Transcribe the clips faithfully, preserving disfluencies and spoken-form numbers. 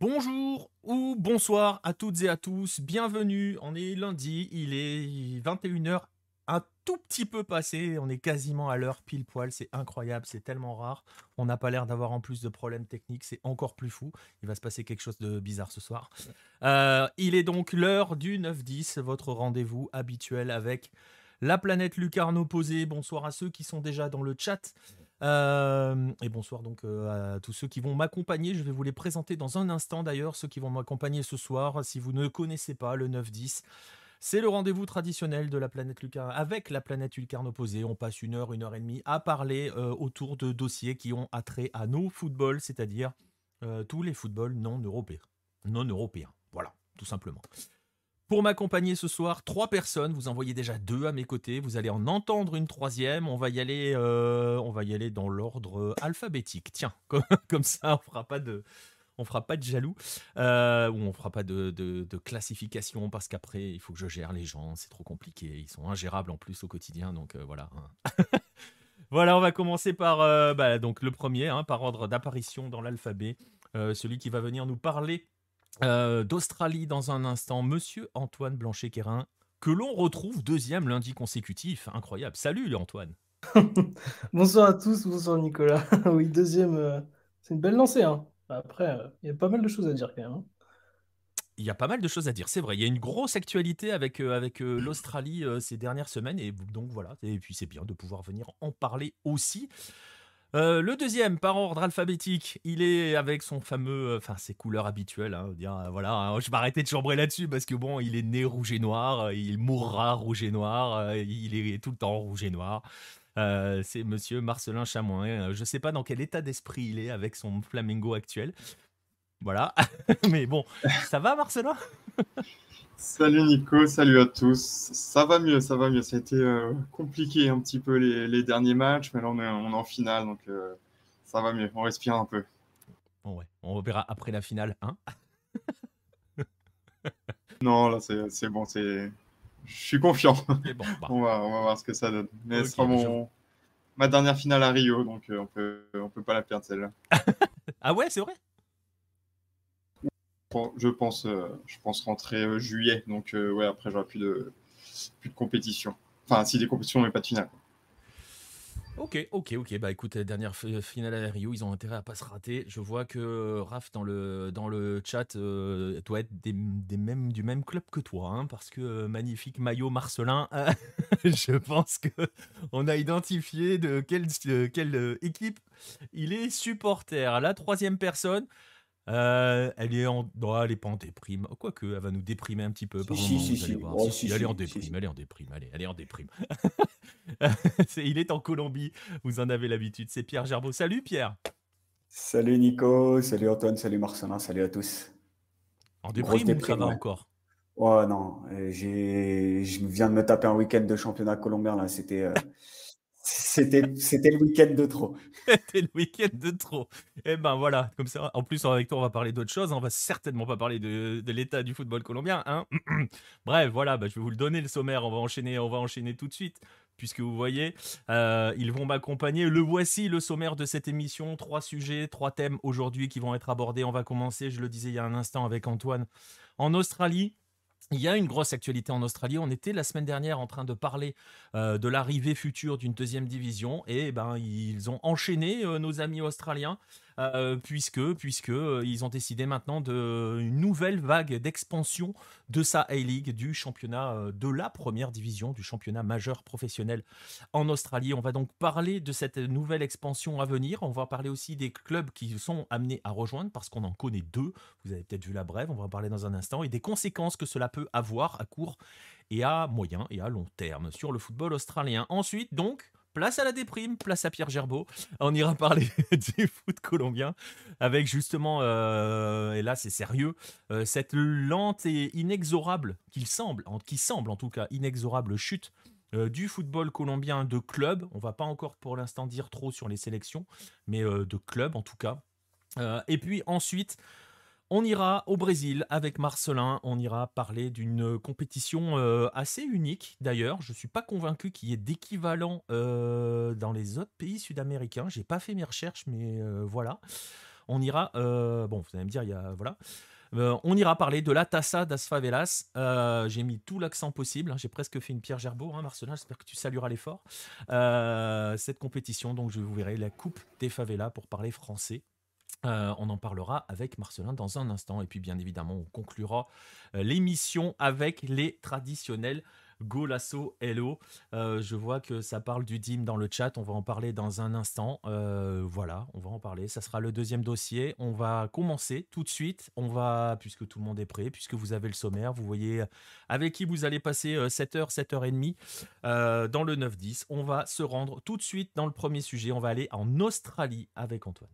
Bonjour ou bonsoir à toutes et à tous, bienvenue, on est lundi, il est vingt et une heures, un tout petit peu passé, on est quasiment à l'heure pile poil, c'est incroyable, c'est tellement rare, on n'a pas l'air d'avoir en plus de problèmes techniques, c'est encore plus fou, il va se passer quelque chose de bizarre ce soir. Euh, il est donc l'heure du neuf dix, votre rendez-vous habituel avec la planète Lucarne posée. Bonsoir à ceux qui sont déjà dans le chat. Euh, et bonsoir donc euh, à tous ceux qui vont m'accompagner. Je vais vous les présenter dans un instant d'ailleurs, ceux qui vont m'accompagner ce soir. Si vous ne connaissez pas le neuf dix, c'est le rendez-vous traditionnel de la planète Lucarne avec la planète Lucarne opposée. On passe une heure, une heure et demie à parler euh, autour de dossiers qui ont attrait à nos footballs, c'est-à-dire euh, tous les footballs non européens. Non européens, voilà, tout simplement. Pour m'accompagner ce soir, trois personnes. Vous en voyez déjà deux à mes côtés. Vous allez en entendre une troisième. On va y aller, euh, on va y aller dans l'ordre alphabétique. Tiens, comme, comme ça, on fera pas de, on fera pas de jaloux, euh, ou on fera pas de, de, de classification parce qu'après, il faut que je gère les gens. C'est trop compliqué. Ils sont ingérables en plus au quotidien. Donc euh, voilà. Voilà, on va commencer par euh, bah, donc le premier, hein, par ordre d'apparition dans l'alphabet. Euh, celui qui va venir nous parler euh, d'Australie dans un instant, Monsieur Antoine Blanchet-Quérin, que l'on retrouve deuxième lundi consécutif. Incroyable. Salut Antoine. Bonsoir à tous, bonsoir Nicolas. Oui, deuxième, euh, c'est une belle lancée, hein. Après, euh, il y a pas mal de choses à dire quand même, hein. Il y a pas mal de choses à dire, c'est vrai. Il y a une grosse actualité avec, euh, avec euh, l'Australie euh, ces dernières semaines. Et donc voilà. Et puis c'est bien de pouvoir venir en parler aussi. Euh, le deuxième, par ordre alphabétique, il est avec son fameux, euh, enfin ses couleurs habituelles. Hein, dire, euh, voilà, hein, je vais arrêter de chambrer là-dessus parce que bon, il est né rouge et noir, euh, il mourra rouge et noir, euh, il est tout le temps rouge et noir. Euh, c'est Monsieur Marcelin Chamoin. Euh, Je sais pas dans quel état d'esprit il est avec son Flamengo actuel. Voilà, mais bon, ça va Marcelin? Salut Nico, salut à tous. Ça va mieux, ça va mieux. Ça a été euh, compliqué un petit peu les, les derniers matchs, mais là on est, on est en finale, donc euh, ça va mieux. On respire un peu. Bon ouais, on verra après la finale, hein. Non, là c'est c'est bon, c'est. Je suis confiant. C'est bon, bah, On va, on va voir ce que ça donne. Mais ce ok, sera bah, je... mon ma dernière finale à Rio, donc euh, on peut on peut pas la perdre celle-là. Ah ouais, c'est vrai? Bon, je pense euh, je pense rentrer euh, juillet, donc euh, ouais après j'aurai plus de plus de compétition. Enfin si des compétitions mais pas de finale. Ok, ok, ok. Bah écoute, la dernière f- finale à Rio, ils ont intérêt à pas se rater. Je vois que euh, Raph dans le, dans le chat euh, doit être des, des mêmes, du même club que toi, hein, parce que euh, magnifique maillot Marcelin. Je pense que on a identifié de quelle, de quelle euh, équipe il est supporter. La troisième personne, euh, elle est en, non, elle est pas en déprime. Quoique, elle va nous déprimer un petit peu Si, par si, moment. si, Vous allez si. voir. Oh, Si, si, si, elle est en si, si, déprime. si. Elle est en déprime. Allez, elle est en déprime. C'est- il est en Colombie, vous en avez l'habitude, c'est Pierre Gerbeau. Salut Pierre. Salut Nico, salut Antoine, salut Marcelin, salut à tous. En Grosse déprime ou ça déprime, va ouais. encore? Oh non, euh, j'ai, je viens de me taper un week-end de championnat colombien là. C'était, euh, c'était, c'était le week-end de trop. C'était le week-end de trop. Et ben voilà, comme ça. En plus, avec toi, on va parler d'autre chose. On va certainement pas parler de, de l'état du football colombien, hein. Bref, voilà, bah, je vais vous le donner le sommaire. On va enchaîner, on va enchaîner tout de suite. Puisque vous voyez, euh, ils vont m'accompagner. Le voici, le sommaire de cette émission. Trois sujets, trois thèmes aujourd'hui qui vont être abordés. On va commencer, je le disais il y a un instant, avec Antoine. En Australie, il y a une grosse actualité en Australie. On était la semaine dernière en train de parler euh, de l'arrivée future d'une deuxième division et ben ils ont enchaîné euh, nos amis australiens euh, puisque puisque euh, ils ont décidé maintenant de une nouvelle vague d'expansion de sa A-League, du championnat euh, de la première division, du championnat majeur professionnel en Australie. On va donc parler de cette nouvelle expansion à venir. On va parler aussi des clubs qui sont amenés à rejoindre parce qu'on en connaît deux. Vous avez peut-être vu la brève, on va en parler dans un instant, et des conséquences que cela peut avoir à court et à moyen et à long terme sur le football australien. Ensuite, donc, place à la déprime, place à Pierre Gerbeau. On ira parler du foot colombien avec justement, euh, et là c'est sérieux, euh, cette lente et inexorable, qu'il semble, en- qui semble en tout cas inexorable chute euh, du football colombien de club. On va pas encore pour l'instant dire trop sur les sélections, mais euh, de club en tout cas. Euh, et puis ensuite, on ira au Brésil avec Marcelin, on ira parler d'une compétition euh, assez unique d'ailleurs. Je ne suis pas convaincu qu'il y ait d'équivalent euh, dans les autres pays sud-américains. J'ai pas fait mes recherches, mais euh, voilà. On ira, euh, bon, vous allez me dire, il y a, voilà. Euh, on ira parler de la Taça das Favelas. Euh, j'ai mis tout l'accent possible. Hein, j'ai presque fait une Pierre Gerbeau, hein, Marcelin. J'espère que tu salueras l'effort. Euh, cette compétition, donc je vous verrai la Coupe des Favelas pour parler français. Euh, on en parlera avec Marcelin dans un instant. Et puis, bien évidemment, on conclura euh, l'émission avec les traditionnels Golasso Hello. Euh, je vois que ça parle du D I M dans le chat. On va en parler dans un instant. Euh, voilà, on va en parler. Ça sera le deuxième dossier. On va commencer tout de suite. On va, puisque tout le monde est prêt, puisque vous avez le sommaire, vous voyez avec qui vous allez passer euh, sept heures, sept heures trente euh, dans le neuf dix. On va se rendre tout de suite dans le premier sujet. On va aller en Australie avec Antoine.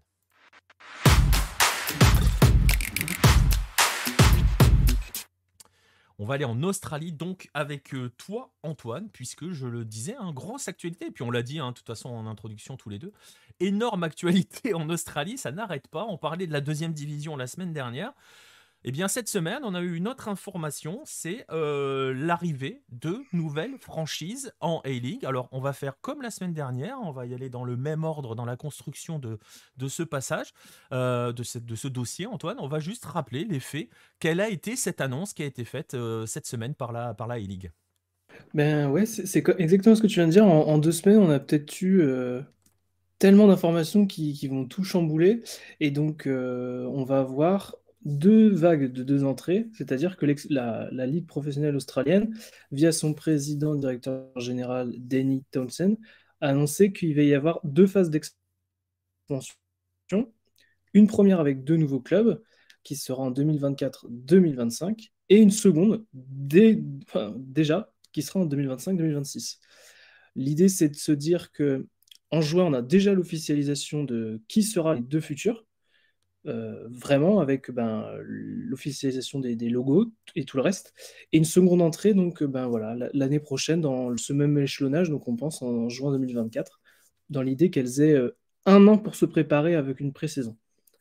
On va aller en Australie donc avec euh, toi Antoine, puisque je le disais, un hein, grosse actualité, et puis on l'a dit hein, de toute façon en introduction tous les deux, énorme actualité en Australie, ça n'arrête pas, on parlait de la deuxième division la semaine dernière. Eh bien, cette semaine, on a eu une autre information, c'est euh, l'arrivée de nouvelles franchises en A-League. Alors, on va faire comme la semaine dernière, on va y aller dans le même ordre dans la construction de, de ce passage, euh, de, ce, de ce dossier, Antoine. On va juste rappeler les faits. Quelle a été cette annonce qui a été faite euh, cette semaine par la, par la A-League? Ben ouais, c'est c'est co- exactement ce que tu viens de dire. En, en deux semaines, on a peut-être eu euh, tellement d'informations qui, qui vont tout chambouler. Et donc, euh, on va avoir deux vagues de deux entrées. C'est-à-dire que l'ex- la, la Ligue professionnelle australienne, via son président directeur général, Danny Townsend, a annoncé qu'il va y avoir deux phases d'expansion. Une première avec deux nouveaux clubs, qui sera en deux mille vingt-quatre deux mille vingt-cinq, et une seconde, dès- enfin, déjà, qui sera en deux mille vingt-cinq deux mille vingt-six. L'idée, c'est de se dire que en juin, on a déjà l'officialisation de qui sera les deux futurs, euh, vraiment avec ben, l'officialisation des, des logos et tout le reste. Et une seconde entrée, donc ben, voilà, la- l'année prochaine, dans ce même échelonnage, donc on pense en juin deux mille vingt-quatre, dans l'idée qu'elles aient euh, un an pour se préparer avec une pré-saison.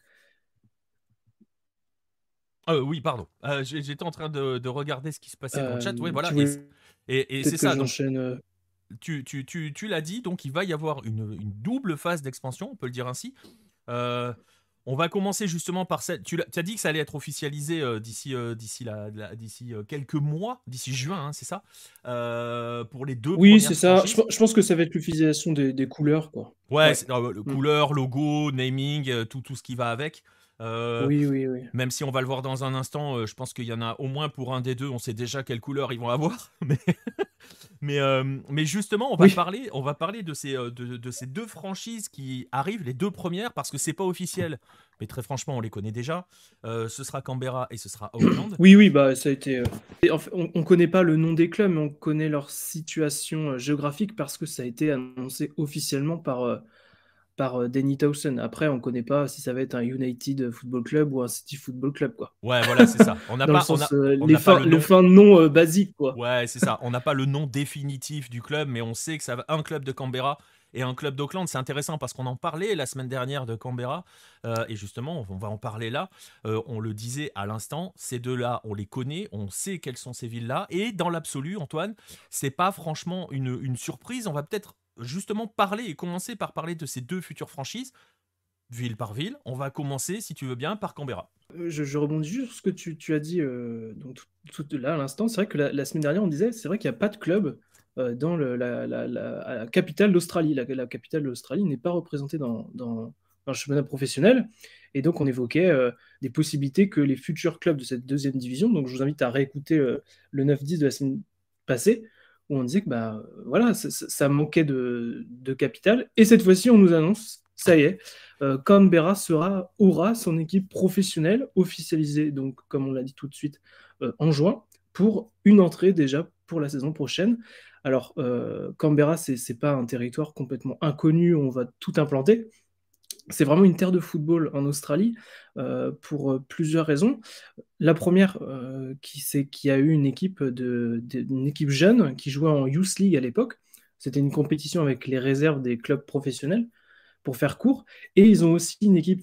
Euh, oui, pardon. Euh, j'ai- J'étais en train de, de regarder ce qui se passait dans le chat. Oui, Euh, voilà. tu Et, voulais et, et c'est peut-être que ça. Donc, j'enchaîne. euh, tu, tu, tu, tu l'as dit. Donc, il va y avoir une, une double phase d'expansion, on peut le dire ainsi. Euh, on va commencer justement par cette. Tu as dit que ça allait être officialisé euh, d'ici euh, d'ici la, la- d'ici euh, quelques mois, d'ici juin, hein, c'est ça, Euh, pour les deux Oui, premières c'est ça. Je, franchises. je pense que ça va être l'utilisation des, des couleurs, quoi. Ouais, Ouais. c'est, euh, le Mm. couleur, logo, naming, euh, tout, tout ce qui va avec. Euh, Oui, oui, oui. Même si on va le voir dans un instant, euh, je pense qu'il y en a au moins pour un des deux, on sait déjà quelle couleur ils vont avoir. Mais, mais, euh, mais justement, on va Oui. parler, on va parler de, ces, euh, de, de ces deux franchises qui arrivent, les deux premières, parce que c'est pas officiel. Mais très franchement, on les connaît déjà. Euh, ce sera Canberra et ce sera Auckland. Oui, oui, bah ça a été. euh, et en fait, on, on connaît pas le nom des clubs, mais on connaît leur situation euh, géographique parce que ça a été annoncé officiellement par, euh, par euh, Danny Townsend. Après, on connaît pas si ça va être un United Football Club ou un City Football Club, quoi. Ouais, voilà, c'est ça. On n'a Dans le pas, on sens, a, euh, on les n'a pas fins, le le nom. fin de nom euh, basique, quoi. Ouais, c'est ça. On n'a pas le nom définitif du club, mais on sait que ça va un club de Canberra et un club d'Auckland. C'est intéressant parce qu'on en parlait la semaine dernière de Canberra. Euh, et justement, on va en parler là. Euh, on le disait à l'instant, ces deux-là, on les connaît, on sait quelles sont ces villes-là. Et dans l'absolu, Antoine, c'est pas franchement une, une surprise. On va peut-être justement parler et commencer par parler de ces deux futures franchises, ville par ville. On va commencer, si tu veux bien, par Canberra. Euh, Je, je rebondis juste sur ce que tu, tu as dit euh, donc, tout, tout là à l'instant. C'est vrai que la, la semaine dernière, on disait, c'est vrai qu'il n'y a pas de club euh, dans le- la, la- la- la capitale d'Australie. La, la capitale d'Australie n'est pas représentée dans, dans, dans le championnat professionnel. Et donc, on évoquait euh, des possibilités que les futurs clubs de cette deuxième division, donc je vous invite à réécouter euh, le neuf dix de la semaine passée, où on disait que bah, voilà, ça, ça- ça manquait de, de capital. Et cette fois-ci, on nous annonce, ça y est, euh, Canberra sera, aura son équipe professionnelle officialisée, donc comme on l'a dit tout de suite, euh, en juin, pour une entrée déjà pour la saison prochaine. Alors, euh, Canberra, c'est c'est pas un territoire complètement inconnu où on va tout implanter. C'est vraiment une terre de football en Australie euh, pour euh, plusieurs raisons. La première, euh, qui, c'est qu'il y a eu une équipe, de, de- une équipe jeune qui jouait en Youth League à l'époque. C'était une compétition avec les réserves des clubs professionnels, pour faire court. Et ils ont aussi une équipe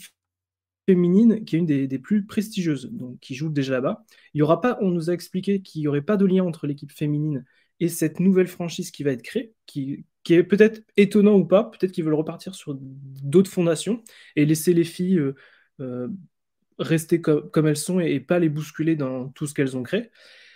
féminine qui est une des, des plus prestigieuses, donc qui joue déjà là-bas. Il y aura pas, on nous a expliqué qu'il n'y aurait pas de lien entre l'équipe féminine et cette nouvelle franchise qui va être créée, qui, qui est peut-être étonnant ou pas, peut-être qu'ils veulent repartir sur d'autres fondations et laisser les filles euh, euh, rester co- comme elles sont et, et pas les bousculer dans tout ce qu'elles ont créé.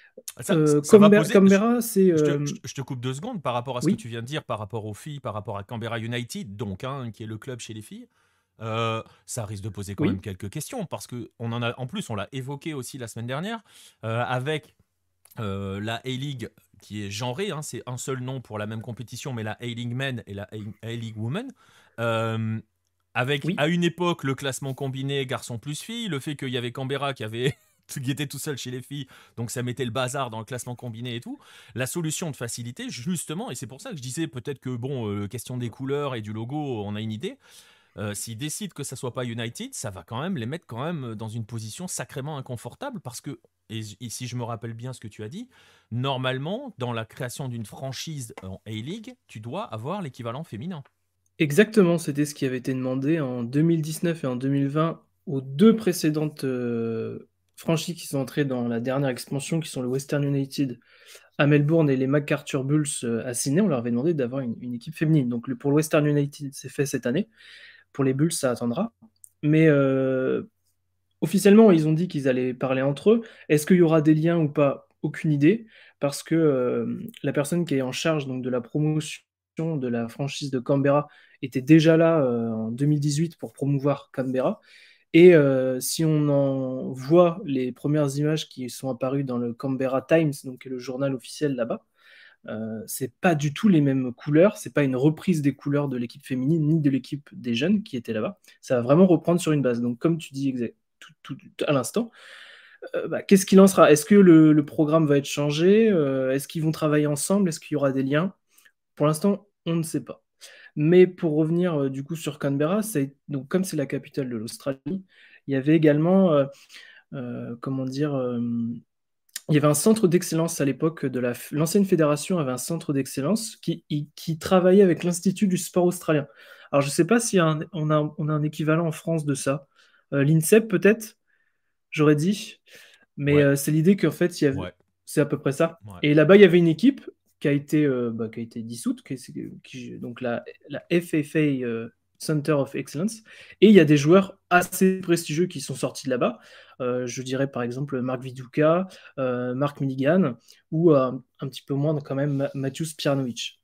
Ça, Euh, ça va Canber- poser. Je, Canberra, c'est... je te, euh, je te- je te coupe deux secondes par rapport à ce que oui, tu viens de dire, par rapport aux filles, par rapport à Canberra United, donc, hein, qui est le club chez les filles. Euh, ça risque de poser quand même oui, quelques questions parce que on en a, en plus, on l'a évoqué aussi la semaine dernière euh, avec euh, la A-League qui est genrée, hein, c'est un seul nom pour la même compétition, mais la A-League Men et la A- A-League Women. Euh, avec oui. à une époque le classement combiné garçon plus filles, le fait qu'il y avait Canberra qui avait qui était tout seul chez les filles, donc ça mettait le bazar dans le classement combiné et tout. La solution de facilité, justement, et c'est pour ça que je disais peut-être que bon, euh, question des couleurs et du logo, on a une idée. Euh, s'ils décident que ça soit pas United, ça va quand même les mettre quand même dans une position sacrément inconfortable parce que, et, et si je me rappelle bien ce que tu as dit, normalement, dans la création d'une franchise en A-League, tu dois avoir l'équivalent féminin. Exactement, c'était ce qui avait été demandé en deux mille dix-neuf et en deux mille vingt aux deux précédentes euh, franchises qui sont entrées dans la dernière expansion, qui sont le Western United à Melbourne et les MacArthur Bulls euh, à Sydney. On leur avait demandé d'avoir une, une équipe féminine. Donc le, pour le Western United, c'est fait cette année. Pour les Bulls, ça attendra. Mais euh, officiellement, ils ont dit qu'ils allaient parler entre eux. Est-ce qu'il y aura des liens ou pas? Aucune idée, parce que euh, la personne qui est en charge donc, de la promotion de la franchise de Canberra était déjà là euh, en deux mille dix-huit pour promouvoir Canberra. Et euh, si on en voit les premières images qui sont apparues dans le Canberra Times, donc qui est le journal officiel là-bas, euh, c'est pas du tout les mêmes couleurs, c'est pas une reprise des couleurs de l'équipe féminine ni de l'équipe des jeunes qui étaient là-bas. Ça va vraiment reprendre sur une base. Donc, comme tu dis exact, tout, tout, tout à l'instant, euh, bah, qu'est-ce qu'il en sera? Est-ce que le, le programme va être changé? Euh, Est-ce qu'ils vont travailler ensemble? Est-ce qu'il y aura des liens? Pour l'instant, on ne sait pas. Mais pour revenir euh, du coup sur Canberra, c'est, donc, comme c'est la capitale de l'Australie, il y avait également, euh, euh, comment dire, euh, il y avait un centre d'excellence à l'époque de la, l'ancienne fédération avait un centre d'excellence qui, qui, qui travaillait avec l'Institut du sport australien. Alors je ne sais pas si on a, on a un équivalent en France de ça. Euh, L'INSEP peut-être, j'aurais dit. Mais Ouais, euh, c'est l'idée qu'en fait, il y avait- ouais, c'est à peu près ça. ouais. Et là-bas, il y avait une équipe qui a été, euh, bah, qui a été dissoute, qui, qui- donc la, la F F A euh, Center of Excellence. Et il y a des joueurs assez prestigieux qui sont sortis de là-bas. Euh, je dirais par exemple Mark Viduka, euh, Mark Milligan, ou euh, un petit peu moins quand même Ma- Matthews Pjanovic.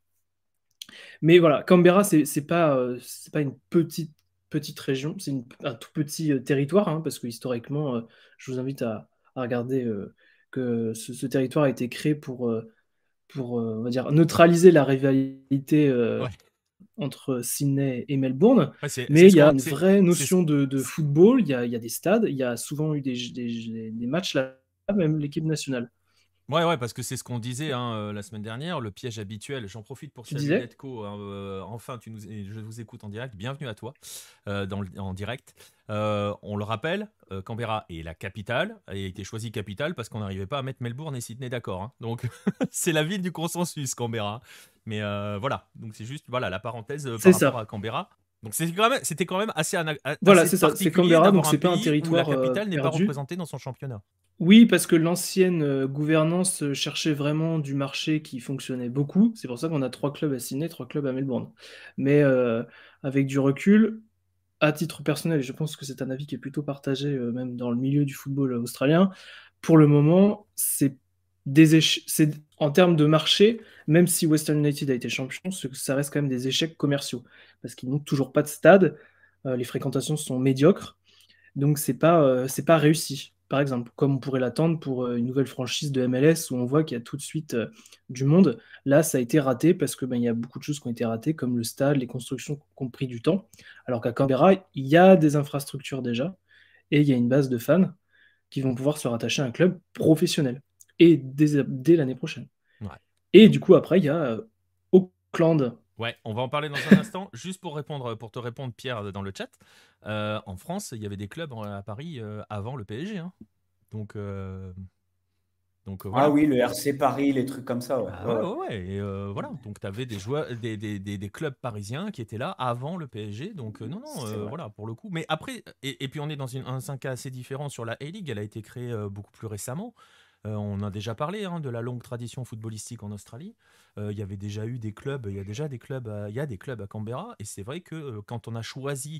Mais voilà, Canberra, c'est c'est pas, euh, c'est pas une petite, petite région, c'est une- un tout petit euh, territoire, hein, parce que historiquement, euh, je vous invite à, à regarder euh, que ce, ce territoire a été créé pour, euh, pour euh, on va dire, neutraliser la rivalité euh, Ouais. entre Sydney et Melbourne. Ouais, c'est c'est Mais il ce y a qu'on une c'est vraie c'est notion de, de football, il y a, il y a des stades, il y a souvent eu des, des, des matchs là, même l'équipe nationale. Ouais, ouais, parce que c'est ce qu'on disait hein, euh, la semaine dernière, le piège habituel. J'en profite pour Tu saluer disais? Netco. Hein, euh, enfin, tu nous, et je vous écoute en direct. Bienvenue à toi euh, dans le- en direct. Euh, on le rappelle, euh, Canberra est la capitale, a été choisie capitale parce qu'on n'arrivait pas à mettre Melbourne et Sydney d'accord. Hein. Donc, c'est la ville du consensus, Canberra. Mais euh, voilà, donc c'est juste voilà la parenthèse euh, par C'est rapport ça. à Canberra. Donc c'était quand même, c'était quand même assez, ana- a- Voilà, assez c'est ça. C'est particulier Canberra, donc d'avoir un c'est pas un pays où la territoire euh, capitale n'est pas perdu. représentée dans son championnat. Oui, parce que l'ancienne euh, gouvernance euh, cherchait vraiment du marché qui fonctionnait beaucoup. C'est pour ça qu'on a trois clubs à Sydney, trois clubs à Melbourne. Mais euh, avec du recul, à titre personnel, et je pense que c'est un avis qui est plutôt partagé euh, même dans le milieu du football australien, pour le moment, c'est des éche- c'est en termes de marché, même si Western United a été champion, ce- ça reste quand même des échecs commerciaux parce qu'ils n'ont toujours pas de stade, euh, les fréquentations sont médiocres. Donc c'est pas, euh, c'est pas réussi. Par exemple, comme on pourrait l'attendre pour euh, une nouvelle franchise de M L S où on voit qu'il y a tout de suite euh, du monde. Là, ça a été raté parce que ben, il y a beaucoup de choses qui ont été ratées, comme le stade, les constructions qui ont pris du temps. Alors qu'à Canberra, il y a des infrastructures déjà et il y a une base de fans qui vont pouvoir se rattacher à un club professionnel et dès, dès l'année prochaine. Ouais. Et du coup, après, il y a euh, Auckland. Ouais, on va en parler dans un instant. Juste pour répondre, pour te répondre, Pierre, dans le chat. euh, en France, il y avait des clubs en- à Paris euh, avant le P S G. Hein. Donc, euh, donc euh, Ah voilà. oui, le R C Paris, les trucs comme ça, ouais. Ah Ouais, ouais, ouais. ouais, ouais. Et euh, voilà. Donc, tu avais des joueurs, des, des, des, des clubs parisiens qui étaient là avant le P S G. Donc, euh, non, non, C'est euh, vrai. voilà, pour le coup. Mais après, et, et puis on est dans une, un, un cas assez différent sur la A-League. Elle a été créée euh, beaucoup plus récemment. Euh, on a déjà parlé hein, de la longue tradition footballistique en Australie. Euh, Il y avait déjà eu des clubs, il y a déjà des clubs, à, il y a des clubs à Canberra. Et c'est vrai que euh, quand on a choisi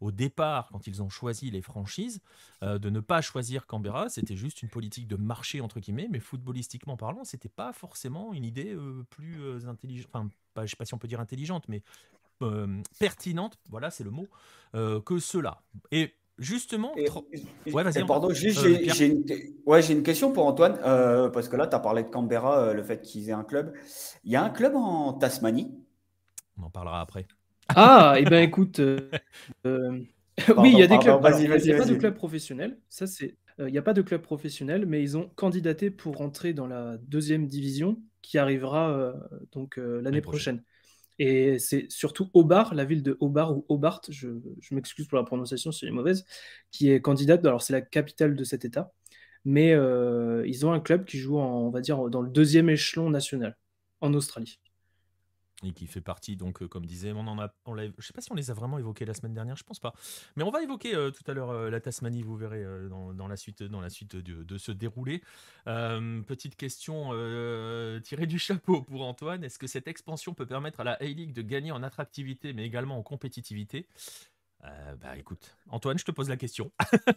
au départ, quand ils ont choisi les franchises, euh, de ne pas choisir Canberra. C'était juste une politique de marché, entre guillemets, mais footballistiquement parlant, c'était pas forcément une idée euh, plus euh, intelligente, enfin, pas, je sais pas si on peut dire intelligente, mais euh, pertinente, voilà, c'est le mot, euh, que ceux-là. Et justement, Et, tro- et- ouais, vas-y, et Ant- pardon, juste, euh, j'ai Pierre, j'ai une, ouais, j'ai une question pour Antoine, euh, parce que là, tu as parlé de Canberra, euh, le fait qu'ils aient un club. Il y a un club en Tasmanie. on en parlera après. Ah, et ben écoute, euh, euh, oui, il y Pardon, a des pardon, clubs. Alors, vas-y, il n'y a, il y vas-y, a pas de vas-y. club professionnel. Ça, c'est, euh, il n'y a pas de club professionnel, mais ils ont candidaté pour rentrer dans la deuxième division qui arrivera euh, donc euh, L'année l'année prochaine. prochaine. Et c'est surtout Hobart, la ville de Hobart ou Hobart, je, je m'excuse pour la prononciation si elle est mauvaise, qui est candidate. Alors, c'est la capitale de cet État, mais euh, ils ont un club qui joue, en, on va dire, dans le deuxième échelon national en Australie. Et qui fait partie, donc, euh, comme disait, on en a, on l'a, je sais pas si on les a vraiment évoqués la semaine dernière, je pense pas. Mais on va évoquer euh, tout à l'heure euh, la Tasmanie, vous verrez euh, dans, dans la suite, dans la suite de, de ce déroulé. Euh, petite question euh, tirée du chapeau pour Antoine. Est-ce que cette expansion peut permettre à la A-League de gagner en attractivité, mais également en compétitivité? Euh, Bah écoute, Antoine, je te pose la question.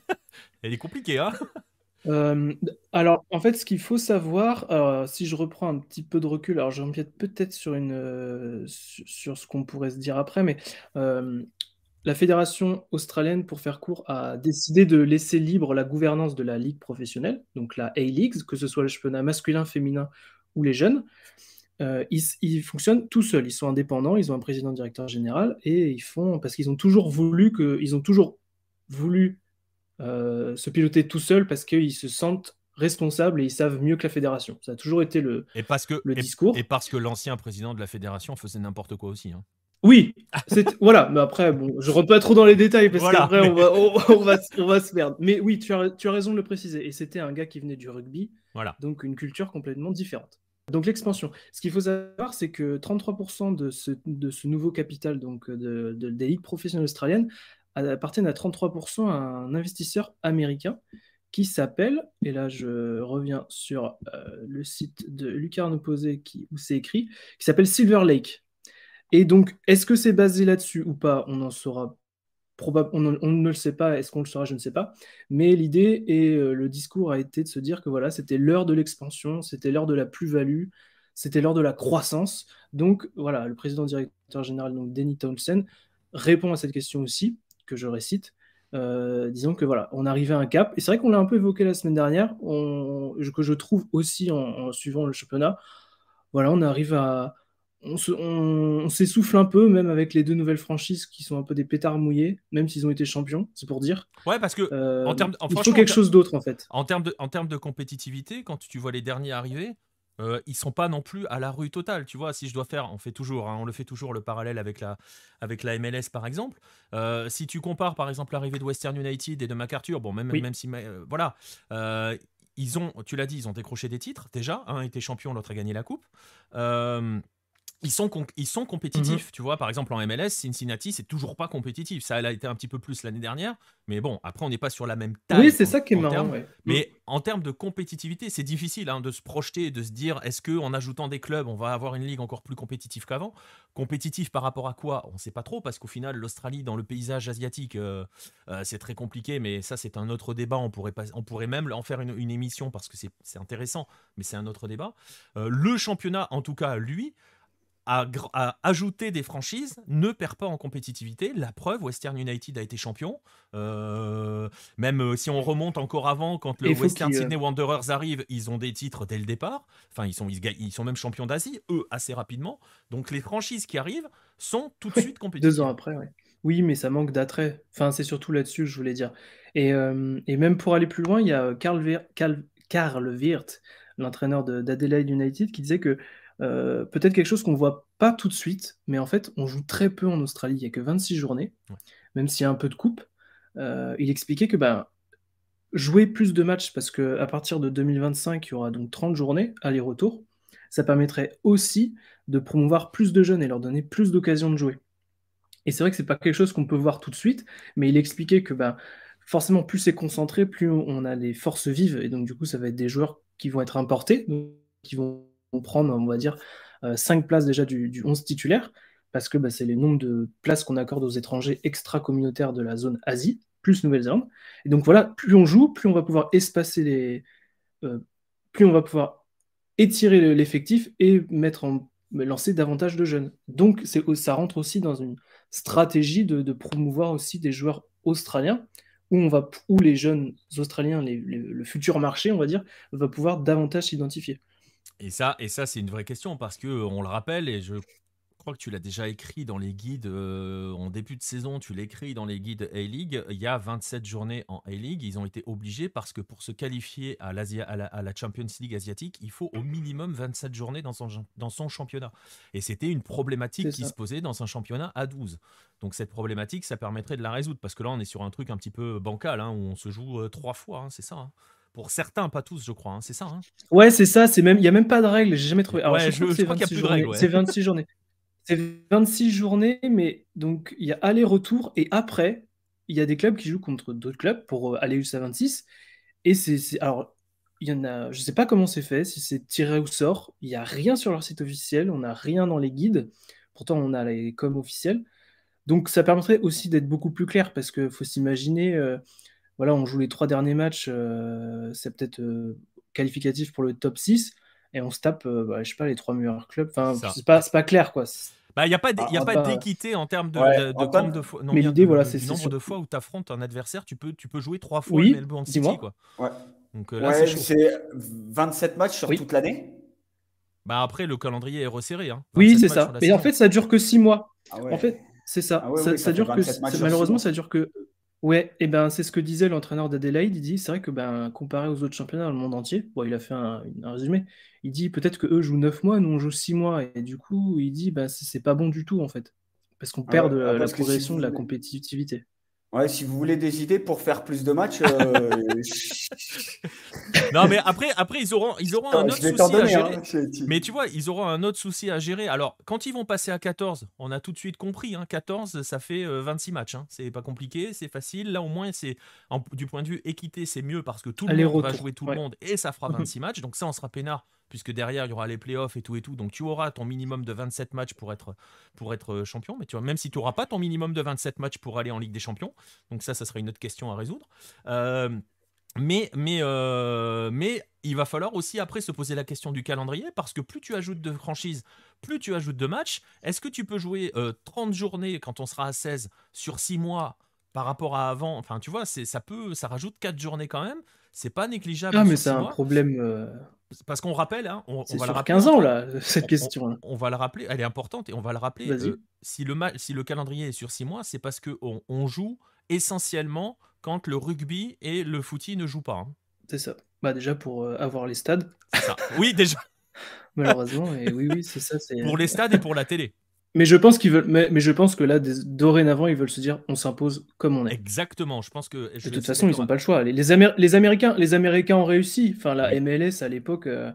Elle est compliquée, hein? Euh, alors, en fait, ce qu'il faut savoir, euh, si je reprends un petit peu de recul, alors je reviens peut-être sur une, euh, sur, sur ce qu'on pourrait se dire après, mais euh, la fédération australienne, pour faire court, a décidé de laisser libre la gouvernance de la ligue professionnelle, donc la A-Leagues, que ce soit le championnat masculin, féminin ou les jeunes. Euh, ils, ils fonctionnent tout seuls, ils sont indépendants, ils ont un président directeur général et ils font parce qu'ils ont toujours voulu que, ils ont toujours voulu euh, se piloter tout seuls parce qu'ils se sentent responsables et ils savent mieux que la fédération. Ça a toujours été le, Et parce que, le et, et discours. parce que l'ancien président de la fédération faisait n'importe quoi aussi, hein. Oui, c'est voilà, mais après, bon, je rentre pas trop dans les détails parce Voilà, qu'après, mais- on va, on, on va, on va se perdre. Mais oui, tu as, tu as raison de le préciser. Et c'était un gars qui venait du rugby, Voilà. donc une culture complètement différente. Donc l'expansion. Ce qu'il faut savoir, c'est que trente-trois pour cent de ce, de ce nouveau capital donc de, de- des ligues professionnelles australiennes appartiennent à trente-trois pour cent à un investisseur américain qui s'appelle, et là je reviens sur euh, le site de Lucarno Posé qui, où c'est écrit, qui s'appelle Silver Lake. Et donc, est-ce que c'est basé là-dessus ou pas? On en saura probable, on, on ne le sait pas. Est-ce qu'on le saura? Je ne sais pas. Mais l'idée et euh, le discours a été de se dire que voilà, c'était l'heure de l'expansion, c'était l'heure de la plus-value, c'était l'heure de la croissance. Donc voilà, le président directeur général, donc Danny Townsend, répond à cette question aussi, que je récite. Euh, disons que voilà, on arrivait à un cap, et c'est vrai qu'on l'a un peu évoqué la semaine dernière, on, que je trouve aussi en, en suivant le championnat. Voilà, on arrive à, on se- on- on s'essouffle un peu, même avec les deux nouvelles franchises qui sont un peu des pétards mouillés, même s'ils ont été champions, c'est pour dire. Ouais, parce que Euh, en termes, en- il faut franchement, en, quelque ter- chose d'autre, en fait. en termes de, en termes de compétitivité, quand tu vois les derniers arriver, euh, ils sont pas non plus à la rue totale. Tu vois, si je dois faire, on fait toujours, hein, on le fait toujours le parallèle avec la, avec la M L S par exemple. Euh, si tu compares par exemple l'arrivée de Western United et de MacArthur, bon, même, Oui. même si, euh, voilà, euh, ils ont, tu l'as dit, ils ont décroché des titres déjà. Un était champion, l'autre a gagné la coupe. Euh, Ils sont, con- ils sont compétitifs, Mhm. tu vois. Par exemple, en M L S, Cincinnati, c'est toujours pas compétitif. Ça a été un petit peu plus l'année dernière, mais bon, après, on n'est pas sur la même taille. Oui, c'est en- ça qui est en marrant, termes- ouais. Mm. Mais en termes de compétitivité, c'est difficile hein, de se projeter et de se dire est-ce qu'en ajoutant des clubs, on va avoir une ligue encore plus compétitive qu'avant? Compétitif par rapport à quoi? On ne sait pas trop, parce qu'au final, l'Australie, dans le paysage asiatique, euh, euh, c'est très compliqué, mais ça, c'est un autre débat. On pourrait, pas, on pourrait même en faire une, une émission parce que c'est c'est intéressant, mais c'est un autre débat. Euh, le championnat, en tout cas, lui, à, gr- à ajouter des franchises ne perd pas en compétitivité. La preuve, Western United a été champion. Euh, même euh, si on remonte encore avant, quand le Et il faut Western qu'il, euh, Sydney Wanderers arrive, ils ont des titres dès le départ. Enfin, ils sont, ils, se gagnent- ils sont même champions d'Asie, eux, assez rapidement. Donc les franchises qui arrivent sont tout de Ouais, suite deux compétitives. ans après, ouais. Oui, mais ça manque d'attrait. Enfin, c'est surtout là-dessus que je voulais dire. Et, euh, et même pour aller plus loin, il y a Karl, Vir- Karl- Karl Wirth, l'entraîneur de- d'Adelaide United, qui disait que euh, peut-être quelque chose qu'on ne voit pas tout de suite, mais en fait, on joue très peu en Australie. Il n'y a que vingt-six journées, Ouais. même s'il y a un peu de coupe. Euh, il expliquait que ben, jouer plus de matchs, parce qu'à partir de deux mille vingt-cinq, il y aura donc trente journées, aller-retour, ça permettrait aussi de promouvoir plus de jeunes et leur donner plus d'occasions de jouer. Et c'est vrai que c'est pas quelque chose qu'on peut voir tout de suite, mais il expliquait que ben, forcément, plus c'est concentré, plus on a les forces vives, et donc du coup, ça va être des joueurs qui vont être importés, donc qui vont prendre, on va dire, euh, cinq places déjà du, du onze titulaire. parce que bah, c'est les nombres de places qu'on accorde aux étrangers extra-communautaires de la zone Asie, plus Nouvelle-Zélande. Et donc voilà, plus on joue, plus on va pouvoir espacer les... euh, plus on va pouvoir étirer l'effectif et mettre en, lancer davantage de jeunes. Donc c'est, ça rentre aussi dans une stratégie de, de promouvoir aussi des joueurs australiens, où, on va, où les jeunes australiens, les, les, le futur marché, on va dire, va pouvoir davantage s'identifier. Et ça, et ça c'est une vraie question parce que on le rappelle, et je crois que tu l'as déjà écrit dans les guides euh, en début de saison, tu l'écris dans les guides A-League, il y a vingt-sept journées en A-League, ils ont été obligés parce que pour se qualifier à, l'Asia, à, la, à la Champions League asiatique, il faut au minimum vingt-sept journées dans son, dans son championnat. Et c'était une problématique qui se posait dans un championnat à douze. Donc cette problématique, ça permettrait de la résoudre parce que là, on est sur un truc un petit peu bancal, hein, où on se joue euh, trois fois, hein, c'est ça hein. Pour certains, pas tous, je crois, hein, c'est ça hein. Ouais, c'est ça, c'est même, il n'y a même pas de règle, j'ai jamais trouvé. Alors, ouais, je, je, je crois qu'il n'y a plus de règle. Ouais. C'est vingt-six journées. C'est vingt-six journées, mais donc il y a aller-retour, et après, il y a des clubs qui jouent contre d'autres clubs pour aller jusqu'à vingt-six. Et c'est, c'est alors, il y en a, je sais pas comment c'est fait, si c'est tiré au sort. Il n'y a rien sur leur site officiel, on n'a rien dans les guides. Pourtant, on a les coms officiels. Donc, ça permettrait aussi d'être beaucoup plus clair, parce qu'il faut s'imaginer, euh, voilà, on joue les trois derniers matchs, euh, c'est peut-être euh, qualificatif pour le top six, et on se tape, euh, bah, je sais pas, les trois meilleurs clubs. Enfin, c'est pas, c'est pas clair, quoi. Bah, il n'y a pas, Ah, y a ah, pas bah, d'équité en termes de, Ouais, de, de, Antoine, de fois, non, mais bien l'idée, de, voilà, de- c'est du c'est nombre sur- de fois où tu affrontes un adversaire, tu peux, tu peux jouer trois fois Oui, le Melbourne City. dis-moi. Quoi. Ouais. Donc euh, là, Ouais, c'est chaud. c'est vingt-sept matchs sur Oui. toute l'année. Bah, après, le calendrier est resserré. Hein. Oui, vingt-sept c'est matchs ça. sur la Mais en saison. fait, ça dure que six mois. Ah ouais. En fait, c'est ça. Ah ouais, ça, oui, ça ça fait dure que vingt-sept matchs ça- sur malheureusement, six ça dure que. Ouais, et ben c'est ce que disait l'entraîneur d'Adélaïde. Il dit, c'est vrai que ben comparé aux autres championnats dans le monde entier, bon, il a fait un, un résumé. Il dit peut-être que eux jouent neuf mois, nous on joue six mois, et du coup, il dit ben c'est c'est pas bon du tout en fait, parce qu'on Ah perd ouais, de ah, la parce que si progression vous de la voulez- compétitivité. Ouais, si vous voulez des idées pour faire plus de matchs, euh, Non, mais après, après ils auront, ils auront un je autre vais t'en souci à donner. gérer. Hein, je- Mais tu vois, ils auront un autre souci à gérer. Alors, quand ils vont passer à quatorze, on a tout de suite compris. Hein, quatorze, ça fait euh, vingt-six matchs. Hein. C'est pas compliqué, c'est facile. Là, au moins, c'est en- du point de vue équité, c'est mieux parce que tout le monde va Aller-retour, jouer tout ouais. le monde et ça fera vingt-six matchs. Donc ça, on sera peinard puisque derrière, il y aura les playoffs et tout et tout. Donc tu auras ton minimum de vingt-sept matchs pour être, pour être euh, champion. Mais tu vois, même si tu n'auras pas ton minimum de vingt-sept matchs pour aller en Ligue des Champions, donc ça, ça sera une autre question à résoudre. Euh, Mais, mais, euh, mais il va falloir aussi après se poser la question du calendrier parce que plus tu ajoutes de franchises, plus tu ajoutes de matchs. Est-ce que tu peux jouer euh, trente journées quand on sera à seize sur six mois par rapport à avant? Enfin, tu vois, c'est, ça peut, ça rajoute quatre journées quand même. C'est pas négligeable Ah, mais sur c'est six un mois. problème. euh, Parce qu'on rappelle, hein, on, on C'est va le sur rappeler. quinze ans Antoine. là, cette On- question. là. On, on va le rappeler, elle est importante et on va le rappeler. Vas-y. euh, si, le ma- si le calendrier est sur six mois, c'est parce qu'on on joue essentiellement quand le rugby et le footy ne jouent pas. Hein. C'est ça. Bah déjà pour euh, avoir les stades, C'est ça. Oui, déjà. malheureusement. Et oui, oui, c'est ça. C'est... Pour les stades et pour la télé. Mais je pense qu'ils veulent. Mais, mais je pense que là, des- dorénavant, ils veulent se dire, on s'impose comme on est. Exactement. Je pense que. Je De toute suis façon, ils d'accord. n'ont pas le choix. Les, les, Amér- les Américains, les Américains ont réussi. Enfin, la Oui. M L S à l'époque. euh,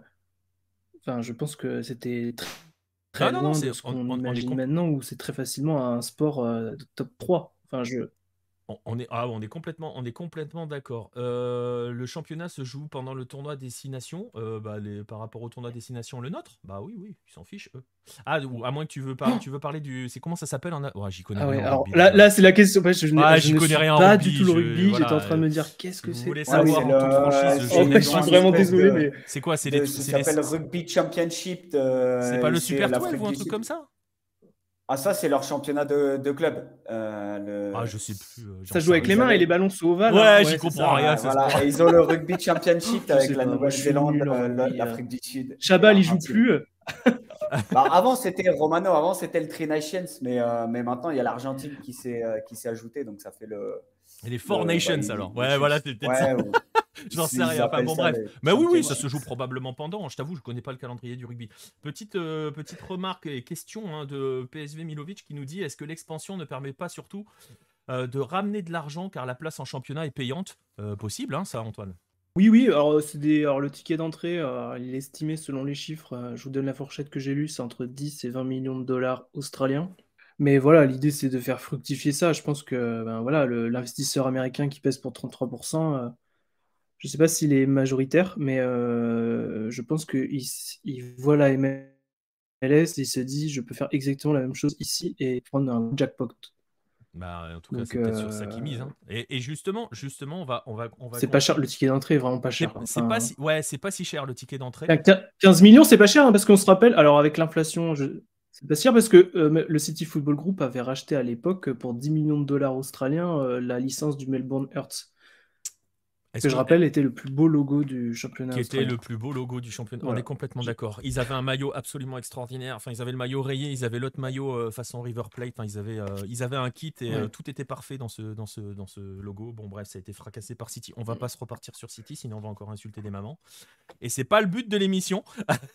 Enfin, je pense que c'était tr- très Non, non, non, loin c'est- de ce on- qu'on on- on est imagine com- maintenant, où c'est très facilement un sport euh, de top trois. Enfin, je. On, on est, ah, on est complètement, on est complètement d'accord. Euh, le championnat se joue pendant le tournoi Destination. Euh, bah, les, par rapport au tournoi Destination, le nôtre. Bah oui, oui, ils s'en fichent eux. Ah, ou à moins que tu veux parler, tu veux parler du, c'est comment ça s'appelle en a- ouais, j'y connais Ah rien ouais, en alors rugby, là, je- là c'est la question. Ouais, je, je n'ai- Ah, je j'y ne connais suis rien en pas rugby, du tout le je- rugby. voilà, J'étais en train de me euh, dire, qu'est-ce si que vous c'est? voulez Ouais, savoir c'est en toute le- franchise, c'est je Oh, connais je suis pas. vraiment espèce désolé, de- mais. C'est quoi? C'est de- les, ça c'est les- s'appelle Rugby Championship. de- c'est pas le et Super l'Afrique douze ou un du truc Sud. comme ça? Ah, ça, c'est leur championnat de, de club. Euh, le- Ah, je sais plus. euh, j'en Ça sais joue avec rien. les mains avaient- et les ballons sont ovales. Ouais, hein. j'y c'est comprends ça. rien. Ah, ça, voilà. c'est pas- Et ils ont le Rugby Championship Je avec sais la pas, moi, je suis Nouvelle-Zélande, nul en euh, rugby, l'Afrique du Sud. et Chabal, il joue l'Argentine. plus. Bah, avant, c'était Romano, avant, c'était le Tri Nations, mais, euh, mais maintenant, il y a l'Argentine qui s'est euh, qui s'est ajoutée, donc ça fait le. Et les Four le- bah, Nations ils- alors. ils- Ouais, voilà, c'est peut-être ça. Ouais, ou- J'en ils- sais ils rien. Enfin appellent bon, ça bref. les Mais oui, oui, ça se championships. joue probablement pendant. Je t'avoue, je connais pas le calendrier du rugby. Petite, euh, petite remarque et question hein, de P S V Milovic qui nous dit est-ce que l'expansion ne permet pas surtout euh, de ramener de l'argent car la place en championnat est payante? Euh, Possible, hein, ça, Antoine? Oui, oui, alors, c'est des... alors le ticket d'entrée, euh, il est estimé selon les chiffres, euh, je vous donne la fourchette que j'ai lue, c'est entre dix et vingt millions de dollars australiens. Mais voilà, l'idée c'est de faire fructifier ça. Je pense que ben, voilà, le- l'investisseur américain qui pèse pour trente-trois pour cent, euh, je ne sais pas s'il est majoritaire, mais euh, je pense qu'il s- il voit la M L S et il se dit je peux faire exactement la même chose ici et prendre un jackpot. Bah, en tout cas, Donc, c'est peut-être sur ça qu'ils euh, misent. Hein. Et, et justement, justement, on va, on va, on va c'est pas cher. continuer. Le ticket d'entrée est vraiment pas C'est cher. c'est pas Enfin, si, ouais, c'est pas si cher le ticket d'entrée. quinze millions, c'est pas cher hein, parce qu'on se rappelle. Alors avec l'inflation, je... c'est pas cher parce que euh, le City Football Group avait racheté à l'époque pour dix millions de dollars australiens euh, la licence du Melbourne Hearts, Est-ce que je que, rappelle était le plus beau logo du championnat qui était australien. le plus beau logo du championnat. On Voilà. est complètement Je- d'accord. Ils avaient un maillot absolument extraordinaire. Enfin, ils avaient le maillot rayé, ils avaient l'autre maillot euh, façon River Plate. Enfin, ils avaient, euh, ils avaient un kit et euh, Ouais. tout était parfait dans ce, dans ce, dans ce logo. Bon, bref, ça a été fracassé par City. On va pas se repartir sur City, sinon on va encore insulter des mamans. Et c'est pas le but de l'émission.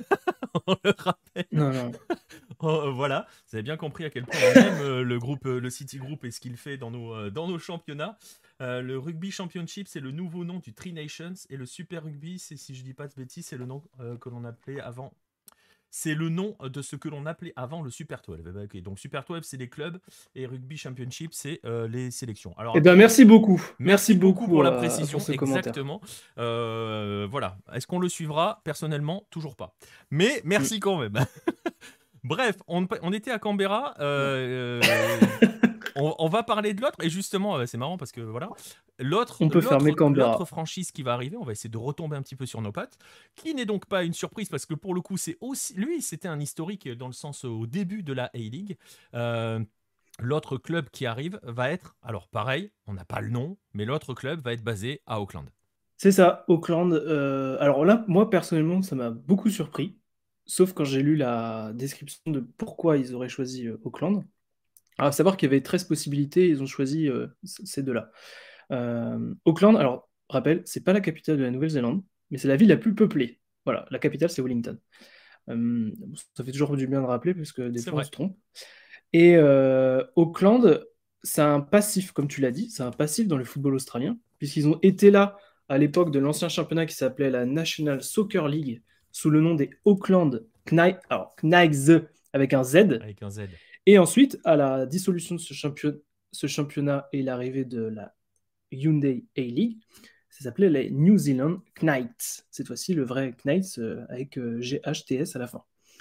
On le rappelle. Non, non. Oh, voilà, vous avez bien compris à quel point on aime euh, le groupe, euh, le City Group et ce qu'il fait dans nos, euh, dans nos championnats. Euh, le Rugby Championship, c'est le nouveau nom du Tri Nations et le Super Rugby, c'est, si je dis pas de bêtises, c'est le nom euh, que l'on appelait avant. C'est le nom de ce que l'on appelait avant le Super douze. Eh ben, ok, donc Super douze, c'est les clubs et Rugby Championship, c'est euh, les sélections. Alors, Eh ben merci beaucoup. merci beaucoup pour la euh, précision. pour ce commentaire. Exactement. Euh, voilà. Est-ce qu'on le suivra? Personnellement, toujours pas. Mais merci quand même. Bref, on, on était à Canberra. euh, euh, on, on va parler de l'autre. Et justement, euh, c'est marrant parce que voilà, l'autre, On peut fermer l'autre, Canberra. l'autre franchise qui va arriver, on va essayer de retomber un petit peu sur nos pattes, qui n'est donc pas une surprise parce que pour le coup, c'est aussi lui, c'était un historique dans le sens euh, au début de la A-League. Euh, L'autre club qui arrive va être, alors pareil, on n'a pas le nom, mais l'autre club va être basé à Auckland. C'est ça, Auckland. euh, Alors là, moi personnellement, ça m'a beaucoup surpris, sauf quand j'ai lu la description de pourquoi ils auraient choisi euh, Auckland. Alors, à savoir qu'il y avait treize possibilités, ils ont choisi euh, c- ces deux-là. Euh, Auckland, alors, rappel, c'est pas la capitale de la Nouvelle-Zélande, mais c'est la ville la plus peuplée. Voilà, la capitale, c'est Wellington. Euh, ça fait toujours du bien de rappeler, parce que des C'est fois, on vrai. se trompe. Et euh, Auckland, c'est un passif, comme tu l'as dit, c'est un passif dans le football australien, puisqu'ils ont été là à l'époque de l'ancien championnat qui s'appelait la National Soccer League, sous le nom des Auckland Knights, alors Knights avec un Z. Avec un Z. Et ensuite, à la dissolution de ce, champion- ce championnat et l'arrivée de la Hyundai A-League, ça s'appelait les New Zealand Knights. Cette fois-ci, le vrai Knights euh, avec euh, G H T S à la fin.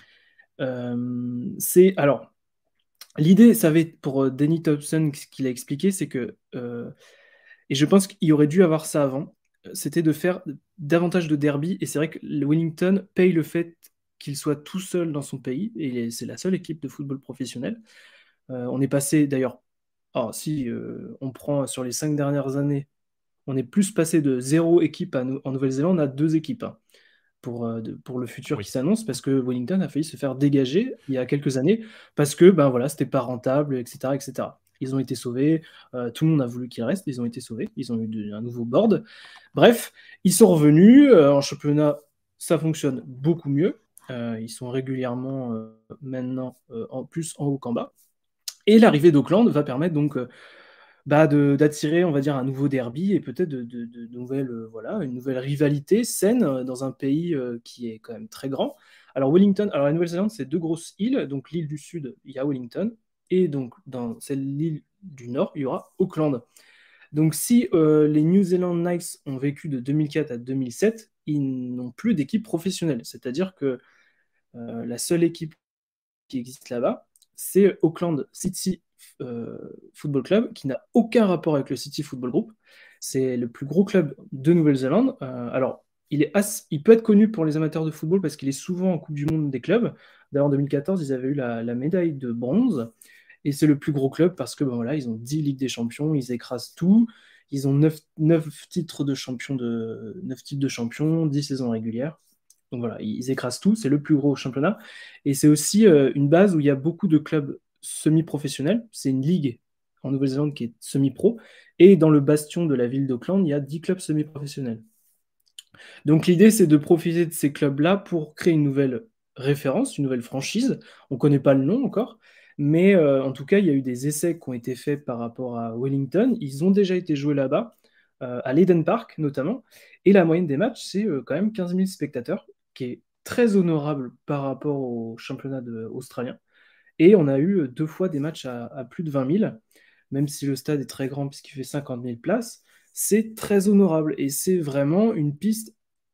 Euh, c'est alors l'idée, ça va être pour euh, Danny Thompson, ce qu'il a expliqué, c'est que euh, et je pense qu'il aurait dû avoir ça avant, euh, c'était de faire davantage de derby. Et c'est vrai que le Wellington paye le fait qu'il soit tout seul dans son pays, et c'est la seule équipe de football professionnel. Euh, on est passé d'ailleurs, alors si euh, on prend sur les cinq dernières années, on est plus passé de zéro équipe à Nou- en Nouvelle-Zélande à deux équipes hein, pour, euh, de- pour le futur Oui. qui s'annonce, parce que Wellington a failli se faire dégager il y a quelques années, parce que ben voilà, c'était pas rentable, et cetera, et cetera. Ils ont été sauvés, euh, tout le monde a voulu qu'ils restent, ils ont été sauvés, ils ont eu de- un nouveau board. Bref, ils sont revenus euh, en championnat, ça fonctionne beaucoup mieux. Euh, ils sont régulièrement euh, maintenant euh, en plus en haut qu'en bas. Et l'arrivée d'Auckland va permettre donc euh, bah, de- d'attirer, on va dire, un nouveau derby et peut-être de, de- de nouvelles, euh, voilà, une nouvelle rivalité saine euh, dans un pays euh, qui est quand même très grand. Alors Wellington, alors la Nouvelle-Zélande, c'est deux grosses îles. Donc l'île du Sud, il y a Wellington, et donc dans celle l'île du Nord, il y aura Auckland. Donc si euh, les New Zealand Knights ont vécu de deux mille quatre à deux mille sept, ils n'ont plus d'équipe professionnelle. C'est-à-dire que euh, la seule équipe qui existe là-bas, c'est Auckland City euh, Football Club, qui n'a aucun rapport avec le City Football Group. C'est le plus gros club de Nouvelle-Zélande. Euh, alors, il, est as- il peut être connu pour les amateurs de football parce qu'il est souvent en Coupe du Monde des clubs. D'ailleurs, en deux mille quatorze, ils avaient eu la, la médaille de bronze. Et c'est le plus gros club parce que ben voilà, ils ont dix Ligues des Champions, ils écrasent tout. Ils ont neuf titres de champion de neuf titres de champion, dix saisons régulières. Donc voilà, ils écrasent tout, c'est le plus gros championnat. Et c'est aussi euh, une base où il y a beaucoup de clubs semi-professionnels. C'est une ligue en Nouvelle-Zélande qui est semi-pro. Et dans le bastion de la ville d'Auckland, il y a dix clubs semi-professionnels. Donc l'idée, c'est de profiter de ces clubs-là pour créer une nouvelle référence, une nouvelle franchise. On ne connaît pas le nom encore, mais euh, en tout cas, il y a eu des essais qui ont été faits par rapport à Wellington. Ils ont déjà été joués là-bas, euh, à l'Eden Park notamment. Et la moyenne des matchs, c'est euh, quand même quinze mille spectateurs, qui est très honorable par rapport au championnat de- australien. Et on a eu euh, deux fois des matchs à, à plus de vingt mille, même si le stade est très grand puisqu'il fait cinquante mille places. C'est très honorable et c'est vraiment une piste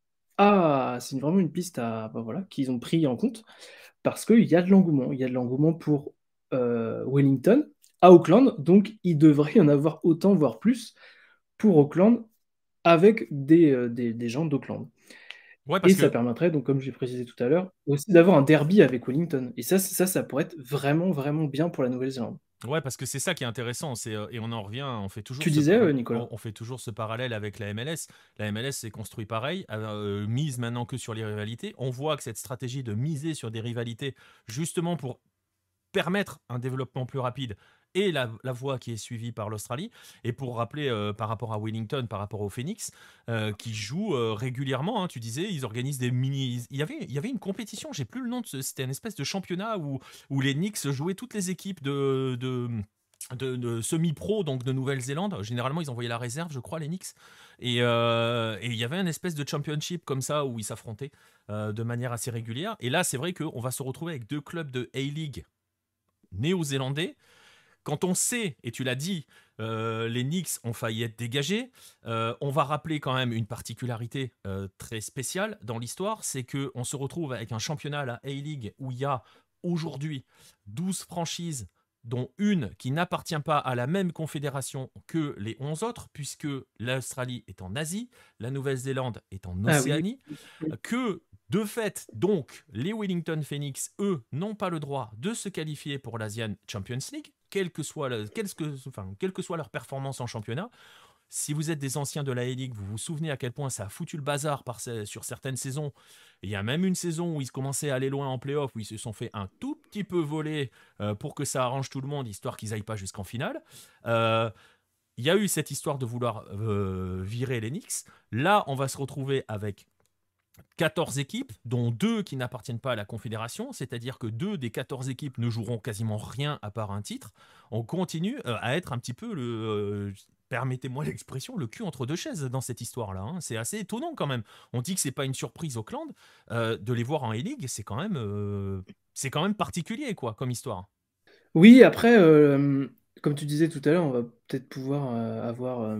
ah, c'est vraiment une piste à, bah voilà, qu'ils ont pris en compte parce qu'il y a de l'engouement. Il y a de l'engouement pour euh, Wellington à Auckland, donc il devrait y en avoir autant, voire plus, pour Auckland avec des, euh, des, des gens d'Auckland. Ouais, Et parce ça que permettrait, donc comme j'ai précisé tout à l'heure, aussi d'avoir un derby avec Wellington. Et ça, c'est- ça, ça pourrait être vraiment, vraiment bien pour la Nouvelle-Zélande. Ouais, parce que c'est ça qui est intéressant, c'est euh, et on en revient, on fait toujours Tu ce disais, par- euh, on, Nicolas? on fait toujours ce parallèle avec la M L S. La M L S s'est construit pareil, euh, mise maintenant que sur les rivalités. On voit que cette stratégie de miser sur des rivalités, justement pour permettre un développement plus rapide et la, la voie qui est suivie par l'Australie. Et pour rappeler euh, par rapport à Wellington, par rapport au Phoenix, euh, qui jouent euh, régulièrement, hein, tu disais, ils organisent des mini... Il y avait, il y avait une compétition, j'ai plus le nom, de ce- c'était une espèce de championnat où, où les Knicks jouaient toutes les équipes de... de de, de semi-pro, donc de Nouvelle-Zélande. Généralement, ils envoyaient la réserve, je crois, les Knicks. Et euh, et il y avait une espèce de championship comme ça où ils s'affrontaient euh, de manière assez régulière. Et là, c'est vrai qu'on va se retrouver avec deux clubs de A-League néo-zélandais. Quand on sait, et tu l'as dit, euh, les Knicks ont failli être dégagés, euh, on va rappeler quand même une particularité euh, très spéciale dans l'histoire, c'est qu'on se retrouve avec un championnat, la A-League, où il y a aujourd'hui douze franchises, dont une qui n'appartient pas à la même confédération que les onze autres, puisque l'Australie est en Asie, la Nouvelle-Zélande est en Ah oui. Océanie, que de fait, donc, les Wellington Phoenix, eux, n'ont pas le droit de se qualifier pour l'Asian Champions League, quelle que soit, le- quelle que, enfin, quelle que soit leur performance en championnat. Si vous êtes des anciens de la A-League, vous vous souvenez à quel point ça a foutu le bazar par ces- sur certaines saisons. Il y a même une saison où ils commençaient à aller loin en play-off, où ils se sont fait un tout petit peu voler euh, pour que ça arrange tout le monde, histoire qu'ils n'aillent pas jusqu'en finale. Euh, Il y a eu cette histoire de vouloir euh, virer les Knicks. Là, on va se retrouver avec quatorze équipes, dont deux qui n'appartiennent pas à la Confédération, c'est-à-dire que deux des quatorze équipes ne joueront quasiment rien à part un titre. On continue euh, à être un petit peu le... euh, permettez-moi l'expression, le cul entre deux chaises dans cette histoire-là. Hein. C'est assez étonnant quand même. On dit que c'est pas une surprise Auckland, euh, de les voir en A-League, c'est quand même, euh, c'est quand même particulier quoi, comme histoire. Oui, après, euh, comme tu disais tout à l'heure, on va peut-être pouvoir euh, avoir. euh,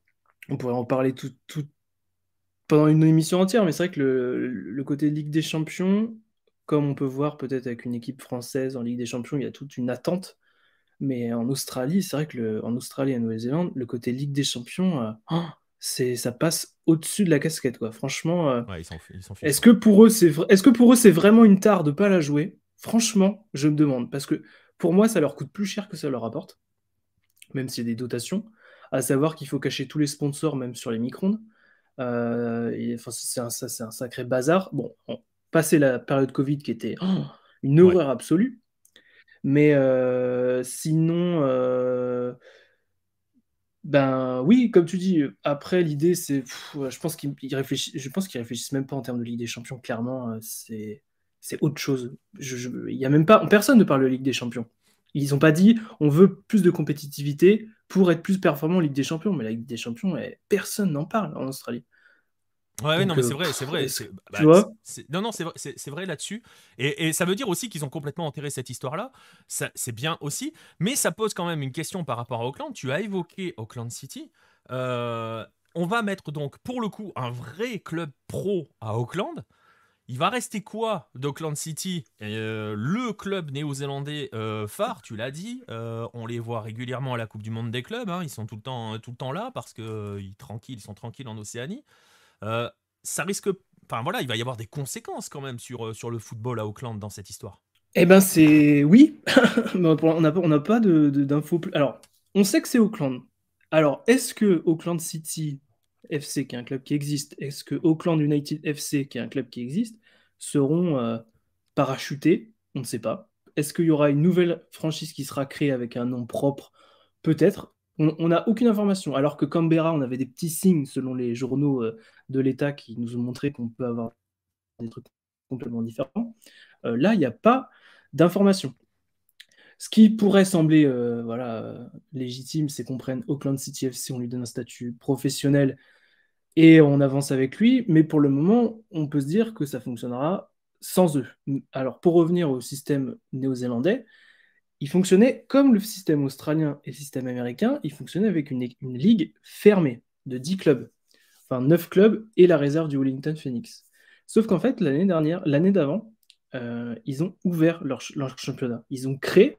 on pourrait en parler tout, tout- pendant une émission entière, mais c'est vrai que le, le côté Ligue des Champions, comme on peut voir peut-être avec une équipe française en Ligue des Champions, il y a toute une attente. Mais en Australie, c'est vrai que le, en Australie et en Nouvelle-Zélande, le côté Ligue des Champions, euh, oh, c'est, ça passe au-dessus de la casquette, quoi. Franchement, euh, Ouais, ils s'en ils s'en fichent. est-ce Ouais. que pour eux, c'est vra- est-ce que pour eux, c'est vraiment une tare de pas la jouer? Franchement, je me demande. Parce que pour moi, ça leur coûte plus cher que ça leur apporte, même s'il y a des dotations. À savoir qu'il faut cacher tous les sponsors, même sur les micro-ondes. Euh, et, enfin, c'est un, ça, c'est un sacré bazar. Bon, on, passé la période Covid qui était oh, une Ouais. horreur absolue. Mais euh, sinon, euh, ben oui, comme tu dis, après l'idée c'est, pff, ouais, je pense qu'ils ils réfléchissent, je pense qu'ils réfléchissent même pas en termes de Ligue des Champions. Clairement, euh, c'est c'est autre chose. Je, je- il y a même pas, personne ne parle de Ligue des Champions. Ils ont pas dit on veut plus de compétitivité pour être plus performant en Ligue des Champions, mais la Ligue des Champions, eh, personne n'en parle en Australie. Ouais, ouais, non, Donc, mais euh, c'est vrai, c'est pff, vrai. est-ce- c'est- tu bah, vois? c'est- non, non, c'est vrai, c'est c'est vrai là-dessus. Et, et ça veut dire aussi qu'ils ont complètement enterré cette histoire-là. Ça, c'est bien aussi. Mais ça pose quand même une question par rapport à Auckland. Tu as évoqué Auckland City. Euh, on va mettre donc, pour le coup, un vrai club pro à Auckland. Il va rester quoi d'Auckland City? Euh, Le club néo-zélandais euh, phare, tu l'as dit. Euh, on les voit régulièrement à la Coupe du Monde des clubs. Hein. Ils sont tout le temps, tout le temps là parce que euh, ils, tranquilles, ils sont tranquilles en Océanie. Euh, Ça risque. Enfin voilà, il va y avoir des conséquences quand même sur, euh, sur le football à Auckland dans cette histoire. Eh ben c'est oui, mais pour- on n'a pas, on n'a pas de, de- d'infos plus. Alors, on sait que c'est Auckland. Alors, est-ce que Auckland City F C, qui est un club qui existe, est-ce que Auckland United F C, qui est un club qui existe, seront euh, parachutés? On ne sait pas. Est-ce qu'il y aura une nouvelle franchise qui sera créée avec un nom propre? Peut-être. On on n'a aucune information. Alors que Canberra, on avait des petits signes selon les journaux euh, de l'État qui nous ont montré qu'on peut avoir des trucs complètement différents. Euh, là, il n'y a pas d'informations. Ce qui pourrait sembler euh, voilà, euh, légitime, c'est qu'on prenne Auckland City F C, on lui donne un statut professionnel et on avance avec lui, mais pour le moment, on peut se dire que ça fonctionnera sans eux. Alors, pour revenir au système néo-zélandais, il fonctionnait comme le système australien et le système américain, il fonctionnait avec une, une ligue fermée de dix clubs, enfin neuf clubs et la réserve du Wellington Phoenix. Sauf qu'en fait, l'année dernière, l'année d'avant, euh, ils ont ouvert leur, ch- leur championnat. Ils ont créé,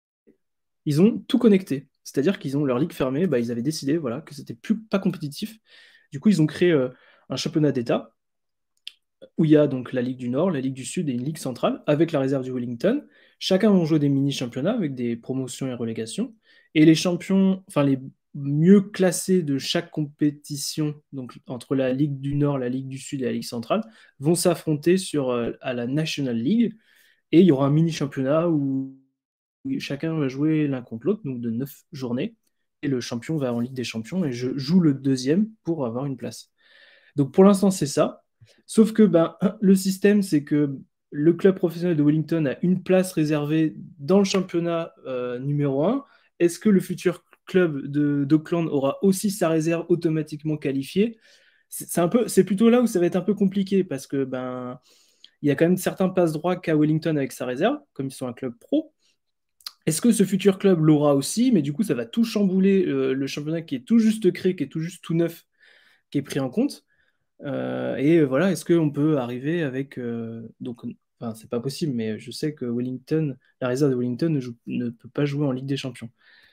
ils ont tout connecté. C'est-à-dire qu'ils ont leur ligue fermée, bah, ils avaient décidé voilà, que c'était plus pas compétitif. Du coup, ils ont créé euh, un championnat d'État où il y a donc la Ligue du Nord, la Ligue du Sud et une Ligue centrale avec la réserve du Wellington. Chacun vont jouer des mini-championnats avec des promotions et relégations. Et les champions, enfin les mieux classés de chaque compétition, donc entre la Ligue du Nord, la Ligue du Sud et la Ligue centrale, vont s'affronter sur euh, à la National League. Et il y aura un mini-championnat où chacun va jouer l'un contre l'autre, donc de neuf journées. Et le champion va en Ligue des Champions et je joue le deuxième pour avoir une place. Donc pour l'instant, c'est ça. Sauf que ben, le système, c'est que le club professionnel de Wellington a une place réservée dans le championnat euh, numéro un. Est-ce que le futur club de- d'Auckland aura aussi sa réserve automatiquement qualifiée? C'est c'est un peu, c'est plutôt là où ça va être un peu compliqué parce que ben, il y a quand même certains passe-droits qu'a Wellington avec sa réserve, comme ils sont un club pro. Est-ce que ce futur club l'aura aussi? Mais du coup, ça va tout chambouler euh, le championnat qui est tout juste créé, qui est tout juste tout neuf, qui est pris en compte. Euh, et voilà, est-ce qu'on peut arriver avec. Euh, donc, enfin, c'est pas possible, mais je sais que Wellington, la réserve de Wellington ne, joue- ne peut pas jouer en Ligue des Champions.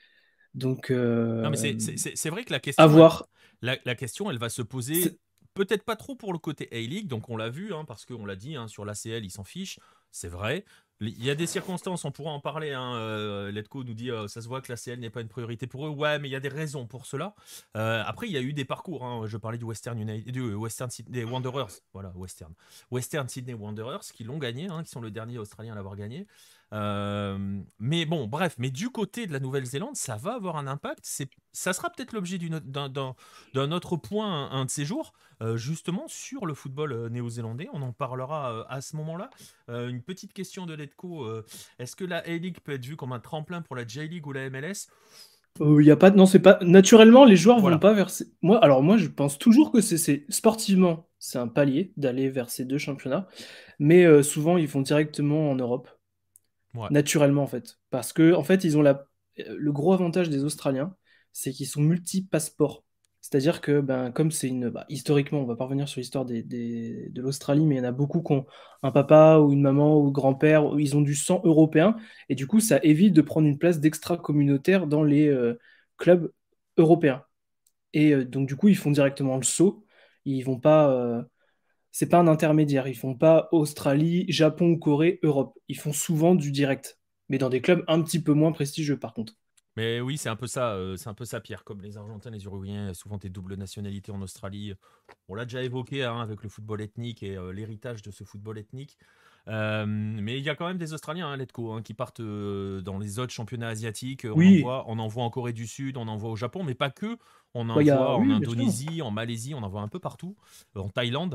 Donc, Non, mais euh, c'est c'est- c'est- c'est vrai que la à question, elle, voir. la, la question, elle va se poser C'est- peut-être pas trop pour le côté A-League, donc on l'a vu, hein, parce qu'on l'a dit, hein, sur l'A C L, ils s'en fichent, c'est vrai. Il y a des circonstances, on pourra en parler. Hein, euh, Letco nous dit, euh, ça se voit que l'A C L n'est pas une priorité pour eux. Ouais, mais il y a des raisons pour cela. Euh, après, il y a eu des parcours. Hein, je parlais du Western United, du Western Sydney Wanderers, voilà, Western, Western Sydney Wanderers, qui l'ont gagné, hein, qui sont le dernier Australien à l'avoir gagné. Euh, mais bon, bref, mais du côté de la Nouvelle-Zélande, ça va avoir un impact. C'est, ça sera peut-être l'objet d'une, d'un, d'un, d'un autre point un, un de ces jours, euh, justement sur le football euh, néo-zélandais. On en parlera euh, à ce moment-là. Euh, une petite question de Letco. Euh, est-ce que la A-League peut être vue comme un tremplin pour la J-League ou la M L S? euh, il y a pas, non, c'est pas. Naturellement, les joueurs vont Voilà. pas vers. ces- Moi, alors moi, je pense toujours que c'est c'est- sportivement, c'est un palier d'aller vers ces deux championnats, mais euh, souvent ils vont directement en Europe. Ouais. Naturellement en fait. Parce que en fait, ils ont la... le gros avantage des Australiens, c'est qu'ils sont multi-passeports. C'est-à-dire que ben, comme c'est une... bah, historiquement, on va pas revenir sur l'histoire des, des- de l'Australie, mais il y en a beaucoup qui ont un papa ou une maman ou grand-père, où ils ont du sang européen, et du coup, ça évite de prendre une place d'extra-communautaire dans les euh, clubs européens. Et euh, donc du coup, ils font directement le saut. Ils vont pas... euh, c'est pas un intermédiaire. Ils font pas Australie, Japon ou Corée, Europe. Ils font souvent du direct, mais dans des clubs un petit peu moins prestigieux par contre. Mais oui, c'est un peu ça, euh, c'est un peu ça, Pierre. Comme les Argentins, les Uruguayens, il y a souvent des doubles nationalités en Australie. On l'a déjà évoqué hein, avec le football ethnique et euh, l'héritage de ce football ethnique. Euh, mais il y a quand même des Australiens, hein, Letco, hein, qui partent euh, dans les autres championnats asiatiques. On en Oui, voit, on en voit en Corée du Sud, on en voit au Japon, mais pas que. On en bah, il y a... voit en oui, bien sûr. Indonésie, en Malaisie, on en voit un peu partout, euh, en Thaïlande.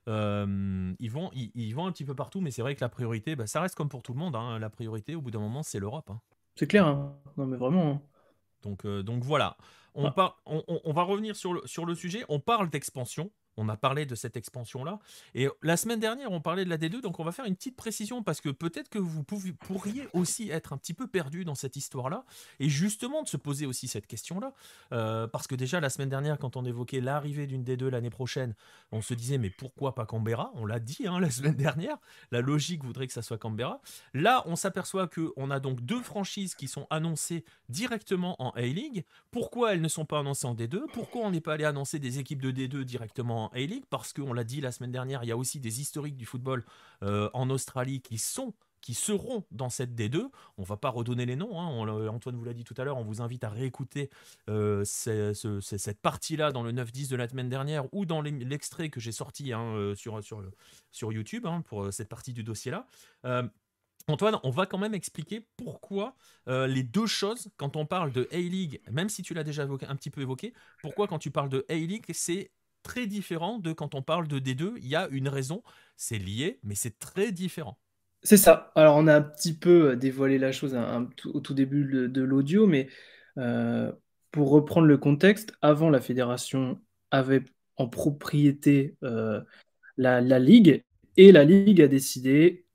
Euh, ils vont, ils, ils vont un petit peu partout, mais c'est vrai que la priorité, bah, ça reste comme pour tout le monde. Hein, la priorité, au bout d'un moment, c'est l'Europe. Hein. C'est clair, hein. Non mais vraiment, hein. Donc, euh, donc voilà. On, Ah, par- on, on- on va revenir sur le, sur le sujet. On parle d'expansion. On a parlé de cette expansion-là. Et la semaine dernière, on parlait de la D deux. Donc, on va faire une petite précision parce que peut-être que vous pouviez- pourriez aussi être un petit peu perdu dans cette histoire-là. Et justement, de se poser aussi cette question-là. Euh, parce que déjà, la semaine dernière, quand on évoquait l'arrivée d'une D deux l'année prochaine, on se disait, mais pourquoi pas Canberra? On l'a dit hein, la semaine dernière. La logique voudrait que ça soit Canberra. Là, on s'aperçoit qu'on a donc deux franchises qui sont annoncées directement en A-League. Pourquoi elles ne sont pas annoncées en D deux? Pourquoi on n'est pas allé annoncer des équipes de D deux directement en A-League? Parce qu'on l'a dit la semaine dernière, il y a aussi des historiques du football euh, en Australie qui sont qui seront dans cette D deux. On ne va pas redonner les noms. Hein. On, Antoine vous l'a dit tout à l'heure. On vous invite à réécouter euh, ce, ce, cette partie-là dans le neuf dix de la semaine dernière ou dans l'extrait que j'ai sorti hein, euh, sur, sur, sur YouTube hein, pour cette partie du dossier-là. Euh, Antoine, on va quand même expliquer pourquoi euh, les deux choses, quand on parle de A-League, même si tu l'as déjà évoqué, un petit peu évoqué, pourquoi quand tu parles de A-League, c'est très différent de quand on parle de D deux. Il y a une raison, c'est lié, mais c'est très différent. c'est ça. Alors on a un petit peu euh, dévoilé la chose un- un tout- au tout début de, de l'audio, mais euh, pour reprendre le contexte, avant la fédération avait en propriété euh, la, la ligue, et la ligue a décidé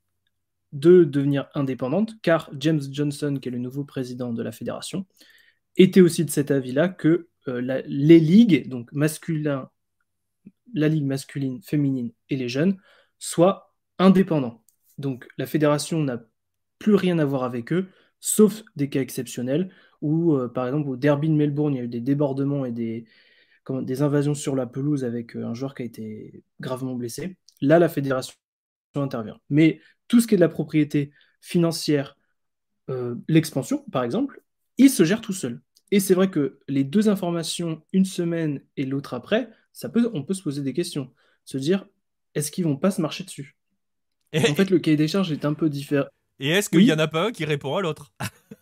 de devenir indépendante, car James Johnson, qui est le nouveau président de la fédération, était aussi de cet avis-là que euh, la- les ligues, donc masculin, la ligue masculine, féminine et les jeunes, soient indépendants. Donc la fédération n'a plus rien à voir avec eux, sauf des cas exceptionnels où, euh, par exemple, au derby de Melbourne, il y a eu des débordements et des, comment- des invasions sur la pelouse avec euh, un joueur qui a été gravement blessé. Là, la fédération intervient. Mais tout ce qui est de la propriété financière, euh, l'expansion, par exemple, il se gère tout seul. Et c'est vrai que les deux informations, une semaine et l'autre après, ça peut, on peut se poser des questions. Se dire, est-ce qu'ils vont pas se marcher dessus? Et, En fait, et- le cahier des charges est un peu différent. et est-ce qu'il y en Oui, a pas un qui répond à l'autre?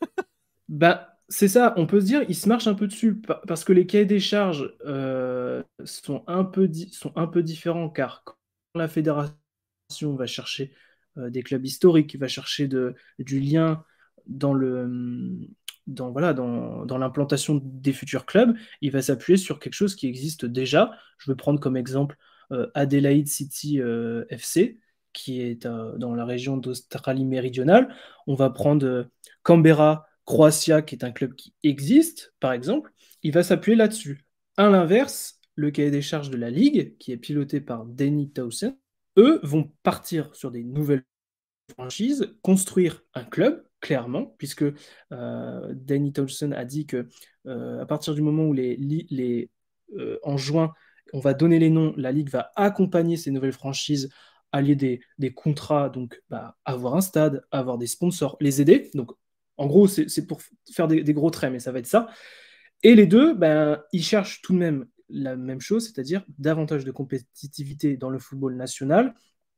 bah, c'est ça, on peut se dire, ils se marchent un peu dessus, pa- parce que les cahiers des charges euh, sont un peu, di- sont un peu différents, car quand la fédération va chercher euh, des clubs historiques, va chercher de, du lien dans le, dans, voilà, dans, dans l'implantation des futurs clubs, il va s'appuyer sur quelque chose qui existe déjà. Je vais prendre comme exemple euh, Adelaide City euh, F C, qui est euh, dans la région d'Australie méridionale. On va prendre euh, Canberra Croatia, qui est un club qui existe, par exemple, il va s'appuyer là-dessus. À l'inverse, le cahier des charges de la Ligue, qui est piloté par Danny Townsend, eux vont partir sur des nouvelles franchises, construire un club, clairement, puisque euh, Danny Townsend a dit que euh, à partir du moment où les, les euh, en juin, on va donner les noms, la Ligue va accompagner ces nouvelles franchises, allier des, des contrats, donc bah, avoir un stade, avoir des sponsors, les aider. Donc, en gros, c'est pour faire des, des, gros traits, mais ça va être ça. Et les deux, ben, ils cherchent tout de même la même chose, c'est-à-dire davantage de compétitivité dans le football national,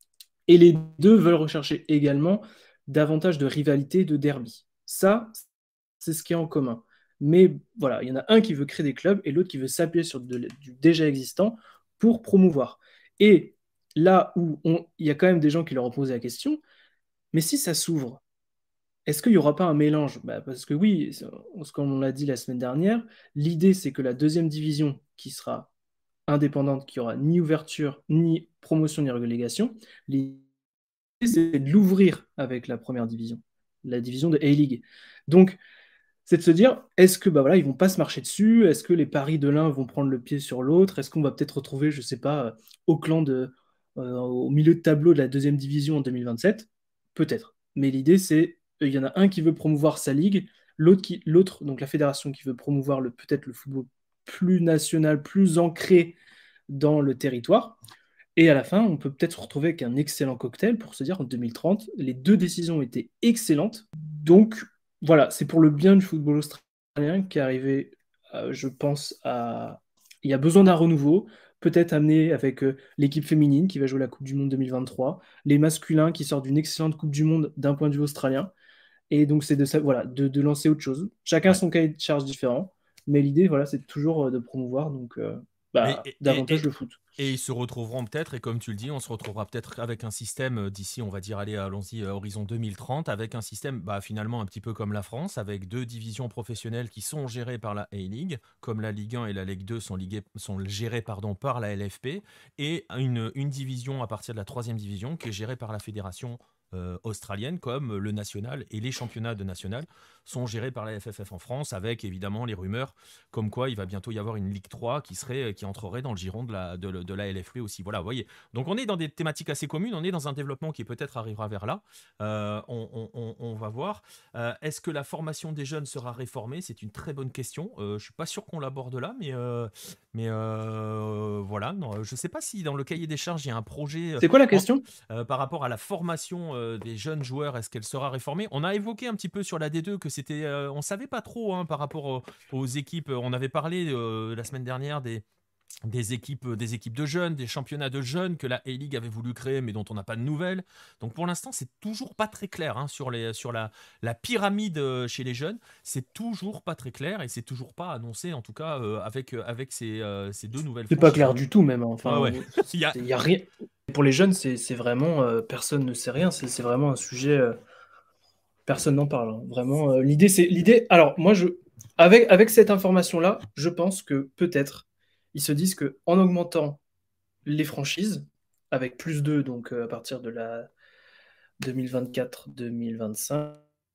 et les deux veulent rechercher également davantage de rivalité, de derby. Ça, c'est ce qui est en commun. Mais voilà, il y en a un qui veut créer des clubs et l'autre qui veut s'appuyer sur de, du déjà existant pour promouvoir. Et là où on, il y a quand même des gens qui leur ont posé la question, mais si ça s'ouvre, est-ce qu'il n'y aura pas un mélange? Bah, parce que oui, comme on l'a dit la semaine dernière, l'idée c'est que la deuxième division qui sera indépendante, qui aura ni ouverture, ni promotion, ni relégation, l'idée c'est de l'ouvrir avec la première division, la division de A-League. Donc, c'est de se dire, est-ce que bah voilà, ils vont pas se marcher dessus? Est-ce que les paris de l'un vont prendre le pied sur l'autre? Est-ce qu'on va peut-être retrouver, je sais pas, euh, Auckland de, euh, au milieu de tableau de la deuxième division en deux mille vingt-sept? Peut-être. Mais l'idée, c'est, euh, il y en a un qui veut promouvoir sa ligue, l'autre, qui, l'autre donc la fédération qui veut promouvoir le, peut-être le football plus national, plus ancré dans le territoire. Et à la fin, on peut peut-être se retrouver avec un excellent cocktail pour se dire en deux mille trente, les deux décisions ont été excellentes. Donc voilà, c'est pour le bien du football australien qui est arrivé, euh, je pense, à... Il y a besoin d'un renouveau, peut-être amené avec euh, l'équipe féminine qui va jouer la Coupe du Monde deux mille vingt-trois, les masculins qui sortent d'une excellente Coupe du Monde d'un point de vue australien. Et donc c'est de, ça, voilà, de, de lancer autre chose. Chacun Ouais. son cahier de charge différent, mais l'idée, voilà, c'est toujours euh, de promouvoir donc, euh, Et, bah, et, et, davantage et- le foot. et ils se retrouveront peut-être, et comme tu le dis, on se retrouvera peut-être avec un système euh, d'ici, on va dire, allez, allons-y, euh, horizon deux mille trente, avec un système bah, finalement un petit peu comme la France, avec deux divisions professionnelles qui sont gérées par la A-League, comme la Ligue un et la Ligue deux sont, liguées, sont gérées pardon, par la L F P, et une, une division à partir de la troisième division qui est gérée par la fédération euh, australienne, comme le national et les championnats de national sont gérés par la F F F en France, avec évidemment les rumeurs comme quoi il va bientôt y avoir une Ligue trois qui, serait, qui entrerait dans le giron de la, de, de la L F P aussi. Voilà, vous voyez. Donc on est dans des thématiques assez communes, on est dans un développement qui peut-être arrivera vers là. Euh, on, on, on, on va voir. Euh, Est-ce que la formation des jeunes sera réformée? C'est une très bonne question. Euh, je ne suis pas sûr qu'on l'aborde là, mais, euh, mais euh, voilà. Non, je ne sais pas si dans le cahier des charges, il y a un projet C'est quoi la en, question? euh, par rapport à la formation euh, des jeunes joueurs. Est-ce qu'elle sera réformée? On a évoqué un petit peu sur la D deux que c'était... Euh, on savait pas trop hein, par rapport au, aux équipes. On avait parlé euh, la semaine dernière des, des, équipes, des équipes de jeunes, des championnats de jeunes que la A-League avait voulu créer mais dont on n'a pas de nouvelles. Donc pour l'instant, c'est toujours pas très clair hein, sur, les, sur la, la pyramide euh, chez les jeunes. C'est toujours pas très clair et c'est toujours pas annoncé, en tout cas euh, avec, avec ces, euh, ces deux nouvelles C'est pas franchises. clair du tout même. hein. Ouais, Enfin, ouais. Il y a... il y a rien. Pour les jeunes, c'est c'est vraiment euh, personne ne sait rien. C'est c'est vraiment un sujet. euh, personne n'en parle. hein. Vraiment, euh, l'idée c'est l'idée. Alors moi, je avec avec cette information-là, je pense que peut-être ils se disent que en augmentant les franchises avec plus deux, donc euh, à partir de la deux mille vingt-quatre deux mille vingt-cinq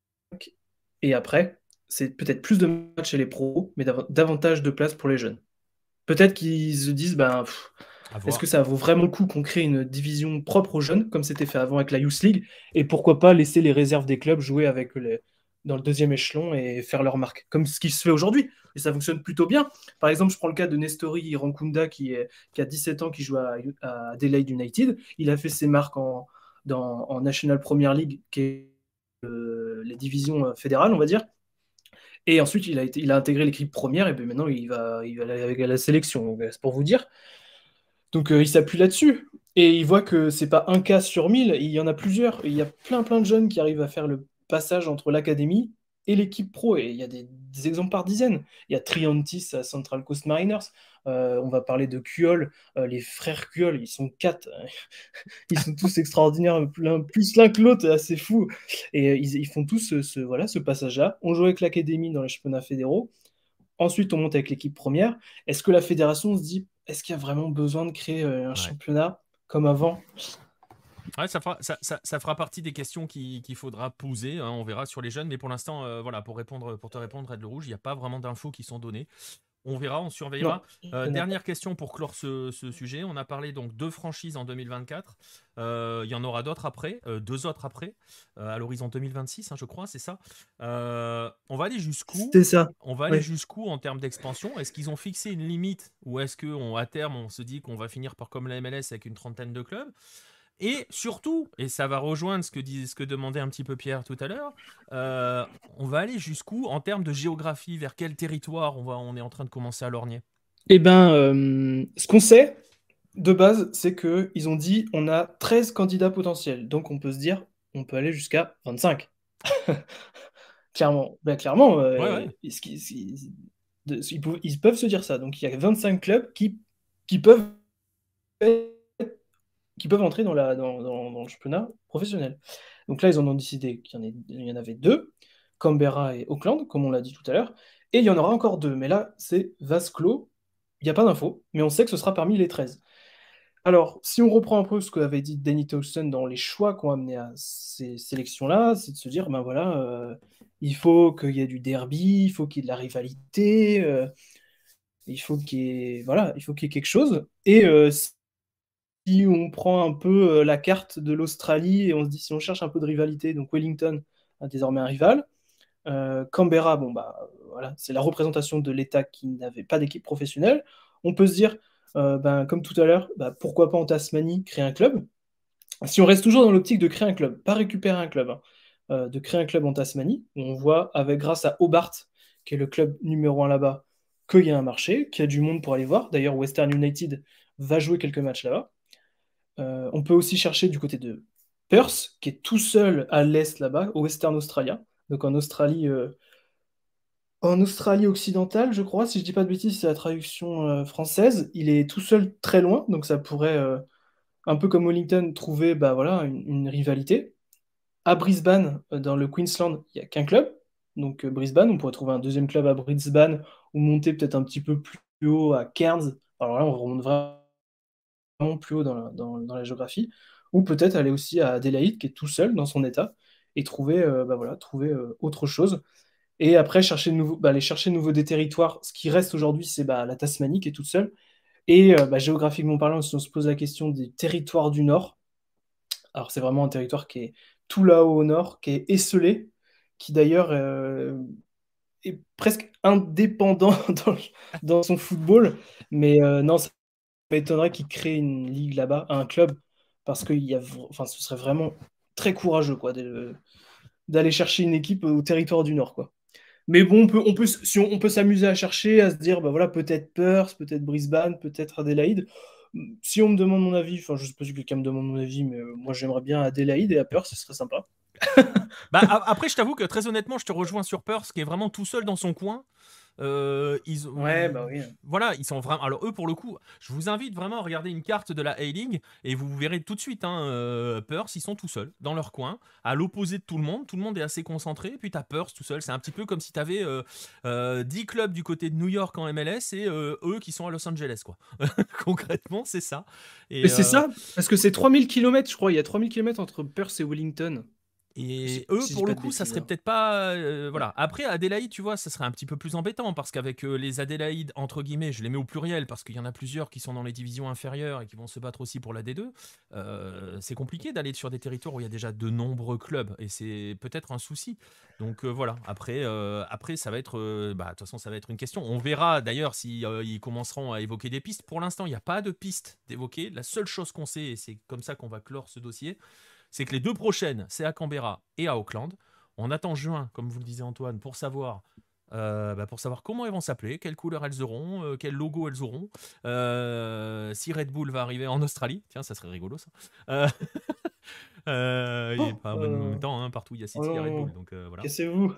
et après, c'est peut-être plus de matchs chez les pros, mais dav- davantage de place pour les jeunes. Peut-être qu'ils se disent, ben, pff, À Est-ce voir. que ça vaut vraiment le coup qu'on crée une division propre aux jeunes, comme c'était fait avant avec la Youth League, et pourquoi pas laisser les réserves des clubs jouer avec les... dans le deuxième échelon et faire leur marque, comme ce qui se fait aujourd'hui. Et ça fonctionne plutôt bien. Par exemple, je prends le cas de Nestori Rankunda, qui, est... qui a dix-sept ans, qui joue à, à Adelaide United. Il a fait ses marques en, dans... en National Premier League, qui est euh, les divisions fédérales, on va dire. Et ensuite, il a, été... il a intégré l'équipe première, et puis maintenant, il va, il va aller avec la sélection. Donc, c'est pour vous dire. Donc euh, il s'appuie là-dessus. Et il voit que c'est pas un cas sur mille, il y en a plusieurs. Et il y a plein plein de jeunes qui arrivent à faire le passage entre l'académie et l'équipe pro. Et il y a des, des exemples par dizaines. Il y a Triantis à Central Coast Mariners. Euh, on va parler de Cuol. Euh, les frères Cuol, ils sont quatre. Ils sont tous extraordinaires, plein- plus l'un que l'autre, assez fou. Et euh, ils, ils font tous ce, ce- voilà, ce passage-là. On joue avec l'académie dans les championnats fédéraux. Ensuite, on monte avec l'équipe première. Est-ce que la fédération se dit, est-ce qu'il y a vraiment besoin de créer euh, un Ouais. championnat comme avant? Ouais, ça fera, ça, ça- ça fera partie des questions qui- qu'il faudra poser, hein, on verra sur les jeunes, mais pour l'instant, euh, voilà, pour répondre, pour te répondre, Red le Rouge, il n'y a pas vraiment d'infos qui sont données. On verra, on surveillera. Non, il Euh, y en a pas. dernière question pour clore ce, ce sujet. On a parlé donc deux franchises en deux mille vingt-quatre. Euh, il y en aura d'autres après, euh, deux autres après, euh, à l'horizon deux mille vingt-six, hein, je crois, c'est ça. Euh, on va aller jusqu'où? C'est ça. On va aller Oui. jusqu'où en termes d'expansion? Est-ce qu'ils ont fixé une limite ou est-ce qu'à terme, on se dit qu'on va finir par comme la M L S avec une trentaine de clubs? Et surtout, et ça va rejoindre ce que, dis, ce que demandait un petit peu Pierre tout à l'heure, euh, on va aller jusqu'où en termes de géographie? Vers quel territoire on, va, on est en train de commencer à lorgner? Eh bien, euh, ce qu'on sait de base, c'est qu'ils ont dit on a treize candidats potentiels. Donc on peut se dire, on peut aller jusqu'à vingt-cinq. Clairement. Ben, clairement, Ouais, euh, ouais. ils, ils- de- ils peuvent, ils peuvent se dire ça. Donc il y a vingt-cinq clubs qui, qui peuvent qui peuvent entrer dans, la, dans, dans- dans le championnat professionnel. Donc là, ils en ont décidé qu'il y en, ait- il y en avait deux, Canberra et Auckland, comme on l'a dit tout à l'heure, et il y en aura encore deux, mais là, c'est vase clos, il n'y a pas d'infos, mais on sait que ce sera parmi les treize. Alors, si on reprend un peu ce qu'avait dit Danny Tolston dans les choix qu'on a amené à ces sélections-là, c'est de se dire, ben voilà, euh, il faut qu'il y ait du derby, il faut qu'il y ait de la rivalité, euh, il faut qu'il y ait, voilà, il faut qu'il y ait quelque chose, et euh, si on prend un peu euh, la carte de l'Australie et on se dit si on cherche un peu de rivalité, donc Wellington a désormais un rival. Euh, Canberra, bon bah voilà, c'est la représentation de l'État qui n'avait pas d'équipe professionnelle. On peut se dire, euh, ben, comme tout à l'heure, bah, pourquoi pas en Tasmanie créer un club? Si on reste toujours dans l'optique de créer un club, pas récupérer un club, hein, euh, de créer un club en Tasmanie, où on voit avec grâce à Hobart, qui est le club numéro un là-bas, qu'il y a un marché, qu'il y a du monde pour aller voir. D'ailleurs, Western United va jouer quelques matchs là-bas. Euh, on peut aussi chercher du côté de Perth, qui est tout seul à l'est là-bas, au Western Australia. Donc en Australie, euh, en Australie occidentale, je crois, si je dis pas de bêtises, c'est la traduction euh, française. Il est tout seul très loin, donc ça pourrait, euh, un peu comme Wellington, trouver bah, voilà, une, une rivalité. À Brisbane, euh, dans le Queensland, il n'y a qu'un club. Donc euh, Brisbane, on pourrait trouver un deuxième club à Brisbane ou monter peut-être un petit peu plus haut à Cairns. Alors là, on remonte vraiment plus haut dans la, dans, dans la géographie, ou peut-être aller aussi à Adélaïde, qui est tout seul dans son état, et trouver, euh, bah voilà, trouver euh, autre chose. Et après, chercher de nouveau, bah, aller chercher de nouveau des territoires. Ce qui reste aujourd'hui, c'est bah, la Tasmanie, qui est toute seule. Et euh, bah, géographiquement parlant, si on se pose la question des territoires du Nord, alors c'est vraiment un territoire qui est tout là-haut au nord, qui est esselé, qui d'ailleurs euh, est presque indépendant dans, dans son football. Mais euh, non, ça m'étonnerait qu'il crée une ligue là-bas, un club, parce que il y a, v- enfin, ce serait vraiment très courageux quoi, de- d'aller chercher une équipe au territoire du Nord. Quoi. Mais bon, on peut, on peut, s- si on, on peut s'amuser à chercher, à se dire, bah voilà, peut-être Perth, peut-être Brisbane, peut-être Adélaïde. Si on me demande mon avis, enfin, je sais pas si quelqu'un me demande mon avis, mais euh, moi j'aimerais bien Adélaïde et à Perth, ce serait sympa. Bah, a- après, je t'avoue que très honnêtement, je te rejoins sur Perth, qui est vraiment tout seul dans son coin. Euh, ils, ont- Ouais, ils- bah oui. voilà, ils sont vraiment. Alors eux, pour le coup, je vous invite vraiment à regarder une carte de la A-League et vous verrez tout de suite. Hein, euh, Perth, ils sont tout seuls dans leur coin, à l'opposé de tout le monde. Tout le monde est assez concentré. Puis t'as Perth tout seul. C'est un petit peu comme si t'avais euh, euh, dix clubs du côté de New York en M L S et euh, eux qui sont à Los Angeles, quoi. Concrètement, c'est ça. Mais Et c'est euh, ça, parce que c'est trois mille kilomètres, je crois. Il y a trois mille kilomètres entre Perth et Wellington. Et Si- eux, si je dis pour le pas de coup, ça bêtises, serait hein. peut-être pas. euh, voilà. Après, Adélaïde, tu vois, ça serait un petit peu plus embêtant parce qu'avec euh, les Adélaïdes, entre guillemets, je les mets au pluriel parce qu'il y en a plusieurs qui sont dans les divisions inférieures et qui vont se battre aussi pour la D deux. euh, c'est compliqué d'aller sur des territoires où il y a déjà de nombreux clubs et c'est peut-être un souci. Donc euh, voilà. Après, euh, après, ça va être. euh, bah, de toute façon, ça va être une question. On verra d'ailleurs si euh, ils commenceront à évoquer des pistes. Pour l'instant, il n'y a pas de piste d'évoquer. La seule chose qu'on sait, et c'est comme ça qu'on va clore ce dossier, c'est que les deux prochaines, c'est à Canberra et à Auckland. On attend juin, comme vous le disiez Antoine, pour savoir, euh, bah, pour savoir comment elles vont s'appeler, quelle couleur elles auront, euh, quel logo elles auront, euh, si Red Bull va arriver en Australie. Tiens, ça serait rigolo ça. Euh, euh, il est Oh, pas en euh, même temps, hein, partout il y a oh City et Red non, Bull, donc euh, voilà. cassez-vous.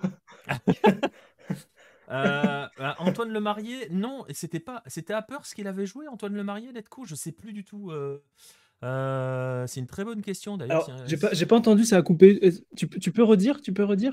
Euh, bah, Antoine Lemarié, non, et c'était pas, c'était à Perth qu'il avait joué, Antoine Lemarié, Letco, je sais plus du tout. euh, euh, c'est une très bonne question d'ailleurs. Alors, tiens, j'ai pas, j'ai pas entendu, ça a coupé. Est-ce- Tu, peux- tu peux redire? Tu peux redire?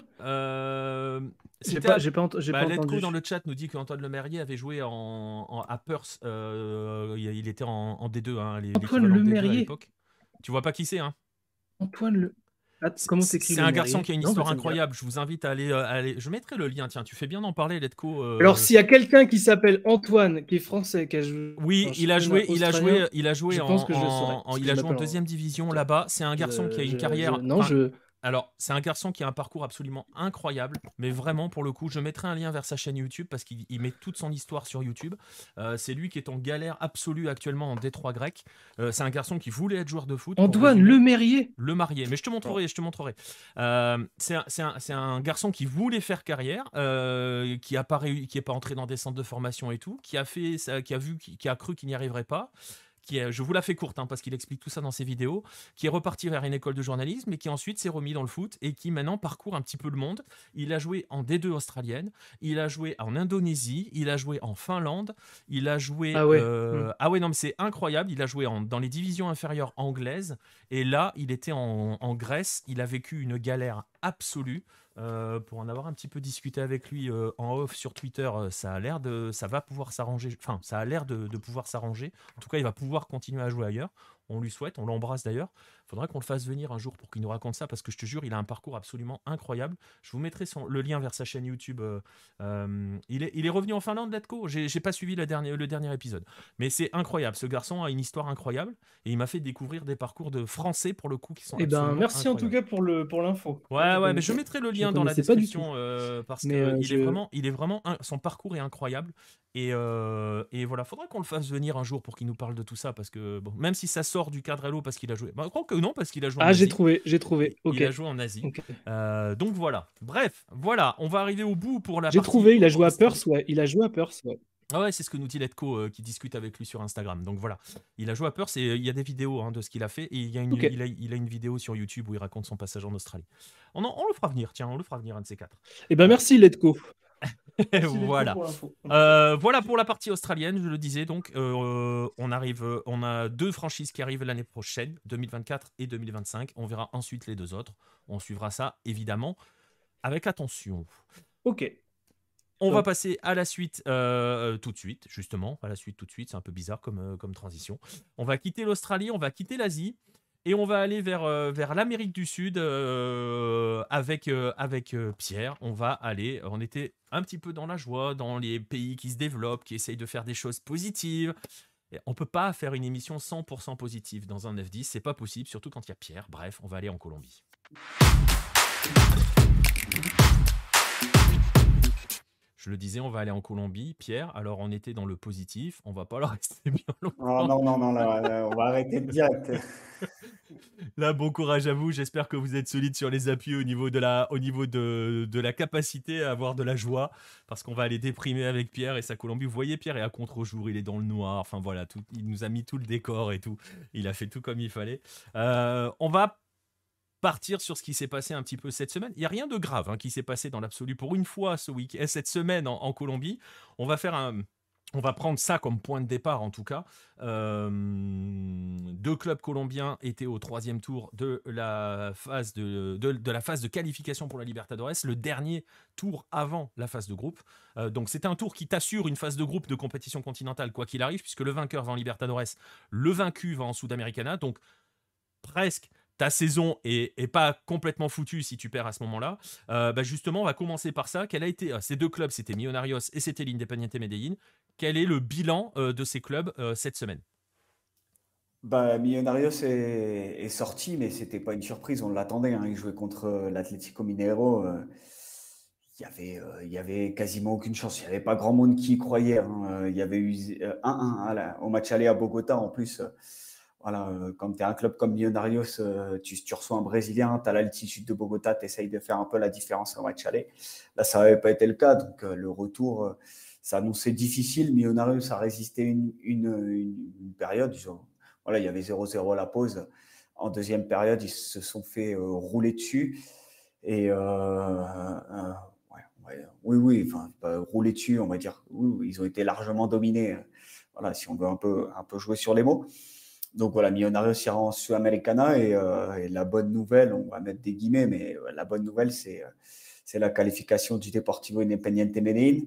Euh, J'ai c'était pas, à- j'ai pas, ent- j'ai bah, pas Letco dans entendu. le chat nous dit qu'Antoine Lemarié avait joué en, en- à Perth. euh, il il était en, en D deux, hein, les- Antoine l'équivalent de D deux à Lemérier. l'époque. Tu vois pas qui c'est, hein? Antoine Le. Ah, C'est comment c'est- t'écris c'est Le un garçon Mérier? qui a une Non, bah, histoire ça me dit rien. incroyable. Je vous invite à aller, euh, à aller- Je mettrai le lien. Tiens, tu fais bien d'en parler, Letco. Alors, euh, s'il y a quelqu'un qui s'appelle Antoine, qui est français, qui a joué Oui, en il a championnat joué, il a australien, joué, il a joué je en, pense que je le saurais. en- en- Parce que il je a joué en m'appelle deuxième en- division là-bas. C'est un garçon qui a Je- une je- carrière. je- Non, enfin, je. Alors, c'est un garçon qui a un parcours absolument incroyable, mais vraiment, pour le coup, je mettrai un lien vers sa chaîne YouTube parce qu'il il met toute son histoire sur YouTube. Euh, c'est lui qui est en galère absolue actuellement en Détroit grec. Euh, c'est un garçon qui voulait être joueur de foot. pour Antoine résumer. Le Mérier. Le marié, mais je te montrerai, je te montrerai. Euh, c'est un, c'est un- c'est un garçon qui voulait faire carrière, euh, qui a pas réu- qui est pas entré dans des centres de formation et tout, qui a fait, ça- qui a vu, qui, qui a cru qu'il n'y arriverait pas. Qui est, je vous la fais courte hein, parce qu'il explique tout ça dans ses vidéos, qui est reparti vers une école de journalisme et qui ensuite s'est remis dans le foot et qui maintenant parcourt un petit peu le monde. Il a joué en D deux australienne, il a joué en Indonésie, il a joué en Finlande, il a joué... Ah ouais. euh, Mm. ah ouais, non mais c'est incroyable, il a joué en- dans les divisions inférieures anglaises et là il était en, en Grèce, il a vécu une galère absolue. Euh, pour en avoir un petit peu discuté avec lui euh, en off sur Twitter, euh, ça a l'air de, ça va pouvoir s'arranger. Enfin, ça a l'air de, de pouvoir s'arranger. En tout cas, il va pouvoir continuer à jouer ailleurs. On lui souhaite, on l'embrasse d'ailleurs. Il faudra qu'on le fasse venir un jour pour qu'il nous raconte ça parce que je te jure, il a un parcours absolument incroyable. Je vous mettrai son, le lien vers sa chaîne YouTube. euh, euh, il, est, il est revenu en Finlande, Letco. J'ai j'ai pas suivi la dernière, le dernier épisode, mais c'est incroyable. Ce garçon a une histoire incroyable et il m'a fait découvrir des parcours de Français pour le coup qui sont Eh ben, absolument merci en tout incroyables. cas pour le pour l'info. Ouais, Je ouais, mais je connaissais- mettrai le je lien dans la connaissais pas du description euh, parce Mais, que euh, il je- est vraiment, il est vraiment, un- son parcours est incroyable et, euh, et voilà, faudrait qu'on le fasse venir un jour pour qu'il nous parle de tout ça parce que bon, même si ça sort du cadre Hello parce qu'il a joué, bah, je crois que non parce qu'il a joué en Ah, j'ai Asie. trouvé, j'ai trouvé. Il Ok. a joué en Asie. Ok. Euh, donc voilà. Bref, voilà, on va arriver au bout pour la J'ai partie trouvé, il a joué à Australie. Perth, ouais. Il a joué à Perth, ouais. Ah ouais, c'est ce que nous dit Letco euh, qui discute avec lui sur Instagram. Donc voilà, il a joué à Perth et euh, il y a des vidéos hein, de ce qu'il a fait et il, y a une, Ok. il, a, il a une vidéo sur YouTube où il raconte son passage en Australie. On, en- on le fera venir, tiens, on le fera venir un de ces quatre. Eh ben, merci Letco. Merci, Letco, Voilà. pour l'info. Euh, voilà pour la partie australienne, je le disais. Donc, euh, on arrive, euh, on a deux franchises qui arrivent l'année prochaine, deux mille vingt-quatre et deux mille vingt-cinq. On verra ensuite les deux autres. On suivra ça évidemment avec attention. Ok. On va Top. passer à la suite euh, tout de suite, justement. À la suite tout de suite, c'est un peu bizarre comme, euh, comme transition. On va quitter l'Australie, on va quitter l'Asie. Et on va aller vers, euh, vers l'Amérique du Sud euh, avec, euh, avec euh, Pierre. On va aller, on était un petit peu dans la joie, dans les pays qui se développent, qui essayent de faire des choses positives. Et on ne peut pas faire une émission cent pour cent positive dans un F dix, c'est pas possible, surtout quand il y a Pierre. Bref, on va aller en Colombie. Je le disais, on va aller en Colombie. Pierre, alors on était dans le positif, on va pas le rester bien longtemps. Oh, non, non, non, là, là, on va arrêter direct. Là, bon courage à vous. J'espère que vous êtes solide sur les appuis au niveau de la, au niveau de, de la capacité à avoir de la joie, parce qu'on va aller déprimer avec Pierre et sa Colombie. Vous voyez, Pierre est à contre-jour, il est dans le noir. Enfin voilà, tout, il nous a mis tout le décor et tout. Il a fait tout comme il fallait. Euh, on va partir sur ce qui s'est passé un petit peu cette semaine. Il n'y a rien de grave hein, qui s'est passé dans l'absolu pour une fois ce week cette semaine en, en Colombie. On va faire un... On va prendre ça comme point de départ en tout cas. Euh, deux clubs colombiens étaient au troisième tour de la phase de, de, de la phase de qualification pour la Libertadores, le dernier tour avant la phase de groupe. Euh, donc c'est un tour qui t'assure une phase de groupe de compétition continentale quoi qu'il arrive, puisque le vainqueur va en Libertadores, le vaincu va en Sudamericana. Donc presque ta saison est, est pas complètement foutue si tu perds à ce moment-là. Euh, bah justement, on va commencer par ça. Quel a été euh, ces deux clubs, c'était Millonarios et c'était l'Independiente Medellín. Quel est le bilan euh, de ces clubs euh, cette semaine? Bah, Millonarios est, est sorti, mais c'était pas une surprise, on l'attendait, hein. Il jouait contre euh, l'Atlético Mineiro. euh, Il y avait, euh, il y avait quasiment aucune chance. Il n'y avait pas grand monde qui y croyait, hein. Euh, Il y avait eu euh, un un à la- au match aller à Bogota. En plus, euh, voilà, euh, quand tu es un club comme Millonarios, euh, tu, tu reçois un Brésilien, tu as l'altitude de Bogota, tu essayes de faire un peu la différence au match aller. Là, ça n'avait pas été le cas. Donc, euh, le retour, euh, ça annonçait difficile. Millonarios a résisté une, une, une- une période. Ils ont- voilà, il y avait zéro zéro à la pause. En deuxième période, ils se sont fait euh, rouler dessus. Et euh, euh, ouais, ouais, oui, oui, enfin, pas rouler dessus, on va dire. Oui, oui, ils ont été largement dominés. euh, Voilà, si on veut un peu, un peu jouer sur les mots. Donc voilà, Millonarios ira en Sudamericana et, euh, et la bonne nouvelle, on va mettre des guillemets, mais euh, la bonne nouvelle, c'est euh, c'est la qualification du Deportivo Independiente Medellín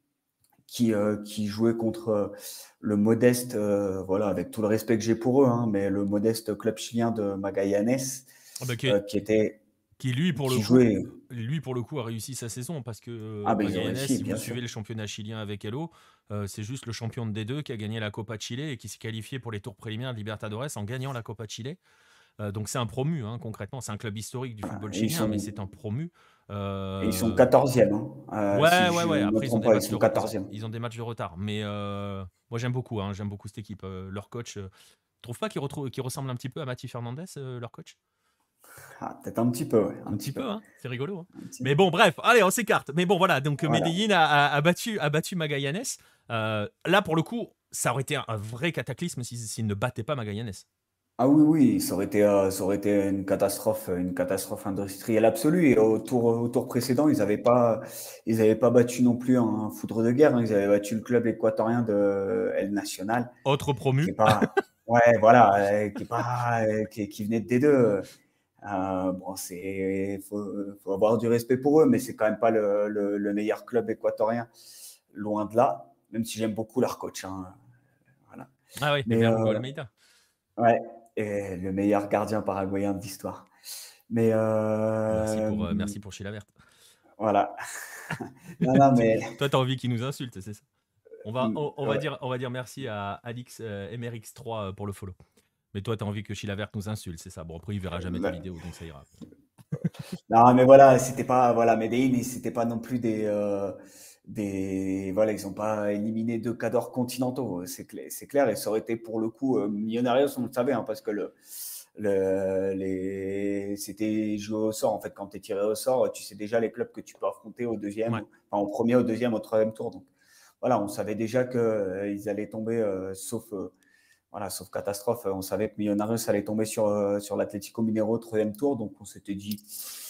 qui, euh, qui jouait contre euh, le modeste, euh, voilà, avec tout le respect que j'ai pour eux, hein, mais le modeste club chilien de Magallanes Ah bah, qui, euh, est- qui était, qui, lui pour le qui coup, jouait. lui pour le coup a réussi sa saison parce que Ah euh, ben ils ont Magallanes, réussi, si vous bien sûr. suivez le championnat chilien avec Elo, euh, c'est juste le champion de D deux qui a gagné la Copa Chile et qui s'est qualifié pour les tours préliminaires de Libertadores en gagnant la Copa Chile. Euh, donc c'est un promu, hein, concrètement. C'est un club historique du football Et ils chilien, mais sont, c'est un promu. et ils sont Euh, quatorzième, hein. Euh, Ouais, si ouais, je ouais. ne me Après, ils ont trompe des pas, ils matchs de, sont re- ils ont, quatorzième. ils ont des matchs de retard. Mais euh, moi, j'aime beaucoup. Hein, j'aime beaucoup cette équipe. Euh, leur coach, euh, trouve pas qu'il retrouve, qu'il ressemble un petit peu à Mathieu Fernandez, euh, leur coach? Ah, peut-être un petit peu, ouais, Un un petit petit peu. peu, hein. C'est rigolo. Hein. Un petit Mais peu. bon, bref. Allez, on s'écarte. Mais bon, voilà. Donc, Voilà. Medellín a, a- a battu, a battu Magallanes. Euh, là, pour le coup, ça aurait été un, un vrai cataclysme s'ils s'ils ne battaient pas Magallanes. Ah oui, oui, ça aurait été, euh, ça aurait été une catastrophe, une catastrophe industrielle absolue. Et au tour, au tour précédent, ils n'avaient pas, ils avaient pas battu non plus un foudre de guerre, hein. Ils avaient battu le club équatorien de El Nacional, Autre qui promu. est pas, ouais, voilà, euh, qui est pas, euh, qui, qui venait de D deux. Euh, bon, c'est, faut, faut avoir du respect pour eux, mais c'est quand même pas le, le, le meilleur club équatorien, loin de là. Même si j'aime beaucoup leur coach, hein. Voilà. Ah oui, Mais Everton euh, Almeida. ouais, et le meilleur gardien paraguayen de l'histoire. Mais Merci euh, pour, euh, merci pour Chilavert. voilà. Non, non, Tu- mais Toi, t'as envie qu'ils nous insultent, c'est ça? On va, on, on va ouais. dire, on va dire merci à Alix euh, M R X trois euh, pour le follow. Mais toi, t'as envie que Chilavert nous insulte, c'est ça. Bon, après, il verra jamais ta vidéo, donc ça ira. Non, mais voilà, c'était pas, voilà, Medellín, c'était pas non plus des, euh, des, voilà, ils ont pas éliminé deux cadors continentaux, c'est clair, c'est clair, et ça aurait été pour le coup, euh, Millonarios, on le savait, hein, parce que le, le, les, c'était joué au sort, en fait, quand tu es tiré au sort, tu sais déjà les clubs que tu peux affronter au deuxième, Ouais. enfin, au premier, au deuxième, au troisième tour, donc voilà, on savait déjà que euh, ils allaient tomber, euh, sauf, euh, voilà, sauf catastrophe, on savait que Millonarios allait tomber sur, euh, sur l'Atlético Mineiro au troisième tour, donc on s'était dit,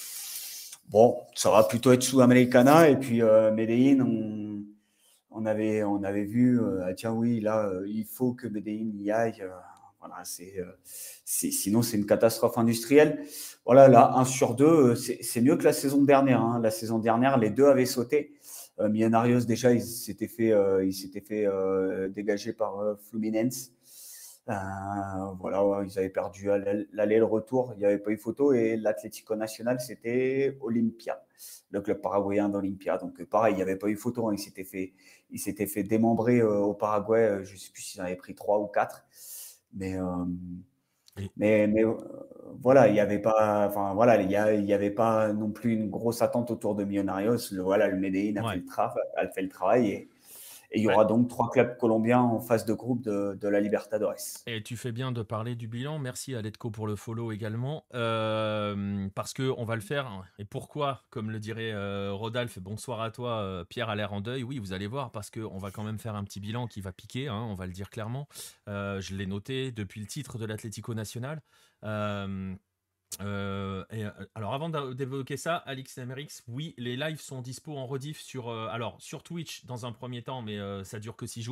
bon, ça va plutôt être sous Americana. Et puis euh, Medellín, on, on, avait, on avait vu, euh, ah, tiens, oui, là, euh, il faut que Medellín y aille. Euh, voilà, c'est, euh, c'est, sinon, c'est une catastrophe industrielle. Voilà, là, un sur deux, euh, c'est, c'est mieux que la saison dernière, hein. La saison dernière, les deux avaient sauté. Euh, Millonarios, déjà, il s'était fait, euh, il s'était fait euh, dégager par euh, Fluminense. Euh, voilà, ouais, ils avaient perdu à l'aller et le retour, il n'y avait pas eu photo. Et l'Atlético Nacional, c'était Olympia, le club paraguayen d'Olympia. Donc pareil, il n'y avait pas eu photo, hein. Il s'était fait, il s'était fait démembrer euh, au Paraguay. Je ne sais plus s'ils en avaient pris trois ou quatre. Mais, euh, Et- mais, mais euh, voilà, il n'y avait pas, enfin voilà, il y, a- il y avait pas non plus une grosse attente autour de Millonarios. Le, voilà, le Medellín a fait Ouais. le, tra- a fait le travail. Et, et il y Ouais. aura donc trois clubs colombiens en phase de groupe de, de la Libertadores. Et tu fais bien de parler du bilan. Merci à Letco pour le follow également. Euh, parce que on va le faire. Et pourquoi, comme le dirait euh, Rodolphe, bonsoir à toi, euh, Pierre a l'air en deuil. Oui, vous allez voir, parce qu'on va quand même faire un petit bilan qui va piquer, hein, on va le dire clairement. Euh, je l'ai noté depuis le titre de l'Atlético Nacional. Euh, Euh, et, euh, alors avant d'a- d'évoquer ça, Alix M R X, oui, les lives sont dispo en rediff sur, euh, alors, sur Twitch dans un premier temps, mais euh, ça dure que six jours.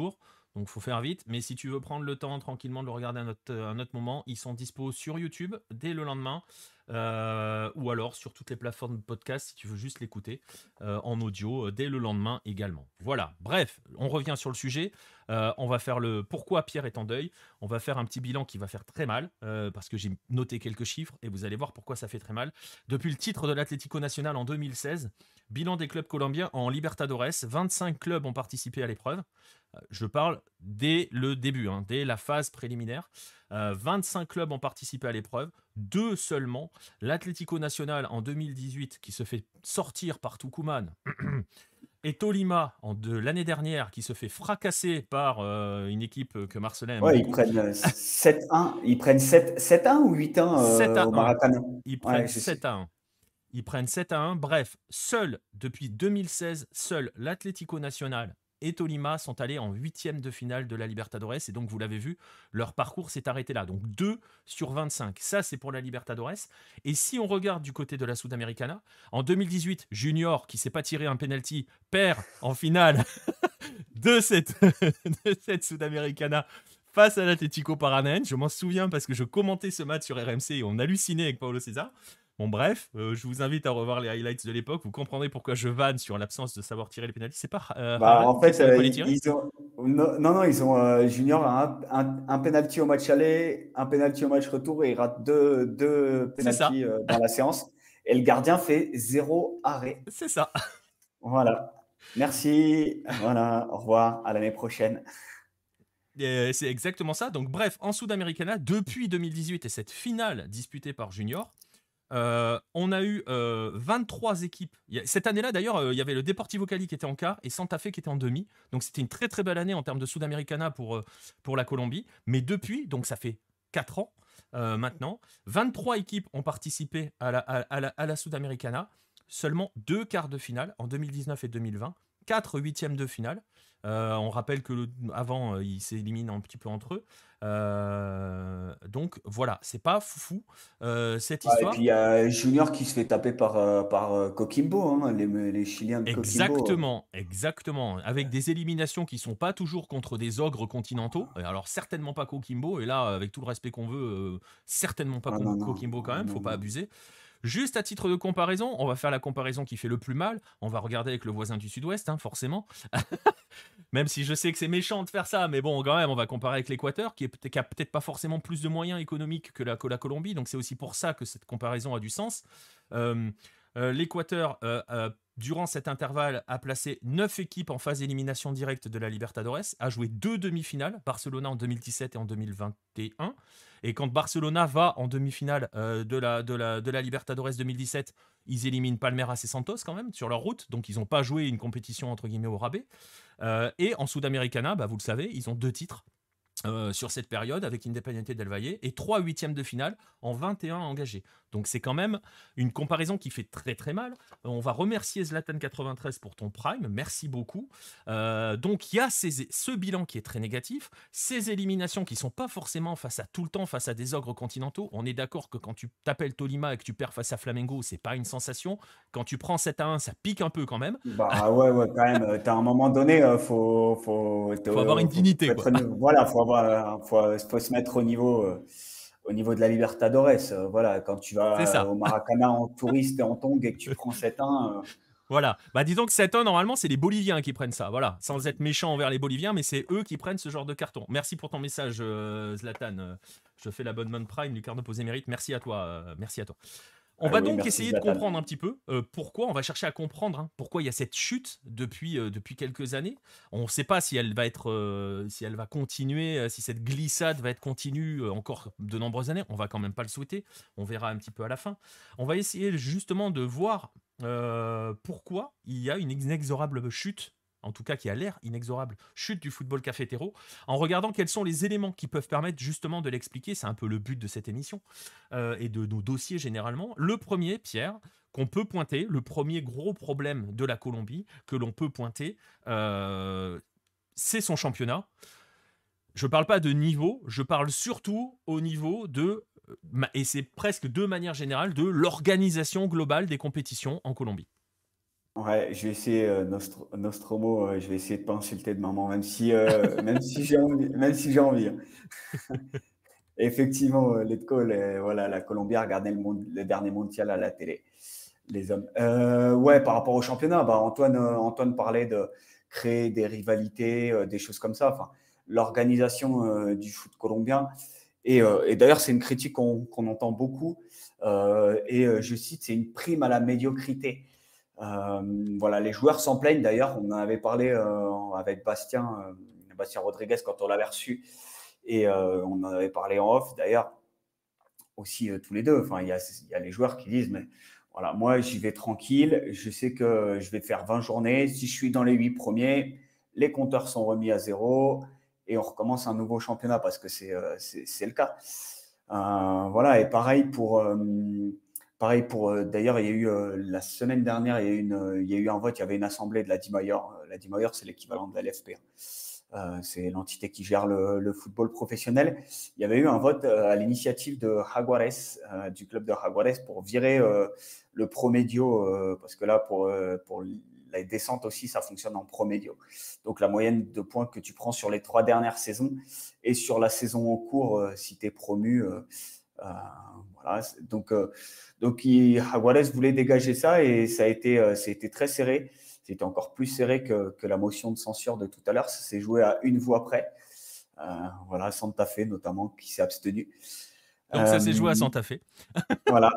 Donc, il faut faire vite. Mais si tu veux prendre le temps tranquillement de le regarder à un autre, un autre moment, ils sont dispo sur YouTube dès le lendemain. Euh, ou alors sur toutes les plateformes de podcast si tu veux juste l'écouter euh, en audio euh, dès le lendemain également. Voilà, bref, on revient sur le sujet. Euh, on va faire le pourquoi Pierre est en deuil. On va faire un petit bilan qui va faire très mal euh, parce que j'ai noté quelques chiffres et vous allez voir pourquoi ça fait très mal. Depuis le titre de l'Atlético Nacional en deux mille seize, bilan des clubs colombiens en Libertadores, vingt-cinq clubs ont participé à l'épreuve. Euh, je parle dès le début, hein, dès la phase préliminaire. Euh, vingt-cinq clubs ont participé à l'épreuve, deux seulement. L'Atlético Nacional en deux mille dix-huit qui se fait sortir par Tucumán et Tolima en de l'année dernière qui se fait fracasser par euh, une équipe que Marcelin aime Ouais, ils beaucoup. prennent euh, sept un, ils prennent sept un ou huit un sept à euh, au un. Maracanã. Ils prennent Ouais, je sais. sept à un. Ils prennent sept à un. Bref, seul depuis deux mille seize, seul l'Atlético Nacional et Tolima sont allés en huitième de finale de la Libertadores. Et donc, vous l'avez vu, leur parcours s'est arrêté là. Donc, deux sur vingt-cinq. Ça, c'est pour la Libertadores. Et si on regarde du côté de la Sudamericana, en deux mille dix-huit, Junior, qui ne s'est pas tiré un penalty, perd en finale de cette, de cette Sudamericana face à l'Atlético Paranaense. Je m'en souviens parce que je commentais ce match sur R M C et on hallucinait avec Paulo César. Bon bref, euh, je vous invite à revoir les highlights de l'époque. Vous comprendrez pourquoi je vanne sur l'absence de savoir tirer les pénaltys. C'est pas euh, Bah, Haran en qui fait, savait euh, pas les ils, tirer ils ont non, non, non, ils ont euh, Junior a un, un, un penalty au match aller, un penalty au match retour et il rate deux, deux C'est ça, penalties euh, dans la séance. Et le gardien fait zéro arrêt. c'est ça. Voilà. Merci. Voilà. Au revoir. À l'année prochaine. Et c'est exactement ça. Donc bref, en Sudamericana, depuis deux mille dix-huit et cette finale disputée par Junior, Euh, on a eu euh, vingt-trois équipes. Il y a- Cette année-là, d'ailleurs, euh, il y avait le Deportivo Cali qui était en quart et Santa Fe qui était en demi. Donc, c'était une très très belle année en termes de Sudamericana pour, euh, pour la Colombie. Mais depuis, donc ça fait quatre ans euh, maintenant, vingt-trois équipes ont participé à la, à, à la, à la Sudamericana. Seulement deux quarts de finale en deux mille dix-neuf et deux mille vingt. Quatre huitièmes de finale. Euh, on rappelle que le, avant, euh, ils s'éliminent un petit peu entre eux. Euh, donc voilà, c'est pas foufou euh, cette Ah, et histoire. puis il y a Junior qui se fait taper par, euh, par euh, Coquimbo, hein, les, les Chiliens de Coquimbo. Exactement, exactement. Avec des éliminations qui sont pas toujours contre des ogres continentaux. Et alors certainement pas Coquimbo. Et là, avec tout le respect qu'on veut, euh, certainement pas Ah, Co- non, non, Coquimbo quand même. non, Faut pas non. abuser. Juste à titre de comparaison, on va faire la comparaison qui fait le plus mal. On va regarder avec le voisin du Sud-Ouest, hein, forcément. Même si je sais que c'est méchant de faire ça, mais bon, quand même, on va comparer avec l'Équateur, qui, est peut- qui a peut-être pas forcément plus de moyens économiques que la, que la Colombie. Donc c'est aussi pour ça que cette comparaison a du sens. Euh, euh, L'Équateur, euh, euh, durant cet intervalle, a placé neuf équipes en phase d'élimination directe de la Libertadores, a joué deux demi-finales, Barcelona en deux mille dix-sept et en deux mille vingt et un. Et quand Barcelona va en demi-finale euh, de, la, de, la, de la Libertadores deux mille dix-sept, ils éliminent Palmeiras et Santos quand même sur leur route, donc ils n'ont pas joué une compétition entre guillemets au rabais. Euh, et en Sudamericana, bah, vous le savez, ils ont deux titres. Euh, sur cette période avec Independiente del Valle et trois huitièmes de finale en vingt et un engagés. Donc c'est quand même une comparaison qui fait très très mal. Euh, on va remercier Zlatan quatre-vingt-treize pour ton prime, merci beaucoup. Euh, donc il y a ces, ce bilan qui est très négatif, ces éliminations qui sont pas forcément face à tout le temps, face à des ogres continentaux. On est d'accord que quand tu t'appelles Tolima et que tu perds face à Flamengo, c'est pas une sensation. Quand tu prends sept à un, ça pique un peu quand même. Bah ouais, ouais, quand même. euh, T'as un moment donné, euh, faut, faut, te- Faut avoir une faut- dignité, faut quoi. être, voilà, faut avoir, euh, faut, faut se mettre au niveau, euh, au niveau de la Libertadores. euh, voilà, quand tu C'est vas ça. au Maracanã en touriste et en tongue et que tu prends sept un, euh, Voilà, bah disons que sept un, normalement, c'est les Boliviens qui prennent ça, voilà, sans être méchant envers les Boliviens, mais c'est eux qui prennent ce genre de carton. Merci pour ton message, euh, Zlatan. Euh, Je fais l'abonnement Prime, Lucarno Posé Mérite. Merci à toi, euh, merci à toi. On ah va oui, donc merci essayer de Zlatan. comprendre un petit peu euh, pourquoi, on va chercher à comprendre hein, pourquoi il y a cette chute depuis, euh, depuis quelques années. On ne sait pas si elle va être, euh, si elle va continuer, euh, si cette glissade va être continue euh, encore de nombreuses années. On va quand même pas le souhaiter. On verra un petit peu à la fin. On va essayer justement de voir euh, pourquoi il y a une inexorable chute, en tout cas qui a l'air inexorable, chute du football cafetero, en regardant quels sont les éléments qui peuvent permettre justement de l'expliquer. C'est un peu le but de cette émission euh, et de nos dossiers généralement. Le premier, Pierre, qu'on peut pointer, le premier gros problème de la Colombie que l'on peut pointer, euh, c'est son championnat. Je ne parle pas de niveau, je parle surtout au niveau de, et c'est presque de manière générale, de l'organisation globale des compétitions en Colombie. Ouais, je vais essayer, euh, Nostro- Nostromo, euh, je vais essayer de pas insulter de maman, même si, euh, même si j'ai envie, même si j'ai envie. Hein. Effectivement, euh, Letco, les- voilà, la Colombie a regardé le, monde, le dernier mondial à la télé, les hommes. Euh, ouais, par rapport au championnat, bah, Antoine, euh, Antoine parlait de créer des rivalités, euh, des choses comme ça. Enfin, l'organisation euh, du foot colombien. Et, euh, et d'ailleurs, c'est une critique qu'on qu'on entend beaucoup. Euh, et euh, je cite, c'est une prime à la médiocrité. Euh, voilà, les joueurs s'en plaignent d'ailleurs. On en avait parlé euh, avec Bastien, euh, Bastien Rodriguez quand on l'avait reçu. Et euh, on en avait parlé en off d'ailleurs aussi euh, tous les deux. Enfin, il y a, il y a les joueurs qui disent, mais voilà, moi j'y vais tranquille. Je sais que je vais faire vingt journées. Si je suis dans les huit premiers, les compteurs sont remis à zéro et on recommence un nouveau championnat parce que c'est euh, c'est, c'est le cas. Euh, voilà, et pareil pour. Euh, Pareil pour, euh, d'ailleurs, il y a eu euh, la semaine dernière, il y, a eu une, euh, il y a eu un vote, il y avait une assemblée de la DIMAYOR. Euh, La DIMAYOR, c'est l'équivalent de la L F P. Euh, c'est l'entité qui gère le, le football professionnel. Il y avait eu un vote euh, à l'initiative de Jaguares, euh, du club de Jaguares, pour virer euh, le Promedio, euh, parce que là, pour, euh, pour la descente aussi, ça fonctionne en Promedio. Donc la moyenne de points que tu prends sur les trois dernières saisons et sur la saison en cours, euh, si tu es promu. Euh, euh, voilà. Donc, euh, donc il, Jaguares voulait dégager ça et ça a été, euh, ça a été très serré. C'était encore plus serré que, que la motion de censure de tout à l'heure. Ça s'est joué à une voix près. Euh, voilà, Santa Fe notamment qui s'est abstenu. Donc ça s'est Euh, joué à Santa Fe, voilà,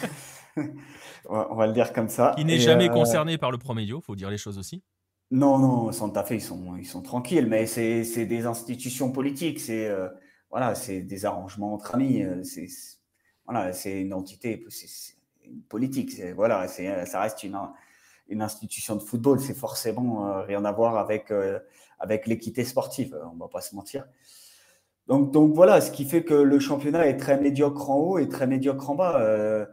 on, va, on va le dire comme ça. qui n'est Et, jamais euh, concerné par le Promédio, faut dire les choses aussi. non, non, Santa Fe, ils sont, ils sont tranquilles, mais c'est, c'est des institutions politiques. C'est euh, voilà, c'est des arrangements entre amis. euh, C'est, c'est- voilà, c'est une entité, c'est, c'est une politique. C'est, voilà, c'est, ça reste une, une institution de football, c'est forcément euh, rien à voir avec, euh, avec l'équité sportive, on ne va pas se mentir. Donc, donc voilà, ce qui fait que le championnat est très médiocre en haut et très médiocre en bas. Euh,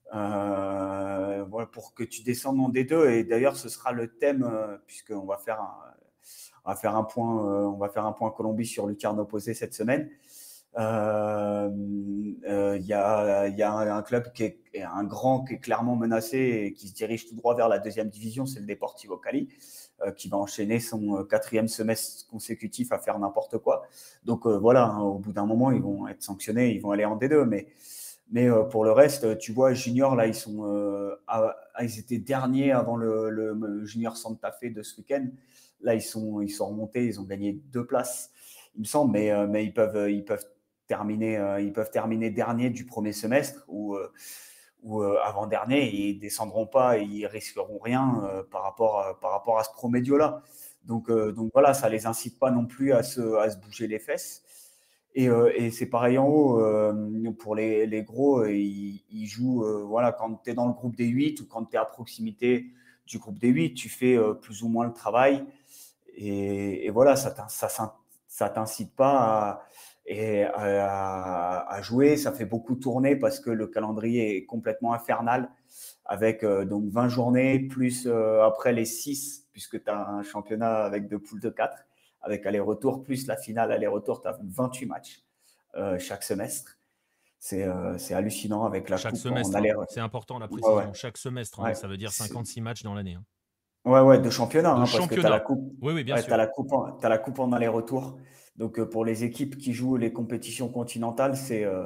euh, voilà, pour que tu descendes en D deux. Et d'ailleurs, ce sera le thème, euh, puisqu'on va faire un, on va faire un point, euh, on va faire un point Colombie sur Lucarne opposé cette semaine. Il euh, euh, y, a, y a un, un club qui est un grand qui est clairement menacé et qui se dirige tout droit vers la deuxième division, c'est le Deportivo Cali, euh, qui va enchaîner son quatrième semestre consécutif à faire n'importe quoi. Donc euh, voilà, hein, au bout d'un moment, ils vont être sanctionnés, ils vont aller en D deux, mais mais euh, pour le reste, tu vois, Junior, là, ils sont, euh, à, ils étaient derniers avant le, le, le Junior Santa Fe de ce week-end. Là, ils sont, ils sont remontés, ils ont gagné deux places, il me semble, mais, euh, mais ils peuvent, ils peuvent terminer, euh, ils peuvent terminer dernier du premier semestre ou, euh, ou euh, avant-dernier. Ils descendront pas, et ils risqueront rien euh, par rapport, à, par rapport à ce promédio-là. Donc, euh, donc voilà, ça les incite pas non plus à se, à se bouger les fesses. Et, euh, et c'est pareil en haut, euh, pour les, les gros, euh, ils, ils jouent, euh, voilà, quand tu es dans le groupe des huit ou quand tu es à proximité du groupe des huit, tu fais euh, plus ou moins le travail. Et, et voilà, ça ça t'incite pas à, et à, à, jouer. Ça fait beaucoup tourner parce que le calendrier est complètement infernal avec euh, donc vingt journées plus euh, après les six, puisque tu as un championnat avec deux poules de quatre, avec aller-retour, plus la finale aller-retour, tu as vingt-huit matchs euh, chaque semestre. C'est euh, hallucinant avec la Chaque coupe en semestre, hein. aller-retour. C'est important la Ouais, précision. ouais. Chaque semestre, hein, Ouais, ça veut dire cinquante-six matchs dans l'année. Hein. ouais, ouais, de championnat, De hein, parce que tu as la championnat. coupe, Oui, oui, bien ouais, sûr. t'as la coupe, en, t'as la coupe en aller-retour. Donc euh, pour les équipes qui jouent les compétitions continentales, c'est euh,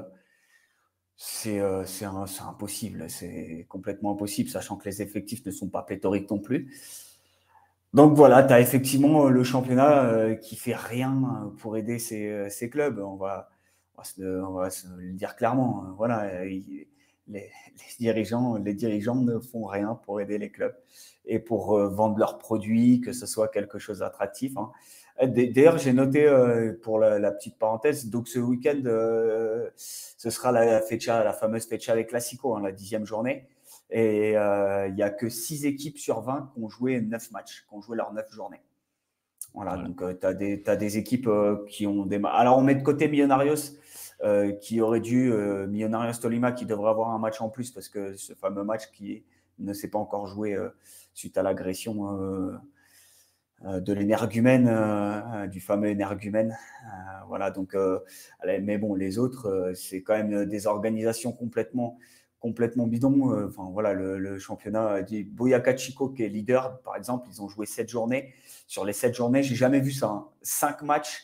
c'est euh, c'est un, c'est impossible, c'est complètement impossible, sachant que les effectifs ne sont pas pléthoriques non plus. Donc voilà, tu as effectivement le championnat euh, qui fait rien pour aider ces, euh, ces clubs. On va, on va, se, le, on va se le dire clairement. Voilà, les, les, dirigeants, les dirigeants ne font rien pour aider les clubs et pour euh, vendre leurs produits, que ce soit quelque chose d'attractif. Hein. D'ailleurs, j'ai noté euh, pour la, la petite parenthèse, donc ce week-end, euh, ce sera la fecha, la fameuse fecha des Clasico, hein, la dixième journée. Et il euh, n'y a que six équipes sur vingt qui ont joué neuf matchs, qui ont joué leurs neuf journées. Voilà, voilà. Donc euh, tu as des, t'as des équipes euh, qui ont des. Alors on met de côté Millonarios, euh, qui aurait dû, euh, Millonarios Tolima, qui devrait avoir un match en plus, parce que ce fameux match qui ne s'est pas encore joué euh, suite à l'agression euh, euh, de l'énergumène, euh, du fameux énergumène. Euh, voilà, donc, euh, mais bon, les autres, euh, c'est quand même des organisations complètement complètement bidon. Euh, Enfin, voilà, le, le championnat dit Boyacá Chico, qui est leader, par exemple, ils ont joué sept journées. Sur les sept journées, j'ai jamais vu ça. Hein. Cinq matchs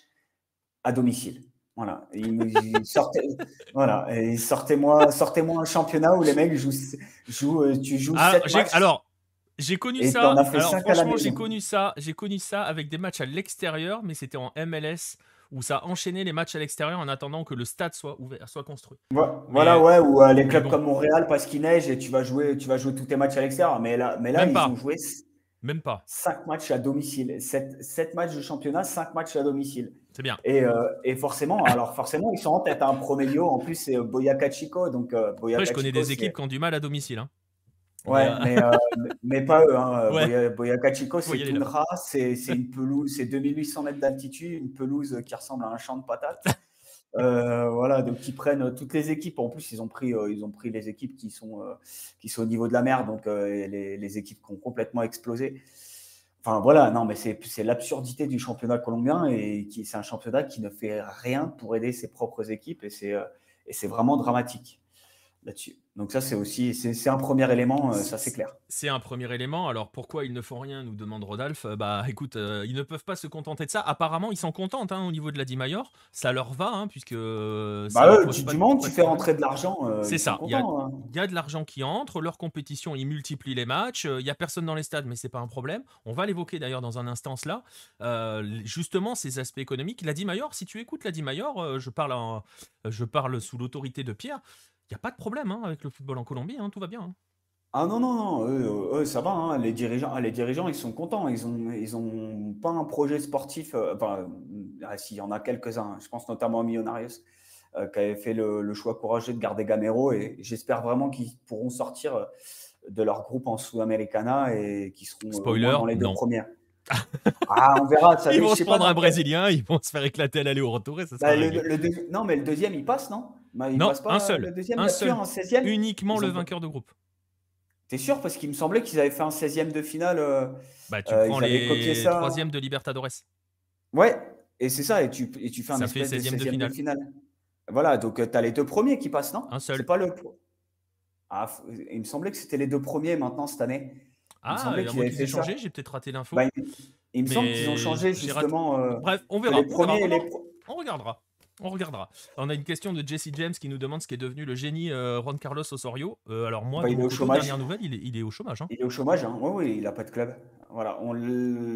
à domicile. Voilà. Et ils, ils sortaient, voilà. Et sortez-moi, sortez-moi un championnat où les mecs jouent, jouent euh, tu joues Ah, sept j'ai- matchs alors, j'ai connu et ça. t'en as fait Alors, cinq à la franchement, j'ai maison. connu ça. J'ai connu ça avec des matchs à l'extérieur, mais c'était en M L S où ça enchaînait les matchs à l'extérieur en attendant que le stade soit ouvert, soit construit. Vo- Mais, Voilà, ouais, ou euh, les mais clubs bon, comme Montréal parce qu'il neige et tu vas jouer, tu vas jouer tous tes matchs à l'extérieur. Mais là, mais là, même ils ont pas, joué même pas. cinq matchs à domicile. sept matchs de championnat, cinq matchs à domicile. C'est bien. Et, euh, et forcément, alors forcément, ils sont en tête. Un Promelio, en plus, c'est Boyacá Chico. Donc, euh, Après, Boyacá je connais Chico, des équipes c'est. qui ont du mal à domicile. Hein. Mais, Ouais, euh, mais, euh, mais pas eux. Hein. ouais, Boya- Boyacá Chico, faut c'est y aller là. toundra, c'est c'est une pelouse, c'est deux mille huit cents mètres d'altitude, une pelouse qui ressemble à un champ de patates. Euh, voilà, donc ils prennent toutes les équipes. En plus, ils ont pris, euh, ils ont pris les équipes qui sont, euh, qui sont au niveau de la mer, donc euh, les, les équipes qui ont complètement explosé. Enfin voilà, non, mais c'est c'est l'absurdité du championnat colombien et qui c'est un championnat qui ne fait rien pour aider ses propres équipes et c'est euh, et c'est vraiment dramatique là-dessus. Donc ça, c'est aussi c'est c'est un premier élément, euh, ça c'est clair. C'est un premier élément. Alors pourquoi ils ne font rien, nous demande Rodolphe. Euh, Bah écoute, euh, ils ne peuvent pas se contenter de ça. Apparemment, ils s'en contentent hein, au niveau de la Dimayor. Ça leur va, hein, puisque euh, ça Bah leur eux, pose du, pas, du de- moment que pas tu de fais problème. rentrer de l'argent, euh, C'est ils sont ça. Il y a, contents. Hein. il y a de l'argent qui entre. Leur compétition, ils multiplient les matchs. euh, Il y a personne dans les stades, mais c'est pas un problème. On va l'évoquer d'ailleurs dans un instant cela. Euh, justement, ces aspects économiques. La Dimayor, si tu écoutes la Dimayor, euh, je parle, en- je parle sous l'autorité de Pierre. Il n'y a pas de problème hein, avec le football en Colombie. Hein, tout va bien. Hein. Ah non, non, non, eux, eux, ça va, hein. Les dirigeants, ah, les dirigeants, ils sont contents. Ils ont, ils ont pas un projet sportif. euh, enfin, euh, ah, si, il y en a quelques-uns. Je pense notamment à Millonarios, euh, qui avait fait le, le choix courageux de garder Gamero. Et j'espère vraiment qu'ils pourront sortir euh, de leur groupe en Sudamericana et qu'ils seront euh, au moins Spoiler, dans les deux non. premières. Ah, on verra. Ça, Ils je vont se sais pas prendre un dans quel- Brésilien, ils vont se faire éclater à l'aller au retour et ça sera Bah, le, réglé. le deux- Non, mais le deuxième, il passe, non? Bah, il Non, passe un pas euh, le seul. deuxième, il Un n'y a plus seul. un seizième? Uniquement Ils le ont... vainqueur de groupe. T'es sûr? Parce qu'il me semblait qu'ils avaient fait un seizième de finale. euh, Bah, tu euh, prends ils avaient copié les ça. troisièmes de Libertadores. Ouais, et c'est ça, et tu, et tu fais un Ça fait espèce de seizième de seizième de finale. finale. Voilà, donc tu as les deux premiers qui passent, non? Un C'est seul. pas le. Ah, f- il me semblait que c'était les deux premiers maintenant cette année. Il me Ah, semblait à qu'ils moins avaient qu'ils aient fait ça. changé, j'ai peut-être raté l'info. Bah, il, il me semble qu'ils ont Mais changé j'ai raté. justement euh, Bref, on que verra. les On verra. premiers et On, les en- pro- on regardera. On regardera. On a une question de Jesse James qui nous demande ce qui est devenu le génie euh, Juan Carlos Osorio. Euh, alors moi, Bah, de il est mon au côté, chômage. dernière nouvelle, il est, il est au chômage. Hein. Il est au chômage, hein. Oui, oui, il n'a pas de club. Voilà, on le,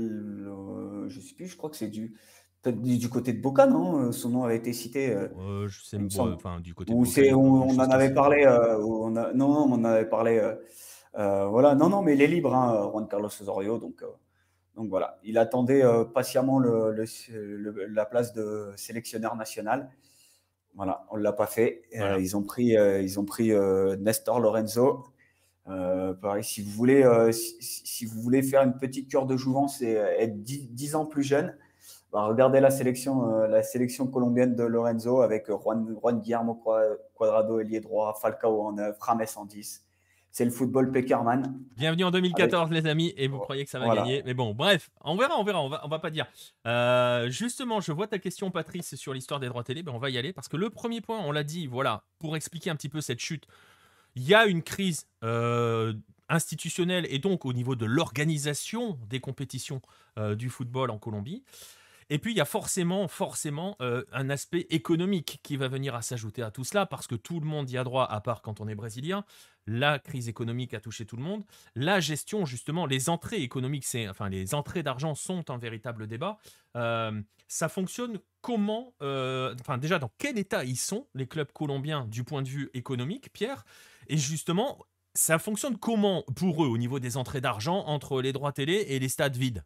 le- je sais plus, je crois que c'est du, peut-être du, du côté de Boca, non? Son nom avait été cité, euh, Euh, je sais, il me bon, semble. enfin, du côté de Ou Boca, il c'est, y a on, pas on grand-chose en qui avait se- parlé, euh, où on a, non, non, on en avait parlé. euh, euh, voilà, non, non, mais il est libre, hein, Juan Carlos Osorio, donc, euh, donc voilà. Il attendait euh, patiemment le, le- le- la place de sélectionneur national. Voilà, on ne l'a pas fait. Euh, Voilà. ils ont pris, euh, ils ont pris euh, Nestor Lorenzo. Euh, pareil, si vous voulez, euh, si, si- si vous voulez faire une petite cure de jouvence et euh, être dix, dix ans plus jeune, bah, regardez la sélection, euh, la sélection colombienne de Lorenzo avec euh, Juan, Juan Guillermo Qua- Cuadrado, ailier droit, Falcao en neuf, Rames en dix. C'est le football Peckerman. Bienvenue en deux mille quatorze, les amis, et vous croyez que ça va Voilà. gagner. Mais bon, bref, on verra, on verra, on va, on va pas dire. Euh, justement, je vois ta question, Patrice, sur l'histoire des droits télé. Ben, on va y aller parce que le premier point, on l'a dit, voilà, pour expliquer un petit peu cette chute, il y a une crise euh, institutionnelle et donc au niveau de l'organisation des compétitions euh, du football en Colombie. Et puis, il y a forcément, forcément euh, un aspect économique qui va venir à s'ajouter à tout cela, parce que tout le monde y a droit, à part quand on est brésilien. La crise économique a touché tout le monde. La gestion, justement, les entrées économiques, c'est, enfin, les entrées d'argent sont un véritable débat. Euh, ça fonctionne comment euh, Enfin, déjà, dans quel état ils sont, les clubs colombiens, du point de vue économique, Pierre? Et justement, ça fonctionne comment pour eux, au niveau des entrées d'argent, entre les droits télé et les stades vides?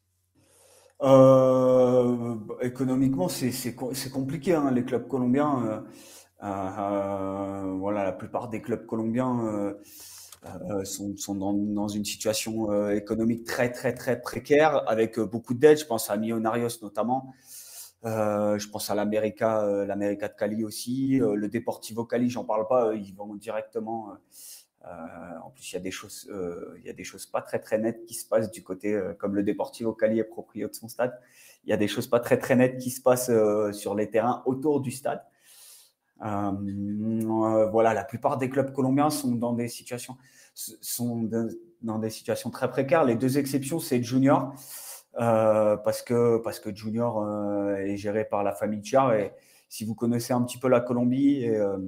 Euh, économiquement, c'est c'est co- c'est compliqué, hein, les clubs colombiens. euh, euh, voilà, la plupart des clubs colombiens euh, euh, sont, sont dans, dans une situation euh, économique très, très, très précaire, avec euh, beaucoup d'aides. Je pense à Millonarios notamment. Euh, je pense à l'América, euh, l'América de Cali aussi. Euh, le Deportivo Cali, j'en parle pas. euh, Ils vont directement. euh, en plus, il y a des choses, euh, il y a des choses pas très très nettes qui se passent du côté, euh, comme le Deportivo Cali est propriétaire de son stade. Il y a des choses pas très très nettes qui se passent euh, sur les terrains autour du stade. Euh, euh, voilà, la plupart des clubs colombiens sont dans des situations, sont de, dans des situations très précaires. Les deux exceptions, c'est Junior, euh, parce que parce que Junior euh, est géré par la famille Char. Et si vous connaissez un petit peu la Colombie, et, euh,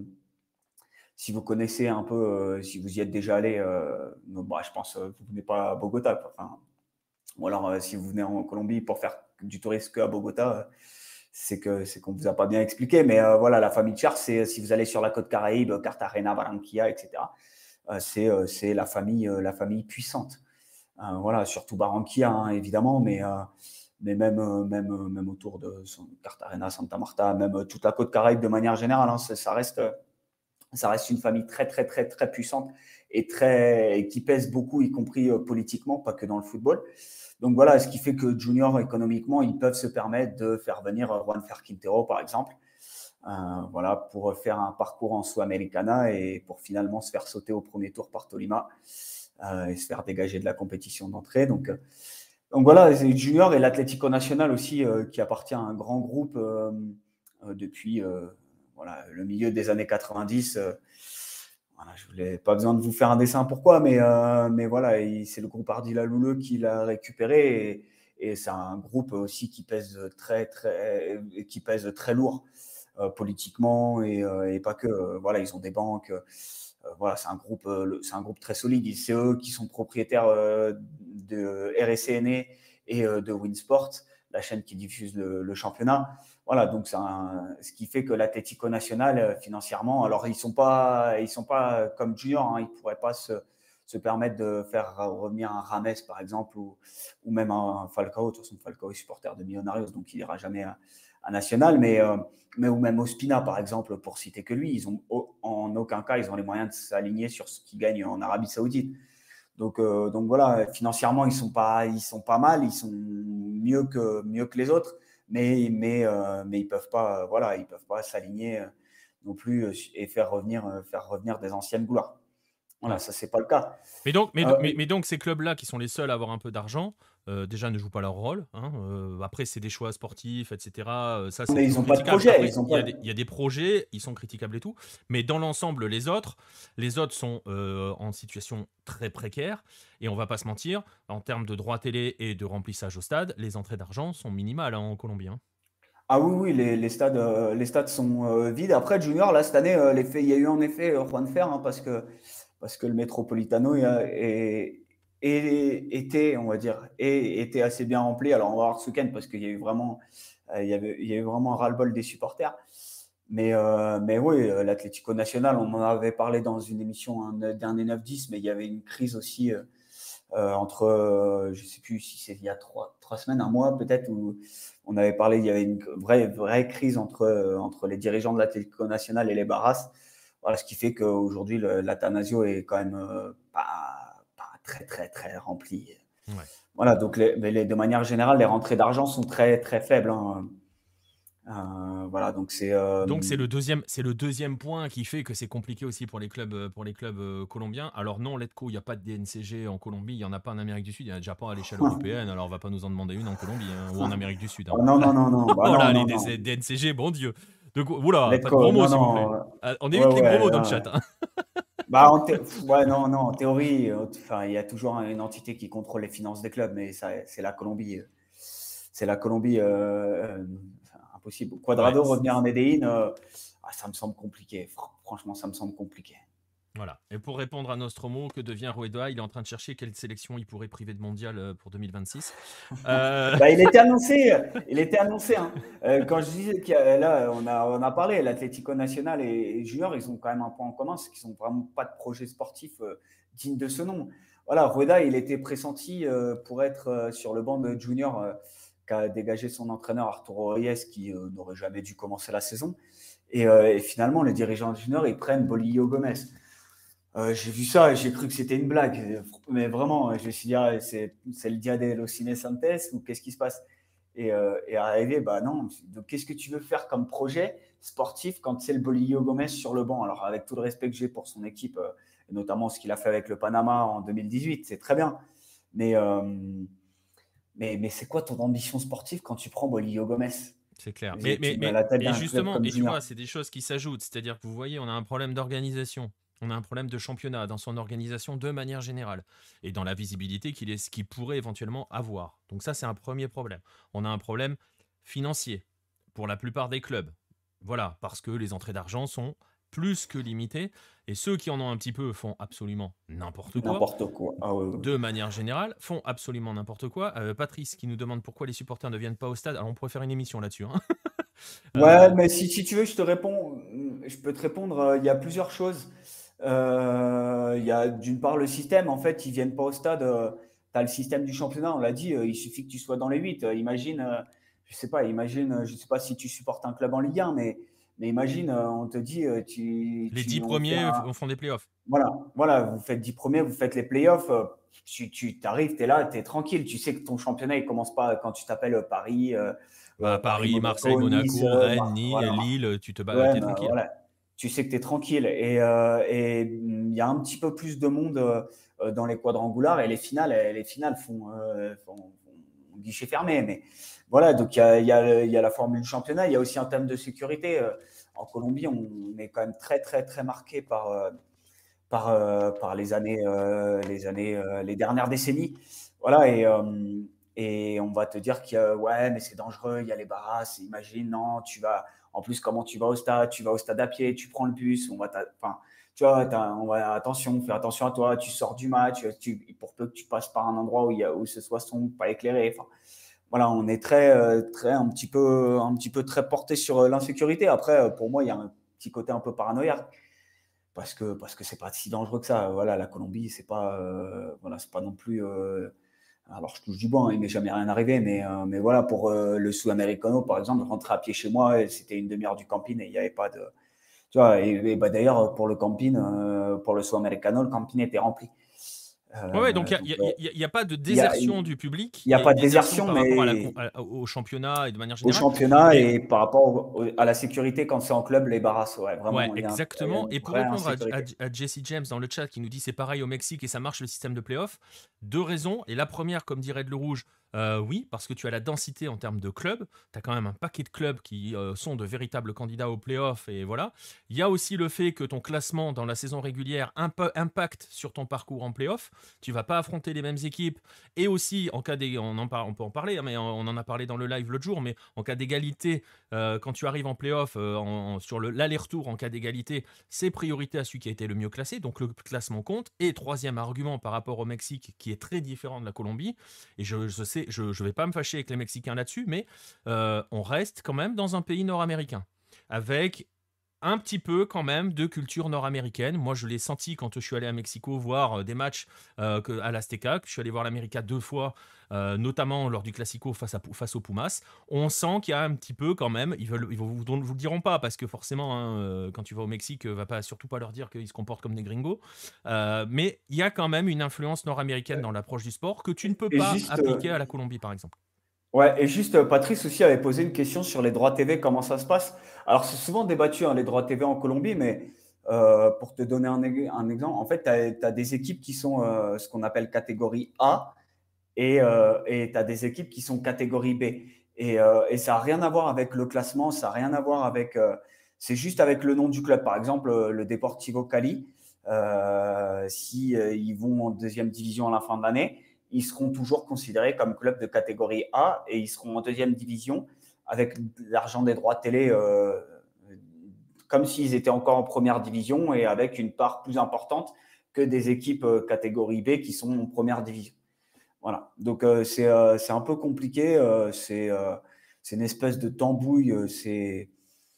si vous connaissez un peu, euh, si vous y êtes déjà allé, euh, non, bah, je pense que vous venez pas à Bogota, quoi. Enfin, ou alors euh, si vous venez en Colombie pour faire du tourisme que à Bogota. Euh, c'est que c'est qu'on vous a pas bien expliqué, mais euh, voilà, la famille Char, c'est si vous allez sur la côte Caraïbe, Cartagena, Barranquilla, et cetera. Euh, c'est euh, c'est la famille euh, la famille puissante. Euh, voilà, surtout Barranquilla, hein, évidemment, mais euh, mais même euh, même euh, même autour de son, Cartagena, Santa Marta, même euh, toute la côte Caraïbe de manière générale, hein, ça, ça reste ça reste une famille très très très très puissante et très et qui pèse beaucoup, y compris euh, politiquement, pas que dans le football. Donc voilà, ce qui fait que Junior, économiquement, ils peuvent se permettre de faire venir Juanfer Quintero, par exemple, euh, voilà, pour faire un parcours en Sudamericana et pour finalement se faire sauter au premier tour par Tolima euh, et se faire dégager de la compétition d'entrée. Donc, euh, donc voilà, Junior et l'Atlético Nacional aussi, euh, qui appartient à un grand groupe euh, euh, depuis euh, voilà, le milieu des années quatre-vingt-dix. Euh, Voilà, je n'ai pas besoin de vous faire un dessin pourquoi, mais, euh, mais voilà, c'est le groupe Ardila Louleux qui l'a récupéré et, et c'est un groupe aussi qui pèse très, très, qui pèse très lourd euh, politiquement et, euh, et pas que. Euh, voilà, ils ont des banques. Euh, voilà, c'est un groupe, euh, c'est un groupe très solide. C'est eux qui sont propriétaires euh, de R S C N E et euh, de Winsport, la chaîne qui diffuse le, le championnat. Voilà, donc c'est un, ce qui fait que l'Atlético Nacional, euh, financièrement, alors ils ne sont, sont pas comme Junior, hein, ils ne pourraient pas se, se permettre de faire revenir un Rames, par exemple, ou, ou même un Falcao. De toute façon, Falcao est supporter de Millonarios, donc il n'ira jamais à, à National, mais, euh, mais ou même Ospina, par exemple, pour citer que lui. Ils ont, en aucun cas, ils ont les moyens de s'aligner sur ce qu'ils gagnent en Arabie Saoudite. Donc, euh, donc voilà, financièrement, ils sont pas, ils sont pas mal, ils sont mieux que, mieux que les autres. Mais, mais, euh, mais ils ne peuvent pas, voilà, ils peuvent pas s'aligner euh, non plus euh, et faire revenir, euh, faire revenir des anciennes gloires. Voilà, ça, c'est pas le cas. Mais donc, mais, Euh, mais, mais donc ces clubs-là, qui sont les seuls à avoir un peu d'argent, euh, déjà ne jouent pas leur rôle. Hein. Euh, après, c'est des choix sportifs, et cetera. Euh, ça, c'est mais ils toujours n'ont pas de critiquable. projet. Après, Ils ont il y, a pas... des- il y a des projets, ils sont critiquables et tout. Mais dans l'ensemble, les autres, les autres sont euh, en situation très précaire. Et on va pas se mentir, en termes de droits télé et de remplissage au stade, les entrées d'argent sont minimales hein, en Colombie. Hein. Ah oui, oui, les, les stades, euh, les stades sont euh, vides. Après, Junior, là, cette année, euh, l'effet, il y a eu en effet euh, Juan Fer, hein, parce que, parce que le Metropolitano est, est- est- était, on va dire, est- était assez bien rempli. Alors, on va voir ce week-end, parce qu'il y a eu vraiment, euh, il y avait, il y a eu vraiment un ras-le-bol des supporters. Mais, euh, mais oui, euh, l'Atlético Nacional, on en avait parlé dans une émission, un dernier neuf dix, mais il y avait une crise aussi euh, euh, entre, euh, je ne sais plus si c'est il y a trois, trois semaines, un mois peut-être, où on avait parlé, il y avait une vraie, vraie crise entre, euh, entre les dirigeants de l'Atlético Nacional et les Barras. Voilà, ce qui fait qu'aujourd'hui, l'Atanasio est quand même euh, pas, pas très, très, très rempli. Ouais. Voilà, donc les, mais les, de manière générale, les rentrées d'argent sont très, très faibles. Hein. Euh, voilà, donc c'est. Euh, Donc c'est le deuxième, c'est le deuxième point qui fait que c'est compliqué aussi pour les clubs, euh, pour les clubs euh, colombiens. Alors non, Letco, il n'y a pas de D N C G en Colombie, il n'y en a pas en Amérique du Sud, il n'y en a déjà pas à l'échelle européenne. Alors on va pas nous en demander une en Colombie hein, ou en Amérique du Sud. Hein. Oh, non, non, non, non. Bah, oh là, non, les non, non. D N C G, bon Dieu. Donc oula, pas de Letco, gros mots non, s'il vous non. plaît. Ah, on Ouais, évite les gros ouais, mots dans le là, chat. Hein. Bah, en thé- ouais, non, non, en théorie, euh, enfin, il y a toujours une entité qui contrôle les finances des clubs, mais ça, c'est la Colombie. euh, C'est la Colombie, euh, euh, enfin, impossible. Ouais, Quadrado c'est- revenir en Médéine, euh, ah, ça me semble compliqué. Fr- Franchement, ça me semble compliqué. voilà. Et pour répondre à Nostromo, que devient Rueda? Il est en train de chercher quelle sélection il pourrait priver de mondial euh, pour deux mille vingt-six. Euh... Bah, il était annoncé, il était annoncé. Hein. Euh, quand je disais que là, on a, on a parlé, l'Atlético Nacional et, et Junior, ils ont quand même un point en commun, c'est qu'ils n'ont vraiment pas de projet sportif euh, digne de ce nom. Voilà, Rueda, il était pressenti euh, pour être euh, sur le banc de Junior, euh, qu'a dégagé son entraîneur Arturo Reyes, qui euh, n'aurait jamais dû commencer la saison. Et, euh, et finalement, les dirigeants de Junior, ils prennent Bolillo Gomez. Euh, j'ai vu ça et j'ai cru que c'était une blague. Mais vraiment, je me suis dit, ah, c'est, c'est le dia de los Santes ou qu'est-ce qui se passe? Et, euh, et arrivé, bah non. Donc, qu'est-ce que tu veux faire comme projet sportif quand c'est le Bolillo Gomez sur le banc? Alors, avec tout le respect que j'ai pour son équipe, euh, et notamment ce qu'il a fait avec le Panama en deux mille dix-huit, c'est très bien. Mais, euh, mais, mais c'est quoi ton ambition sportive quand tu prends Bolillo Gomez? C'est clair. Et Mais, tu mais, mets à mais, la tête et d'un club justement, comme et tu vois, Junior. c'est des choses qui s'ajoutent. C'est-à-dire que vous voyez, on a un problème d'organisation. On a un problème de championnat dans son organisation de manière générale. Et dans la visibilité qu'il est, qu'il pourrait éventuellement avoir. Donc ça, c'est un premier problème. On a un problème financier pour la plupart des clubs. Voilà, parce que les entrées d'argent sont plus que limitées. Et ceux qui en ont un petit peu font absolument n'importe quoi. N'importe quoi. Ah ouais, ouais. De manière générale, font absolument n'importe quoi. Euh, Patrice qui nous demande pourquoi les supporters ne viennent pas au stade. Alors, on pourrait faire une émission là-dessus. Hein. Ouais, Euh, mais si, si tu veux, je te réponds. Je peux te répondre. euh, Il y a plusieurs choses. Euh, Il y a d'une part le système. En fait, ils viennent pas au stade. Tu as le système du championnat. On l'a dit. euh, il suffit que tu sois dans les huit. Euh, imagine, euh, je sais pas. Imagine, euh, je sais pas si tu supportes un club en Ligue un, mais mais imagine, euh, on te dit, euh, tu, les dix tu, on fait premiers un, f- font des playoffs. voilà, voilà, vous faites dix premiers, vous faites les playoffs. euh, Tu, tu arrives, tu es là, tu es tranquille. Tu sais que ton championnat, il commence pas quand tu t'appelles Paris, euh, Bah, euh, Paris, Marseille, Paris-Monaco, Nice, Monaco, euh, Rennes, Mar- Ni- voilà, Mar- Lille, tu te bats, ouais, t'es mais tranquille. voilà. Tu sais que tu es tranquille. Et euh, et, hum, il y a un petit peu plus de monde euh, euh, dans les quadrangulaires et les finales, eh, les finales font, euh, font- font guichet fermé. Mais voilà, donc il y a, il y a le- il y a la formule du championnat. Il y a aussi un thème de sécurité. euh, En Colombie, on est quand même très, très, très marqué par. euh, par, euh, par les années, euh, les années, euh, les dernières décennies. Voilà, et, euh, et on va te dire que ouais, mais c'est dangereux, il y a les barrasses, imagine, non, tu vas, en plus, comment tu vas au stade, tu vas au stade à pied, tu prends le bus, on va, t'a- enfin, tu vois, t'as- on va, attention, fais attention à toi, tu sors du match, tu, pour peu que tu passes par un endroit où, il y a, où ce soit sombre, pas éclairé, enfin, voilà, on est très, euh, très, un petit peu, un petit peu très porté sur euh, l'insécurité. Après, euh, pour moi, il y a un petit côté un peu paranoïaque parce que parce que c'est pas si dangereux que ça. Voilà, la Colombie, c'est pas euh, voilà, c'est pas non plus. Euh, alors je touche du bois, hein, il m'est jamais rien arrivé, mais euh, mais voilà, pour euh, le Sudamericano par exemple, rentrer à pied chez moi, c'était une demi-heure du camping et il n'y avait pas de. Tu vois, et, et bah, d'ailleurs pour le camping, euh, pour le Sudamericano, le camping était rempli. Ouais, ouais, donc Euh, il donc n'y a, euh, y a- y a pas de il y a désertion du public, il y il a y a une pas de désertion désertion, par rapport à la, con- mais à- au championnat et de manière au générale. championnat Mais et par rapport au- au- à la sécurité quand c'est en club, les barras, ouais, ouais, vraiment, il y a, un- il y a exactement. une Et pour vraie répondre à, à- insécurité. à Jesse James dans le chat qui nous dit c'est pareil au Mexique et ça marche le système de playoff, deux raisons. Et la première, comme dirait Le Rouge, euh, oui, parce que tu as la densité en termes de clubs. Tu as quand même un paquet de clubs qui euh, sont de véritables candidats au playoff. Et voilà. Il y a aussi le fait que ton classement dans la saison régulière impa- impacte sur ton parcours en playoff. Tu vas pas affronter les mêmes équipes. Et aussi, en cas d'é- on, en par- on peut en parler, hein, mais on, on en a parlé dans le live l'autre jour, mais en cas d'égalité, euh, quand tu arrives en playoff, euh, en- en- sur le- l'aller-retour en cas d'égalité, c'est priorité à celui qui a été le mieux classé, donc le classement compte. Et troisième argument par rapport au Mexique, qui est très différent de la Colombie, et je, je sais, je ne vais pas me fâcher avec les Mexicains là-dessus, mais euh, on reste quand même dans un pays nord-américain, avec un petit peu quand même de culture nord-américaine. Moi, je l'ai senti quand je suis allé à Mexico voir euh, des matchs euh, que, à l'Azteca. Je suis allé voir l'América deux fois, euh, notamment lors du Classico face, à, face aux Pumas. On sent qu'il y a un petit peu quand même, ils ne ils vous, vous le diront pas, parce que forcément, hein, euh, quand tu vas au Mexique, euh, va pas, surtout pas leur dire qu'ils se comportent comme des gringos. Euh, mais il y a quand même une influence nord-américaine dans l'approche du sport que tu ne peux Et pas juste, euh, appliquer à la Colombie, par exemple. Ouais, et juste, euh, Patrice aussi avait posé une question sur les droits T V, comment ça se passe. Alors, c'est souvent débattu, hein, les droits T V en Colombie, mais euh, pour te donner un, ex- un exemple, en fait, tu as, des équipes qui sont euh, ce qu'on appelle catégorie A et tu as des équipes qui sont catégorie B. Et, euh, et ça n'a rien à voir avec le classement, ça n'a rien à voir avec. euh, c'est juste avec le nom du club. Par exemple, euh, le Deportivo Cali, euh, si euh, ils vont en deuxième division à la fin de l'année, ils seront toujours considérés comme club de catégorie A et ils seront en deuxième division avec l'argent des droits de télé euh, comme s'ils étaient encore en première division et avec une part plus importante que des équipes euh, catégorie B qui sont en première division. Voilà. Donc, euh, c'est euh, c'est un peu compliqué. Euh, c'est euh, c'est une espèce de tambouille. euh, C'est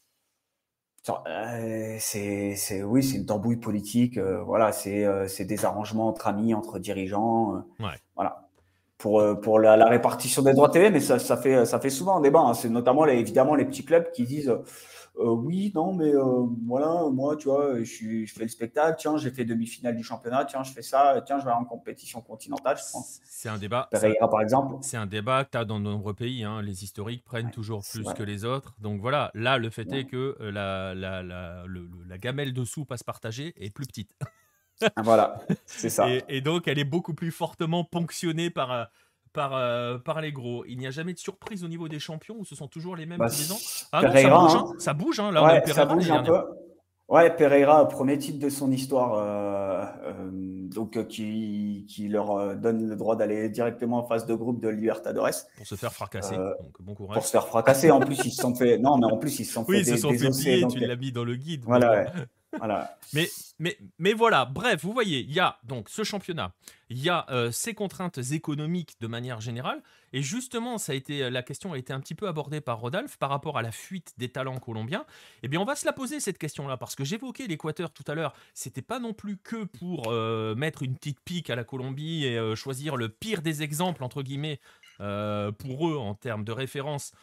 euh, c'est c'est- oui, c'est une tambouille politique. euh, voilà, c'est euh, c'est des arrangements entre amis, entre dirigeants. euh, Ouais. voilà. Pour, euh, pour la, la répartition des droits T V, mais ça, ça, fait, ça fait souvent un débat. hein. C'est notamment, les, évidemment, les petits clubs qui disent euh, oui, non, mais euh, voilà, moi, tu vois, je, suis- je fais le spectacle, tiens, j'ai fait demi-finale du championnat, tiens, je fais ça, tiens, je vais en compétition continentale, je prends C'est un débat. c'est un- Pereira, par exemple. C'est un débat que tu as dans de nombreux pays. hein. Les historiques prennent Ouais, toujours c'est plus vrai. que les autres. Donc voilà, là, le fait Ouais. est que euh, la, la, la, le- le- la gamelle de soupe à se partager est plus petite. Voilà, c'est ça. Et, et donc, elle est beaucoup plus fortement ponctionnée par, euh, par, euh, par les gros. Il n'y a jamais de surprise au niveau des champions où ce sont toujours les mêmes Bah, tous les ans. c- Ah non, ça Pereira, bouge, hein. hein. Ça bouge, hein. Là, on a eu Ouais, ça Pereira bouge l'année un dernière. peu. Ouais, Pereira, premier titre de son histoire, euh, euh, donc euh, qui, qui leur euh, donne le droit d'aller directement en phase de groupe de Libertadores Pour se faire fracasser. euh, Donc, bon pour courage. se faire fracasser. En plus, ils se sont fait. Non, mais en plus, ils se sont Oui, fait ils se dé- sont fait désosser. plier, tu Donc, euh, l'as mis dans le guide. Mais voilà, bon. ouais. Voilà. Mais, mais, mais voilà, bref, vous voyez, il y a donc ce championnat, il y a euh, ces contraintes économiques de manière générale, et justement, ça a été, la question a été un petit peu abordée par Rodolphe par rapport à la fuite des talents colombiens. Eh bien, on va se la poser cette question-là, parce que j'évoquais l'Équateur tout à l'heure, c'était pas non plus que pour euh, mettre une petite pique à la Colombie et euh, choisir le pire des exemples, entre guillemets, euh, pour eux en termes de référence,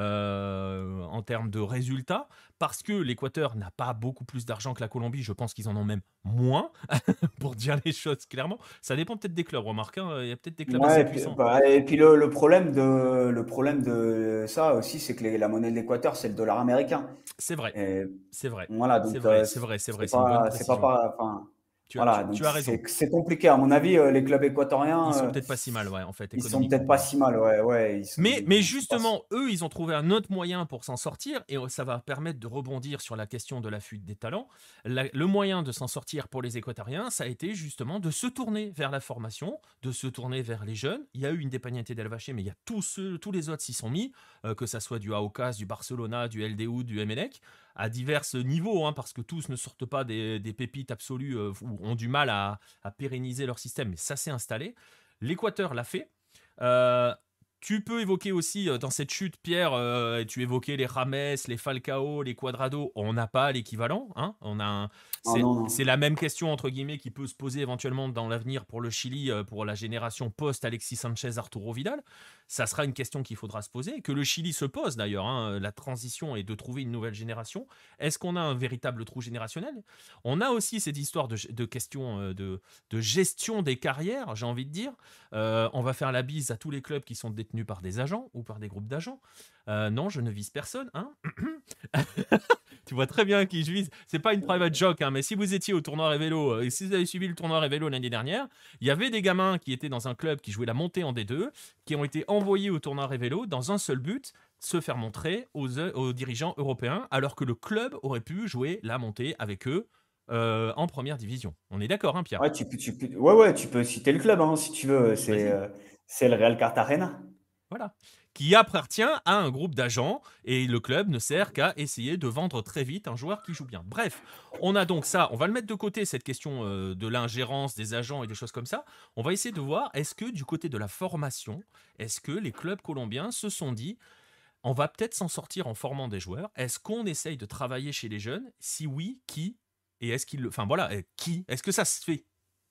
euh, en termes de résultats, parce que l'Équateur n'a pas beaucoup plus d'argent que la Colombie, je pense qu'ils en ont même moins, pour dire les choses clairement. Ça dépend peut-être des clubs, remarque, hein, il y a peut-être des clubs Ouais, assez et puis, puissants. bah, et puis le, le problème de, le problème de ça aussi, c'est que les- la monnaie de l'Équateur, c'est le dollar américain. C'est vrai, Et c'est vrai, voilà, c'est donc vrai, euh, c'est vrai, c'est vrai, c'est c'est une bonne pas, c'est pas, précision. pas, enfin, Tu as, voilà, tu, donc tu as raison. c'est c'est compliqué. À mon avis, euh, les clubs Ils équatoriens, sont euh, peut-être pas si mal, ouais, en fait, ils sont économiquement peut-être pas parlant. si mal, ouais, ouais, ils sont, Mais, mais ils sont pas si- justement, eux, ils ont trouvé un autre moyen pour s'en sortir, et ça va permettre de rebondir sur la question de la fuite des talents. La- le moyen de s'en sortir pour les Équatoriens, ça a été justement de se tourner vers la formation, de se tourner vers les jeunes. Il y a eu une Independiente del Valle, mais il y a tous, ceux, tous les autres s'y sont mis, euh, que ça soit du Aucas, du Barcelona, du L D U, du Emelec, à divers niveaux, hein, parce que tous ne sortent pas des, des pépites absolues euh, ou ont du mal à, à pérenniser leur système, mais ça s'est installé. L'Équateur l'a fait. Euh, Tu peux évoquer aussi euh, dans cette chute, Pierre, euh, tu évoquais les Rames, les Falcao, les Cuadrado. On n'a pas l'équivalent. Hein, on a un- Oh c'est, non, non. c'est la même question, entre guillemets, qui peut se poser éventuellement dans l'avenir pour le Chili, euh, pour la génération post-Alexis Sanchez, Arturo Vidal. Ça sera une question qu'il faudra se poser, que le Chili se pose d'ailleurs. Hein, la transition est de trouver une nouvelle génération. Est-ce qu'on a un véritable trou générationnel? On a aussi cette histoire de, de questions euh, de, de gestion des carrières, j'ai envie de dire. Euh, on va faire la bise à tous les clubs qui sont détenus par des agents ou par des groupes d'agents. Euh, non, je ne vise personne. Hein. Tu vois très bien qui je vise. C'est pas une private joke, hein, mais si vous étiez au tournoi Révélo, euh, et si vous avez suivi le tournoi Révélo l'année dernière, il y avait des gamins qui étaient dans un club qui jouait la montée en D deux, qui ont été envoyés au tournoi Révélo dans un seul but, se faire montrer aux, aux dirigeants européens, alors que le club aurait pu jouer la montée avec eux euh, en première division. On est d'accord, hein, Pierre? Ouais, tu peux, tu peux, ouais, ouais, tu peux citer le club hein, si tu veux. C'est, Vas-y. euh, c'est le Real Cartagena. Voilà. Qui appartient à un groupe d'agents et le club ne sert qu'à essayer de vendre très vite un joueur qui joue bien. Bref, on a donc ça, on va le mettre de côté, cette question euh, de l'ingérence des agents et des choses comme ça. On va essayer de voir, est-ce que du côté de la formation, est-ce que les clubs colombiens se sont dit, on va peut-être s'en sortir en formant des joueurs? Est-ce qu'on essaye de travailler chez les jeunes? Si oui, qui? Et est-ce qu'il le... Enfin voilà, euh, qui? Est-ce que ça se fait?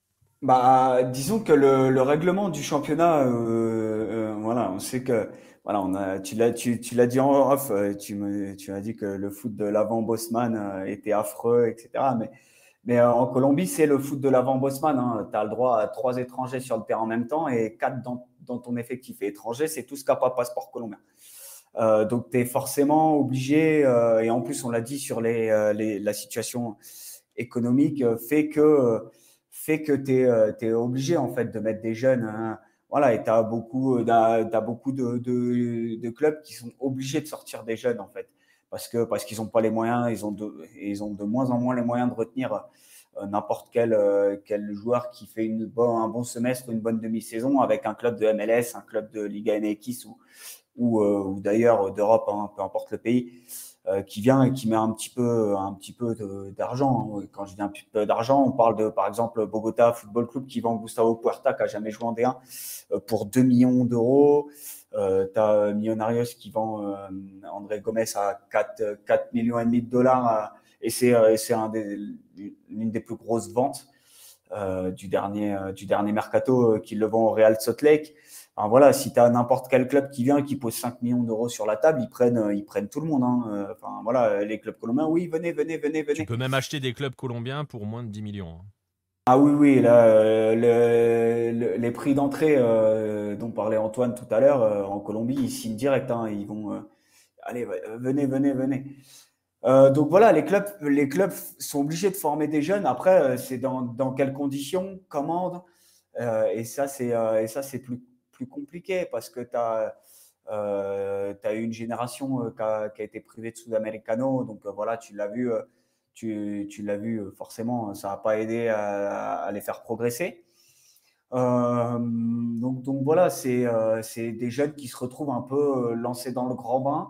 Bah, disons que le, le règlement du championnat, euh, euh, voilà, on sait que, voilà, on a, tu l'as, tu, tu l'as dit en off, euh, tu me, tu m'as dit que le foot de l'avant Bosman euh, était affreux, et cetera. Mais, mais euh, en Colombie, c'est le foot de l'avant Bosman. Hein. Tu as le droit à trois étrangers sur le terrain en même temps et quatre dans, dans ton effectif. Et étranger, c'est tout ce qui n'a pas de passeport colombien. Euh, donc, tu es forcément obligé, euh, et en plus, on l'a dit sur les, euh, les, la situation économique, euh, fait que. Euh, fait que tu es, euh, t'es obligé en fait de mettre des jeunes. Hein. Voilà, et tu as beaucoup, t'as, t'as beaucoup de, de, de clubs qui sont obligés de sortir des jeunes en fait. Parce que parce qu'ils n'ont pas les moyens, ils ont, de, ils ont de moins en moins les moyens de retenir euh, n'importe quel, euh, quel joueur qui fait une bon, un bon semestre ou une bonne demi-saison avec un club de M L S, un club de Liga M X ou, ou, euh, ou d'ailleurs d'Europe, hein, peu importe le pays. Euh, qui vient et qui met un petit peu, un petit peu de, d'argent. Quand je dis un petit peu d'argent, on parle de, par exemple, Bogota Football Club qui vend Gustavo Puerta, qui n'a jamais joué en D un, euh, pour deux millions d'euros. Euh, tu as Millonarios qui vend euh, André Gomez à quatre, quatre millions et demi de dollars. À, et c'est, euh, c'est un des, l'une des plus grosses ventes euh, du, dernier, euh, du dernier mercato euh, qui le vend au Real Salt Lake. Enfin, voilà, si tu as n'importe quel club qui vient et qui pose cinq millions d'euros sur la table, ils prennent, ils prennent tout le monde. Hein. Enfin, voilà, les clubs colombiens, oui, venez, venez, venez, venez. Tu peux même acheter des clubs colombiens pour moins de dix millions. Hein. Ah oui, oui, là, euh, le, le, les prix d'entrée euh, dont parlait Antoine tout à l'heure, euh, en Colombie, ils signent direct. Hein, ils vont, euh, allez, venez, venez, venez. Euh, donc voilà, les clubs, les clubs sont obligés de former des jeunes. Après, c'est dans, dans quelles conditions, comment, euh, et ça, c'est, euh, et ça, c'est plus plus compliqué parce que tu as euh, eu une génération euh, qui, a, qui a été privée de Sudamericano. Donc euh, voilà, tu l'as vu, euh, tu, tu l'as vu euh, forcément, ça n'a pas aidé à, à les faire progresser. Euh, donc, donc voilà, c'est euh, c'est des jeunes qui se retrouvent un peu euh, lancés dans le grand bain.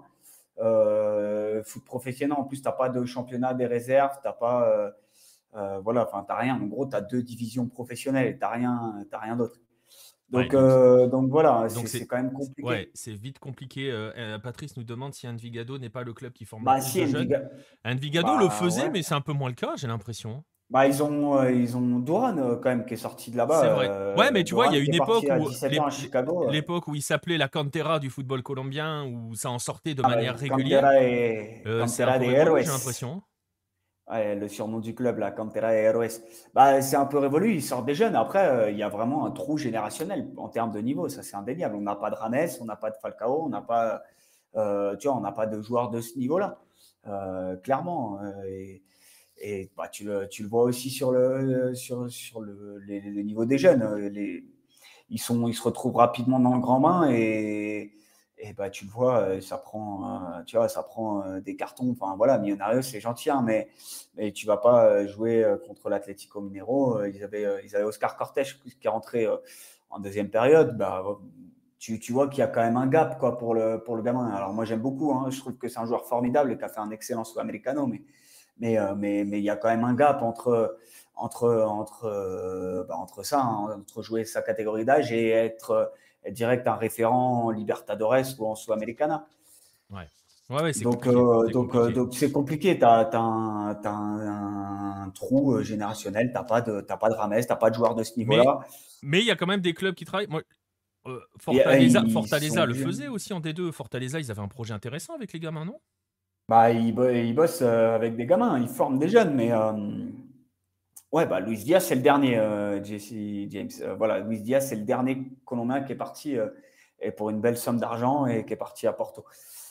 Euh, foot professionnel, en plus, tu n'as pas de championnat des réserves, tu n'as pas. Euh, euh, voilà, enfin, tu n'as rien. En gros, tu as deux divisions professionnelles et tu n'as rien, t'as rien d'autre. Ouais, Donc, donc, euh, donc voilà, donc c'est c'est quand même c'est- compliqué. ouais, c'est vite compliqué. Euh, euh, Patrice nous demande si Envigado n'est pas le club qui forme le Bah, plus si, de jeunes. Enviga... Envigado le bah faisait, ouais. mais c'est un peu moins le cas, j'ai l'impression. Bah, ils ont, euh, ils ont Doran euh, quand même qui est sorti de là-bas. C'est vrai. Ouais, mais Euh, tu vois, il y Doran a qui une est parti époque à où dix-sept ans l'ép- à Chicago. euh. l'époque où il s'appelait la cantera du football colombien, où ça en sortait de Ah, manière bah, régulière. Cantera, et... Euh, c'est un Cantera peu de révolu, j'ai Héroes. l'impression. Ouais, le surnom du club, la Cantera de Héroes. Bah, c'est un peu révolu, ils sortent des jeunes. Après, euh, il y a vraiment un trou générationnel en termes de niveau, ça c'est indéniable. On n'a pas de Rames, on n'a pas de Falcao, on n'a pas, euh, tu vois, on n'a pas de joueurs de ce niveau-là, euh, clairement. Euh, et et bah, tu, le, tu le vois aussi sur le, sur, sur le, les, le niveau des jeunes. Les, ils, sont, ils se retrouvent rapidement dans le grand bain et, et bah, tu le vois, ça prend, tu vois, ça prend des cartons. Enfin voilà, Millonarios, c'est gentil, hein, mais, mais tu ne vas pas jouer contre l'Atlético Mineiro. Ils avaient, ils avaient Oscar Cortés qui est rentré en deuxième période. Bah, tu, tu vois qu'il y a quand même un gap quoi, pour, le, pour le gamin. Alors moi, j'aime beaucoup. Hein, je trouve que c'est un joueur formidable et qui a fait un excellent Sudamericano, mais mais euh, mais mais il y a quand même un gap entre entre entre euh, bah, entre ça, hein, entre jouer sa catégorie d'âge et être, être direct un référent en Libertadores ou en Sudamericana. Ouais. Ouais, ouais, c'est Donc compliqué. euh, C'est donc euh, compliqué. donc c'est compliqué. T'as t'as un, t'as un, un trou générationnel. T'as pas de t'as pas de Rames, t'as pas de joueurs de ce Mais niveau-là. mais il y a quand même des clubs qui travaillent. Moi, euh, Et euh, Fortaleza, ils sont Fortaleza le obligés. faisait aussi en D deux. Fortaleza, ils avaient un projet intéressant avec les gamins, non? Bah ils, bo- ils bossent euh, avec des gamins, ils forment des jeunes, mais euh, ouais, bah, Luis Diaz, c'est le dernier, euh, Jesse James. Euh, voilà, Luis Diaz, c'est le dernier Colombien qui est parti euh, et pour une belle somme d'argent et qui est parti à Porto.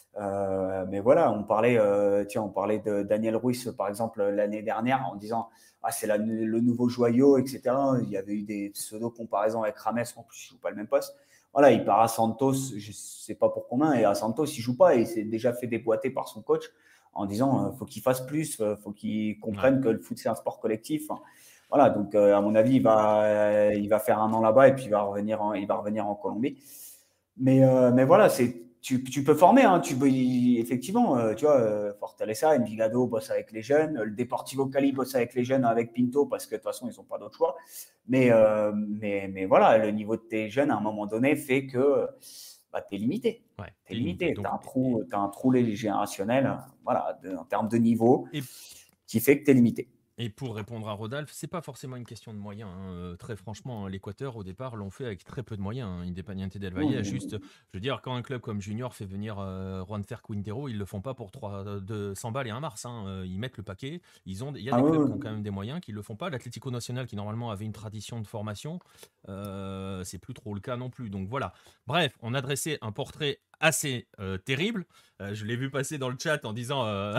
Euh, mais voilà, on parlait, euh, tiens, on parlait de Daniel Ruiz, par exemple, l'année dernière, en disant ah, c'est la- le nouveau joyau, et cetera. Il y avait eu des pseudo-comparaisons avec Rames, en plus, il ne joue pas le même poste. Voilà, il part à Santos, je ne sais pas pour combien, et à Santos, il ne joue pas et il s'est déjà fait déboîter par son coach en disant il faut qu'il fasse plus, il faut qu'il comprenne Ouais. que le foot, c'est un sport collectif. Voilà, donc euh, à mon avis, il va, euh, il va faire un an là-bas et puis il va revenir en, il va revenir en Colombie. Mais, euh, mais voilà, c'est, tu, tu peux former, hein, tu peux, y- effectivement, euh, tu vois, euh, Fortaleza, Envigado bosse avec les jeunes, le Deportivo Cali bosse avec les jeunes, avec Pinto, parce que de toute façon, ils n'ont pas d'autre choix. Mais, euh, mais, mais voilà, le niveau de tes jeunes, à un moment donné, fait que bah, tu es limité. Ouais, Tu t'es es limité. limité. Tu Donc, as un trou, t'as un trou générationnel voilà, de- en termes de niveau et, qui fait que tu es limité. et pour répondre à Rodolphe, c'est pas forcément une question de moyens. Hein. Euh, Très franchement, l'Équateur, au départ, l'ont fait avec très peu de moyens. Hein. Independiente del Valle a juste. Je veux dire, quand un club comme Junior fait venir euh, Juanfer Quintero, ils le font pas pour trois, de cent balles et un mars. Hein. Euh, Ils mettent le paquet. Ils ont, il y a Ah des clubs oui, qui ont quand même des moyens, qui le font pas. L'Atlético Nacional, qui normalement avait une tradition de formation, euh, c'est plus trop le cas non plus. Donc voilà. Bref, on a dressé un portrait assez euh, terrible. Euh, je l'ai vu passer dans le chat en disant. Euh...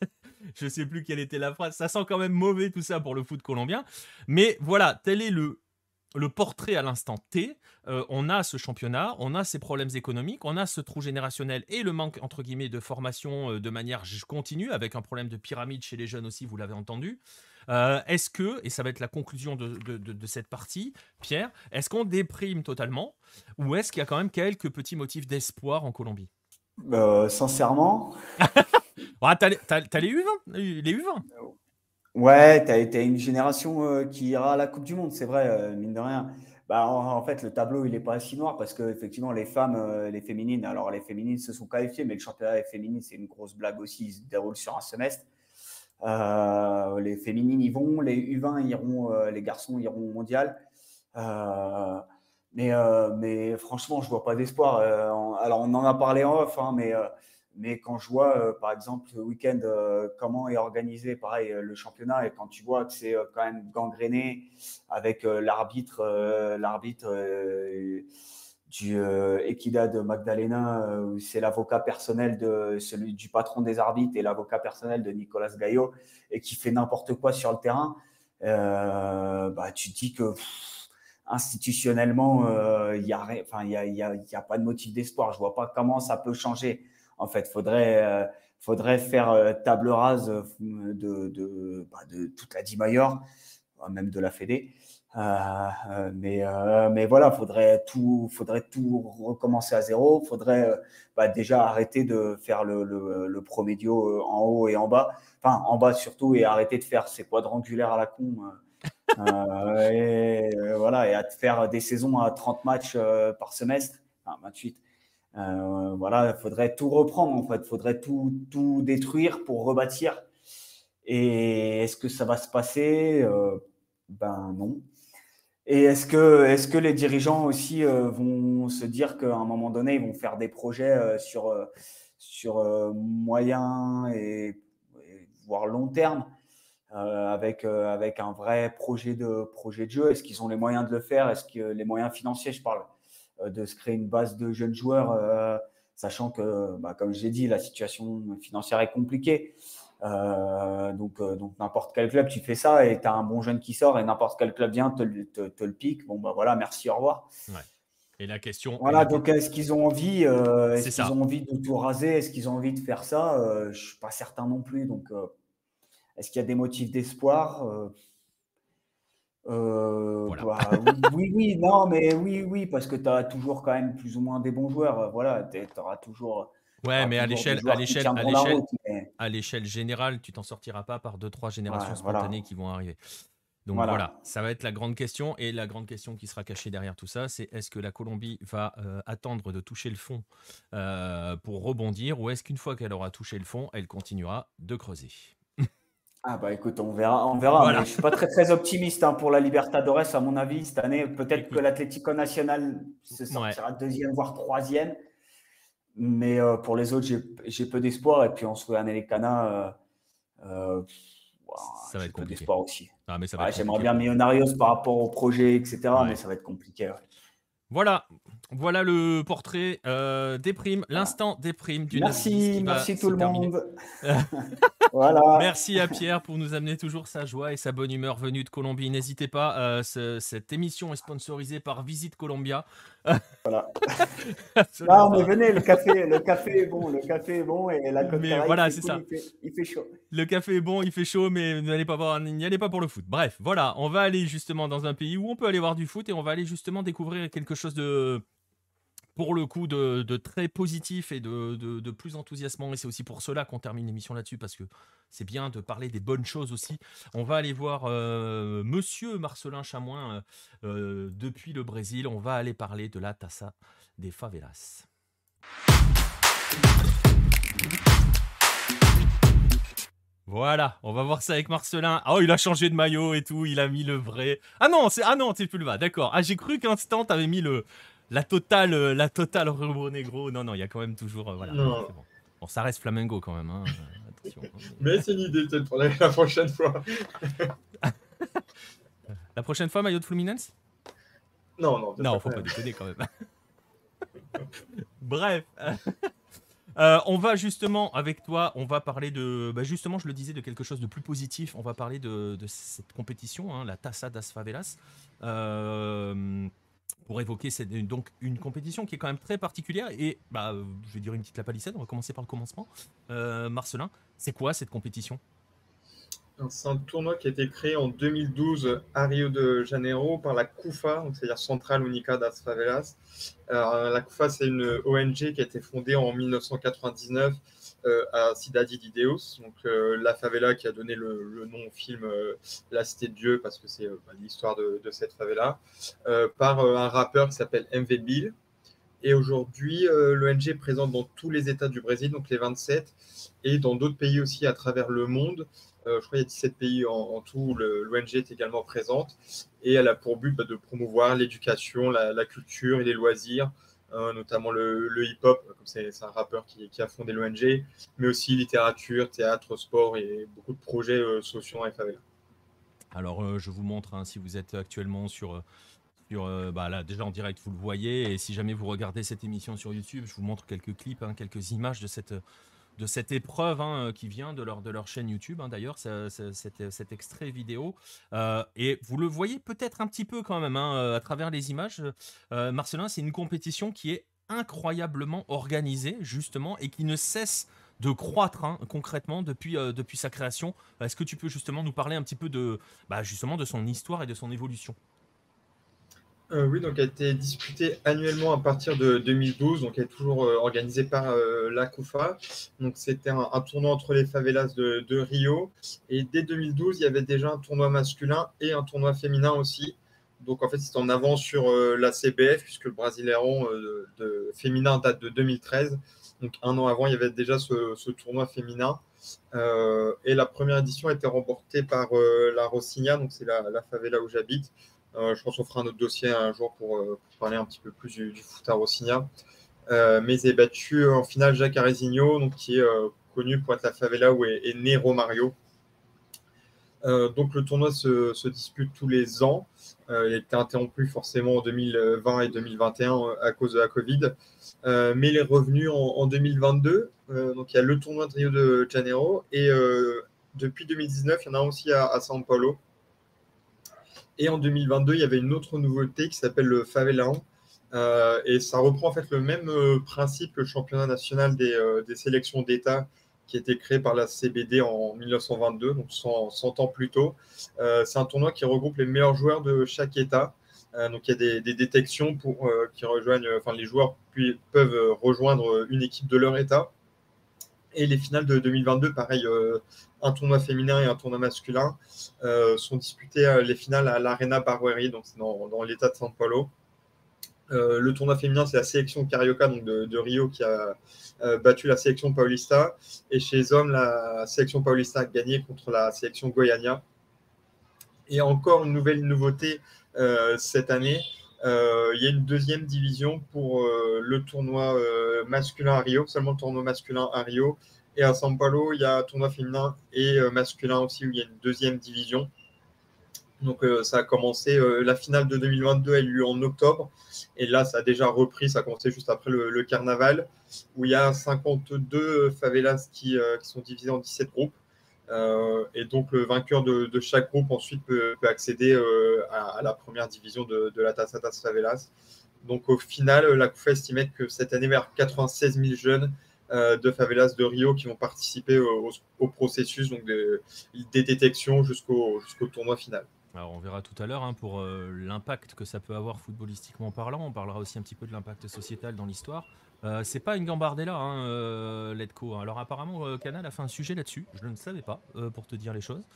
Je sais plus quelle était la phrase. Ça sent quand même mauvais tout ça pour le foot colombien. Mais voilà, tel est le, le portrait à l'instant T. Euh, on a ce championnat, on a ces problèmes économiques, on a ce trou générationnel et le manque, entre guillemets, de formation euh, de manière continue, avec un problème de pyramide chez les jeunes aussi, vous l'avez entendu. Euh, est-ce que, et ça va être la conclusion de, de, de, de cette partie, Pierre, est-ce qu'on déprime totalement ou est-ce qu'il y a quand même quelques petits motifs d'espoir en Colombie? Euh, sincèrement, Ah, t'as, les- t'as, t'as les U vingt, les U vingt. ouais, tu as une génération euh, qui ira à la Coupe du Monde, c'est vrai, euh, mine de rien. Bah, en, en fait, le tableau, il n'est pas si noir parce que effectivement, les femmes, euh, les féminines, alors les féminines se sont qualifiées, mais le championnat féminin, c'est une grosse blague aussi, il se déroule sur un semestre. Euh, les féminines y vont, les U vingt iront, euh, les garçons iront au mondial. Euh, mais, euh, mais franchement, je vois pas d'espoir. Euh, on- alors, on en a parlé en off, hein, mais, euh, mais quand je vois, euh, par exemple, le week-end, euh, comment est organisé, pareil, euh, le championnat, et quand tu vois que c'est euh, quand même gangréné avec euh, l'arbitre, euh, l'arbitre euh, du euh, Equidad de Magdalena, euh, c'est l'avocat personnel de celui du patron des arbitres et l'avocat personnel de Nicolas Gallo, et qui fait n'importe quoi sur le terrain, euh, bah, tu te dis que pff, institutionnellement, euh, il n'y a, enfin, il y a, il y a, il y a pas de motif d'espoir. Je ne vois pas comment ça peut changer. En fait, il faudrait, euh, faudrait faire euh, table rase de, de, bah, de toute la D-Major, même de la Fédé. Euh, mais, euh, mais voilà, faudrait tout, faudrait tout recommencer à zéro. Faudrait euh, bah, déjà arrêter de faire le, le, le promédio en haut et en bas, enfin en bas surtout, et arrêter de faire ces quadrangulaires à la con. Euh, et euh, voilà, et à te faire des saisons à trente matchs euh, par semestre, enfin vingt-huit. Euh, voilà, il faudrait tout reprendre en fait, il faudrait tout, tout détruire pour rebâtir. Et est-ce que ça va se passer? euh, Ben non. Et est-ce que, est-ce que les dirigeants aussi euh, vont se dire qu'à un moment donné, ils vont faire des projets euh, sur, euh, sur euh, moyen et, et voire long terme euh, avec, euh, avec un vrai projet de, projet de jeu? Est-ce qu'ils ont les moyens de le faire? Est-ce que les moyens financiers, je parle, euh, de se créer une base de jeunes joueurs, euh, sachant que, bah, comme je l'ai dit, la situation financière est compliquée. Euh, donc, euh, donc n'importe quel club, tu fais ça et tu as un bon jeune qui sort et n'importe quel club vient te, te, te le pique. Bon, bah voilà, merci, au revoir. Ouais. Et la question. Voilà, la... donc est-ce qu'ils ont envie, euh, est-ce C'est qu'ils ça. ont envie de tout raser? Est-ce qu'ils ont envie de faire ça? euh, Je ne suis pas certain non plus. Donc, euh, est-ce qu'il y a des motifs d'espoir? euh, euh, Voilà. bah, oui, oui, oui, non, mais oui, oui, parce que tu as toujours quand même plus ou moins des bons joueurs. euh, Voilà, tu auras toujours, Ouais, t'auras mais à toujours des l'échelle, à joueurs qui l'échelle, à tiendront la l'échelle, route. Mais à l'échelle générale, tu t'en sortiras pas par deux, trois générations ouais, spontanées voilà, qui vont arriver. Donc voilà. voilà, ça va être la grande question. Et la grande question qui sera cachée derrière tout ça, c'est est-ce que la Colombie va euh, attendre de toucher le fond euh, pour rebondir, ou est-ce qu'une fois qu'elle aura touché le fond, elle continuera de creuser? Ah bah écoute, on verra, on verra, Voilà. mais je suis pas très très optimiste hein, pour la Libertadores à mon avis cette année. Peut-être que Écoute, l'Atlético Nacional se ouais. sortira deuxième voire troisième, mais euh, pour les autres j'ai, j'ai peu d'espoir. Et puis en Sudamericana, euh, euh, ouah, Ça va j'ai être peu compliqué. d'espoir aussi. Ah, mais ça va Ouais, être j'aimerais compliqué bien pour eux. Millonarios par rapport au projet, et cetera. Ouais. Mais ça va être compliqué. Ouais. Voilà, voilà le portrait euh, déprime, Voilà. l'instant déprime du neuf dix Merci, qui va merci se tout le terminer. monde. Voilà. Merci à Pierre pour nous amener toujours sa joie et sa bonne humeur venue de Colombie. N'hésitez pas, euh, ce- cette émission est sponsorisée par Visite Colombia. Voilà. Absolument Non, mais pas. venez, le café, le café est bon, le café est bon et la côte Mais Caraïbe, voilà, c'est c'est cool, ça. il fait, il fait chaud. Le café est bon, il fait chaud, mais n'allez pas voir, n'y allez pas pour le foot. Bref, voilà, on va aller justement dans un pays où on peut aller voir du foot et on va aller justement découvrir quelque chose de, pour le coup, de, de très positif et de, de, de plus enthousiasmant. Et c'est aussi pour cela qu'on termine l'émission là-dessus, parce que c'est bien de parler des bonnes choses aussi. On va aller voir euh, Monsieur Marcelin Chamoin euh, euh, depuis le Brésil. On va aller parler de la Taça des Favelas. Voilà, on va voir ça avec Marcelin. Oh, il a changé de maillot et tout, il a mis le vrai. Ah non, c'est ah non, c'est plus le bas. D'accord. Ah, j'ai cru qu'un instant t'avais mis le la totale euh, la totale Rebro Negro. Non non, il y a quand même toujours euh, voilà. Non. C'est bon. Bon, ça reste Flamengo quand même hein. euh, attention. Mais c'est une idée peut-être pour la, la prochaine fois. La prochaine fois maillot de Fluminense? Non, non, peut-être Non, pas faut quand pas même. déconner quand même. Bref. Euh, on va justement, avec toi, on va parler de, bah justement, je le disais, de quelque chose de plus positif. On va parler de, de cette compétition, hein, la Taça das Favelas, euh, pour évoquer cette, donc une compétition qui est quand même très particulière. Et bah, je vais dire une petite lapalissade, on va commencer par le commencement. Euh, Marcelin, c'est quoi cette compétition? C'est un tournoi qui a été créé en deux mille douze à Rio de Janeiro par la CUFA, donc c'est-à-dire Central Única das Favelas. Alors, la CUFA, c'est une O N G qui a été fondée en mille neuf cent quatre-vingt-dix-neuf euh, à Cidade de Deus, donc euh, la favela qui a donné le, le nom au film euh, La Cité de Dieu, parce que c'est euh, l'histoire de, de cette favela, euh, par euh, un rappeur qui s'appelle M V Bill. Et aujourd'hui, euh, l'O N G est présente dans tous les États du Brésil, donc les vingt-sept, et dans d'autres pays aussi à travers le monde. Euh, je crois qu'il y a dix-sept pays en, en tout où l'O N G est également présente. Et elle a pour but bah, de promouvoir l'éducation, la, la culture et les loisirs, euh, notamment le, le hip-hop, comme c'est, c'est un rappeur qui, qui a fondé l'O N G, mais aussi littérature, théâtre, sport et beaucoup de projets euh, sociaux dans les favelas. Alors, euh, je vous montre, hein, si vous êtes actuellement sur... Euh, Sur, euh, bah là, déjà en direct, vous le voyez. Et si jamais vous regardez cette émission sur YouTube, je vous montre quelques clips, hein, quelques images de cette, de cette épreuve hein, qui vient de leur, de leur chaîne YouTube, hein, d'ailleurs, ça- ça- cet, cet extrait vidéo. Euh, et vous le voyez peut-être un petit peu quand même hein, à travers les images. Euh, Marcelin, c'est une compétition qui est incroyablement organisée, justement, et qui ne cesse de croître hein, concrètement depuis, euh, depuis sa création. Est-ce que tu peux justement nous parler un petit peu de, bah, justement, de son histoire et de son évolution? Euh, oui, donc elle a été disputée annuellement à partir de deux mille douze, donc elle est toujours euh, organisée par euh, la CUFA. Donc c'était un, un tournoi entre les favelas de, de Rio. Et dès deux mille douze, il y avait déjà un tournoi masculin et un tournoi féminin aussi. Donc en fait, c'est en avance sur euh, la C B F, puisque le Brasileirão euh, de, de féminin date de deux mille treize. Donc un an avant, il y avait déjà ce, ce tournoi féminin. Euh, et la première édition a été remportée par euh, la Rocinha, donc c'est la, la favela où j'habite. Euh, je pense qu'on fera un autre dossier un jour pour, euh, pour parler un petit peu plus du, du foot à Rocinha. Euh, mais j'ai battu en finale Jacques Arezinho, donc, qui est euh, connu pour être la favela où est, est né Romario. Euh, donc le tournoi se, se dispute tous les ans. Euh, il a été interrompu forcément en deux mille vingt et deux mille vingt et un euh, à cause de la Covid. Euh, mais il est revenu en, en deux mille vingt-deux. Euh, donc il y a le tournoi de Rio de Janeiro. Et euh, depuis deux mille dix-neuf, il y en a aussi à, à São Paulo. Et en deux mille vingt-deux, il y avait une autre nouveauté qui s'appelle le Favelaon. Euh, et ça reprend en fait le même euh, principe que le championnat national des, euh, des sélections d'État qui a été créé par la C B D en mille neuf cent vingt-deux, donc cent, cent ans plus tôt. Euh, c'est un tournoi qui regroupe les meilleurs joueurs de chaque État. Euh, donc il y a des, des détections pour euh, qui rejoignent, enfin les joueurs puis, peuvent rejoindre une équipe de leur État. Et les finales de deux mille vingt-deux, pareil, euh, un tournoi féminin et un tournoi masculin, euh, sont disputées euh, les finales à l'Arena Barueri, donc c'est dans, dans l'état de São Paulo. Euh, le tournoi féminin, c'est la sélection Carioca donc de, de Rio qui a euh, battu la sélection Paulista. Et chez les hommes, la sélection Paulista a gagné contre la sélection Goiânia. Et encore une nouvelle nouveauté euh, cette année, euh, il y a une deuxième division pour euh, le tournoi euh, masculin à Rio, seulement le tournoi masculin à Rio. Et à São Paulo, il y a un tournoi féminin et euh, masculin aussi où il y a une deuxième division. Donc euh, ça a commencé, euh, la finale de deux mille vingt-deux a eu lieu en octobre. Et là, ça a déjà repris, ça a commencé juste après le, le carnaval, où il y a cinquante-deux favelas qui, euh, qui sont divisées en dix-sept groupes. Euh, et donc le vainqueur de, de chaque groupe ensuite peut, peut accéder euh, à, à la première division de, de la Taça das Favelas. Donc au final, la CUFA estimait que cette année, vers quatre-vingt-seize mille jeunes euh, de favelas de Rio qui vont participer au, au, au processus donc de, des détections jusqu'au jusqu'au tournoi final. Alors on verra tout à l'heure hein, pour euh, l'impact que ça peut avoir footballistiquement parlant. On parlera aussi un petit peu de l'impact sociétal dans l'histoire. Euh, c'est pas une gambardella, hein, euh, Letco. Alors apparemment, euh, Canal a fait un sujet là-dessus. Je ne savais pas, euh, pour te dire les choses.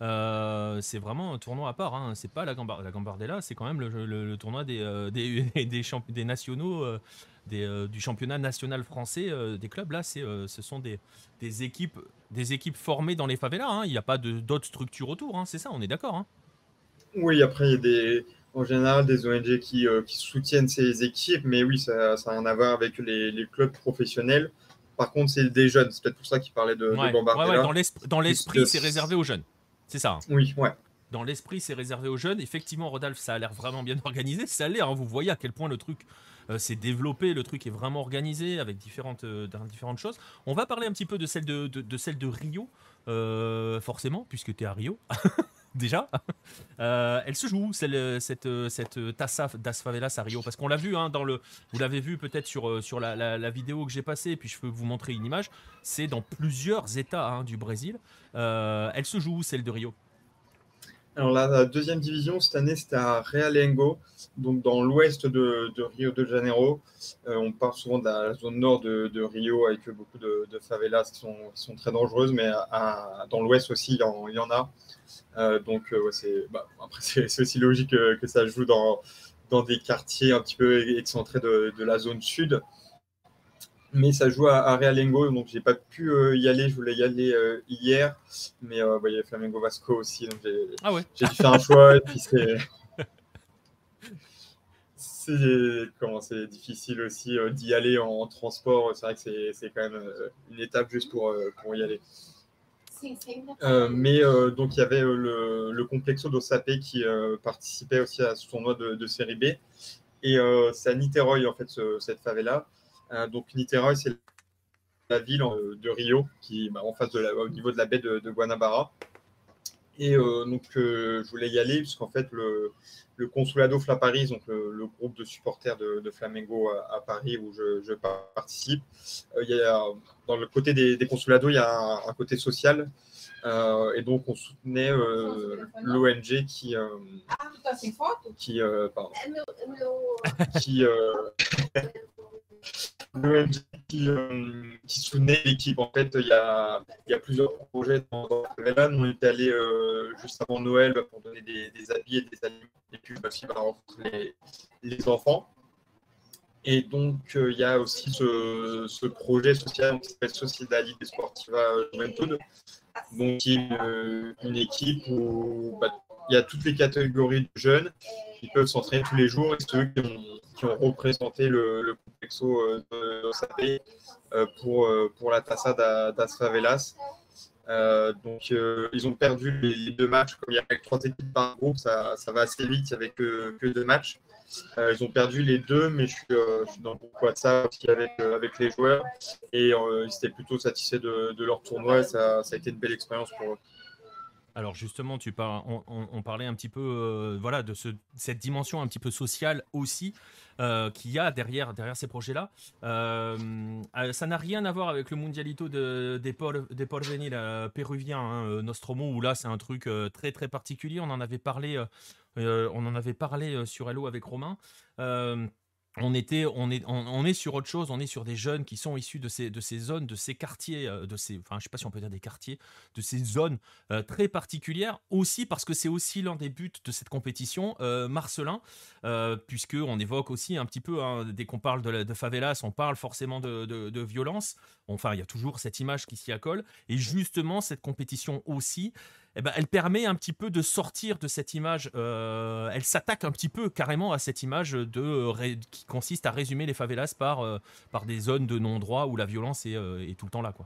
Euh, c'est vraiment un tournoi à part. Hein. C'est pas la, gambar la gambardella, c'est quand même le, le, le tournoi des, euh, des, des, des nationaux, euh, des, euh, du championnat national français euh, des clubs. Là, c'est, euh, ce sont des, des équipes, des équipes formées dans les favelas. Hein. Il n'y a pas de, d'autres structures autour. Hein. C'est ça, on est d'accord. Hein. Oui, après, il y a des, en général des O N G qui, euh, qui soutiennent ces équipes, mais oui, ça n'a rien à voir avec les, les clubs professionnels. Par contre, c'est des jeunes, c'est peut-être pour ça qu'ils parlaient de, ouais, de Gambardella. Ouais, ouais, dans l'esprit, dans l'esprit c'est réservé aux jeunes. C'est ça. Hein. Oui, ouais. Dans l'esprit, c'est réservé aux jeunes. Effectivement, Rodolphe, ça a l'air vraiment bien organisé. Ça l'est, hein, vous voyez à quel point le truc euh, s'est développé, le truc est vraiment organisé avec différentes, euh, différentes choses. On va parler un petit peu de celle de, de, de, celle de Rio, euh, forcément, puisque tu es à Rio. Déjà, euh, elle se joue celle, cette, cette Taça das Favelas à Rio parce qu'on l'a vu hein, dans le, vous l'avez vu peut-être sur, sur la, la, la vidéo que j'ai passée, puis je peux vous montrer une image. C'est dans plusieurs États hein, du Brésil. Euh, elle se joue celle de Rio. Alors la, la deuxième division cette année c'était à Realengo, donc dans l'ouest de, de Rio de Janeiro. Euh, on parle souvent de la zone nord de, de Rio avec beaucoup de, de favelas qui sont, qui sont très dangereuses, mais à, à, dans l'ouest aussi il y en, il y en a. Euh, donc euh, ouais, c'est, bah, après c'est, c'est aussi logique que, que ça joue dans, dans des quartiers un petit peu excentrés de, de la zone sud. Mais ça joue à, à Realengo, donc j'ai pas pu euh, y aller. Je voulais y aller euh, hier, mais euh, bah, il y a Flamengo Vasco aussi, donc j'ai, ah ouais. j'ai dû faire un choix. Et puis c'est, c'est comment c'est difficile aussi euh, d'y aller en, en transport. C'est vrai que c'est, c'est quand même euh, une étape juste pour euh, pour y aller. Euh, mais euh, donc il y avait euh, le, le Complexo do Sapé qui euh, participait aussi à ce tournoi de, de série B, et euh, c'est à Niterói en fait ce, cette favela. Euh, donc Niterói c'est la ville euh, de Rio, qui bah, en face de la, au niveau de la baie de, de Guanabara. Et euh, donc, euh, je voulais y aller, puisqu'en fait, le, le Consulado Fla Paris, donc le, le groupe de supporters de, de Flamengo à, à Paris où je, je participe, euh, il y a, dans le côté des, des Consulados, il y a un, un côté social. Euh, et donc, on soutenait euh, l'O N G qui, euh, qui, euh, pardon, qui, euh, l'O N G qui, euh, qui soutenait l'équipe. En fait, il y a, il y a plusieurs projets dans, dans la favela. Nous, on était allés euh, juste avant Noël pour donner des, des habits et des aliments, et puis aussi bah, rencontrer les, les enfants. Et donc, euh, il y a aussi ce, ce projet social qui s'appelle Sociedade Esportiva Juventude, donc qui est une, une équipe où bah, il y a toutes les catégories de jeunes qui peuvent s'entraîner tous les jours, et ceux qui ont, qui ont représenté le, le complexo euh, de Osabe euh, pour, euh, pour la Taça da, das Favelas. Euh, donc, euh, ils ont perdu les, les deux matchs. Comme il y a trois équipes par groupe, ça, ça va assez vite, il n'y avait que, que deux matchs. Euh, ils ont perdu les deux, mais je suis, euh, je suis dans le groupe WhatsApp aussi avec, euh, avec les joueurs, et euh, ils étaient plutôt satisfaits de, de leur tournoi. Ça, ça a été une belle expérience pour eux. Alors justement, tu par... on, on, on parlait un petit peu euh, voilà, de ce, cette dimension un petit peu sociale aussi euh, qu'il y a derrière, derrière ces projets-là. Euh, ça n'a rien à voir avec le Mundialito de, des, por, des Porvenir euh, péruviens, hein, Nostromo, où là c'est un truc euh, très très particulier. On en avait parlé, euh, euh, on en avait parlé euh, sur Hello avec Romain. Euh, On, était, on, est, on, on est sur autre chose, on est sur des jeunes qui sont issus de ces, de ces zones, de ces quartiers, de ces, enfin je ne sais pas si on peut dire des quartiers, de ces zones euh, très particulières, aussi parce que c'est aussi l'un des buts de cette compétition, euh, Marcelin, euh, puisqu'on évoque aussi un petit peu, hein, dès qu'on parle de, la, de favelas, on parle forcément de, de, de violence, enfin il y a toujours cette image qui s'y accole, et justement cette compétition aussi, eh ben, elle permet un petit peu de sortir de cette image, euh, elle s'attaque un petit peu carrément à cette image de, euh, qui consiste à résumer les favelas par, euh, par des zones de non-droit où la violence est, euh, est tout le temps là, quoi.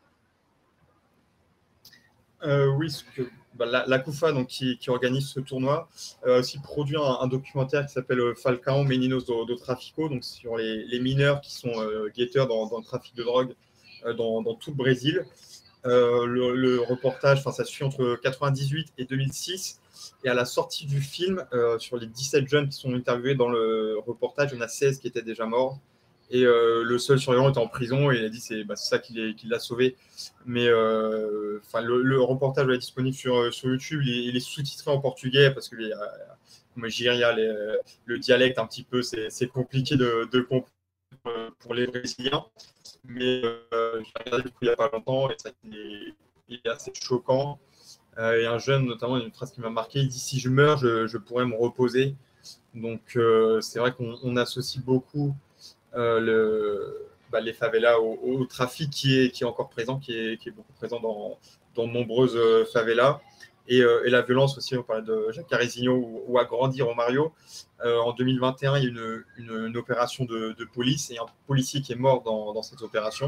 Euh, oui, ce que, bah, la, la CUFA, donc, qui, qui organise ce tournoi, euh, a aussi produit un, un documentaire qui s'appelle Falcão Meninos do, do Tráfico, donc sur les, les mineurs qui sont euh, guetteurs dans, dans le trafic de drogue euh, dans, dans tout le Brésil. Euh, le, le reportage, ça suit entre quatre-vingt-dix-huit et deux mille six. Et à la sortie du film, euh, sur les dix-sept jeunes qui sont interviewés dans le reportage, il y en a seize qui étaient déjà morts. Et euh, le seul survivant était en prison, et il a dit que c'est bah, ça qui, qui l'a sauvé. Mais euh, le, le reportage est disponible sur, sur YouTube. Il est, il est sous-titré en portugais parce que les, comme je dirais, les, le dialecte un petit peu, c'est, c'est compliqué de, de comprendre pour les Brésiliens. Mais euh, j'ai regardé il n'y a pas longtemps, et ça il est assez choquant. Euh, et un jeune, notamment, il y a une phrase qui m'a marqué, il dit « Si je meurs, je, je pourrais me reposer ». Donc euh, c'est vrai qu'on on associe beaucoup euh, le, bah, les favelas au, au trafic qui est, qui est encore présent, qui est, qui est beaucoup présent dans, dans de nombreuses euh, favelas. Et, euh, et la violence aussi, on parlait de Jacques Carizinho ou, ou Agrandir Romario. Euh, en deux mille vingt et un, il y a une, une, une opération de, de police, et un policier qui est mort dans, dans cette opération.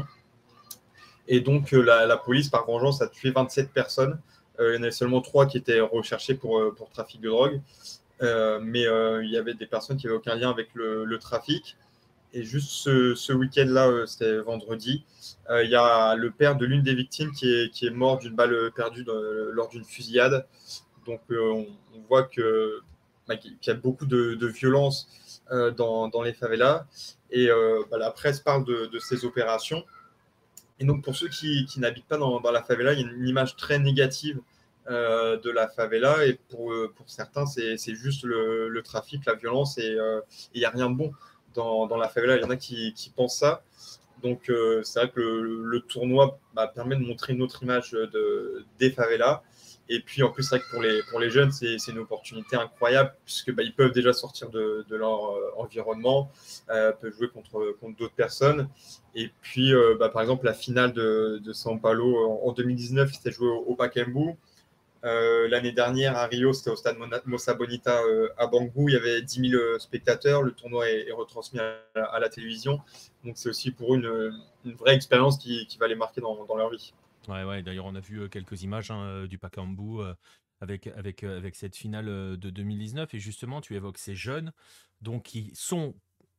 Et donc euh, la, la police, par vengeance, a tué vingt-sept personnes. Euh, il y en avait seulement trois qui étaient recherchées pour, pour trafic de drogue. Euh, mais euh, il y avait des personnes qui n'avaient aucun lien avec le, le trafic. Et juste ce, ce week-end-là, euh, c'était vendredi, euh, il y a le père de l'une des victimes qui est, qui est mort d'une balle perdue de, lors d'une fusillade. Donc euh, on, on voit que, bah, qu'il y a beaucoup de, de violence euh, dans, dans les favelas. Et euh, bah, la presse parle de, de ces opérations. Et donc pour ceux qui, qui n'habitent pas dans, dans la favela, il y a une image très négative euh, de la favela. Et pour, pour certains, c'est, c'est juste le, le trafic, la violence, et euh, il n'y a rien de bon. Dans, dans la favela, il y en a qui, qui pensent ça. Donc, euh, c'est vrai que le, le tournoi bah, permet de montrer une autre image de, des favelas. Et puis, en plus, c'est vrai que pour les, pour les jeunes, c'est, c'est une opportunité incroyable, puisque bah, ils peuvent déjà sortir de, de leur euh, environnement, euh, peuvent jouer contre, contre d'autres personnes. Et puis, euh, bah, par exemple, la finale de, de São Paulo en, en deux mille dix-neuf, c'était joué au, au Pacaembu. Euh, l'année dernière, à Rio, c'était au stade Moça Bonita euh, à Bangu. Il y avait dix mille spectateurs. Le tournoi est, est retransmis à la, à la télévision. Donc, c'est aussi pour eux une, une vraie expérience qui, qui va les marquer dans, dans leur vie. Ouais, ouais. D'ailleurs, on a vu quelques images hein, du Pacaembu euh, avec, avec, avec cette finale de deux mille dix-neuf. Et justement, tu évoques ces jeunes donc, qui sont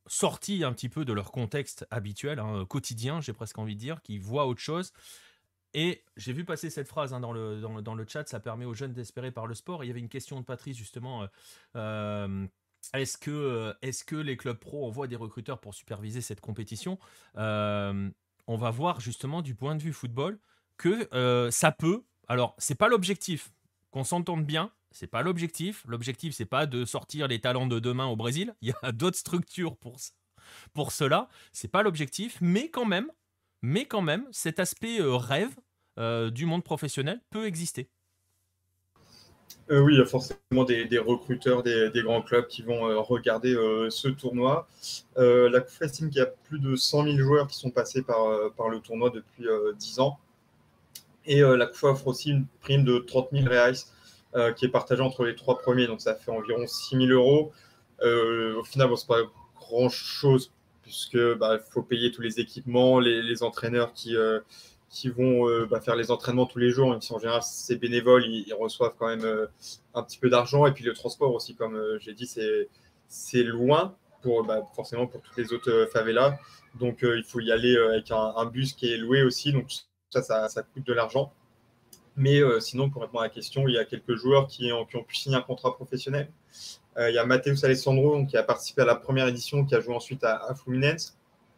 sortis un petit peu de leur contexte habituel, hein, quotidien, j'ai presque envie de dire, qui voient autre chose. Et j'ai vu passer cette phrase hein, dans, le, dans, le, dans le chat, ça permet aux jeunes d'espérer par le sport. Il y avait une question de Patrice justement. Euh, euh, est-ce que, euh, est-ce que les clubs pro envoient des recruteurs pour superviser cette compétition? euh, On va voir justement du point de vue football que euh, ça peut. Alors, c'est pas l'objectif, qu'on s'entende bien. C'est pas l'objectif. L'objectif, c'est pas de sortir les talents de demain au Brésil. Il y a d'autres structures pour, pour cela. C'est pas l'objectif, mais quand même. Mais quand même, cet aspect euh, rêve euh, du monde professionnel peut exister. Euh, oui, il y a forcément des, des recruteurs des, des grands clubs qui vont euh, regarder euh, ce tournoi. Euh, la COUFA estime qu'il y a plus de cent mille joueurs qui sont passés par, euh, par le tournoi depuis euh, dix ans. Et euh, la COUFA offre aussi une prime de trente mille reais euh, qui est partagée entre les trois premiers. Donc ça fait environ six mille euros. Euh, au final, bon, ce n'est pas grand-chose puisque bah, faut payer tous les équipements, les, les entraîneurs qui, euh, qui vont euh, bah, faire les entraînements tous les jours, même si en général c'est bénévole, ils, ils reçoivent quand même euh, un petit peu d'argent. Et puis le transport aussi, comme euh, j'ai dit, c'est, c'est loin pour, bah, forcément pour toutes les autres euh, favelas. Donc euh, il faut y aller euh, avec un, un bus qui est loué aussi, donc ça, ça, ça coûte de l'argent. Mais euh, sinon, pour répondre à la question, il y a quelques joueurs qui ont, qui ont pu signer un contrat professionnel. Euh, il y a Mateus Alessandro donc, qui a participé à la première édition, qui a joué ensuite à, à Fluminense.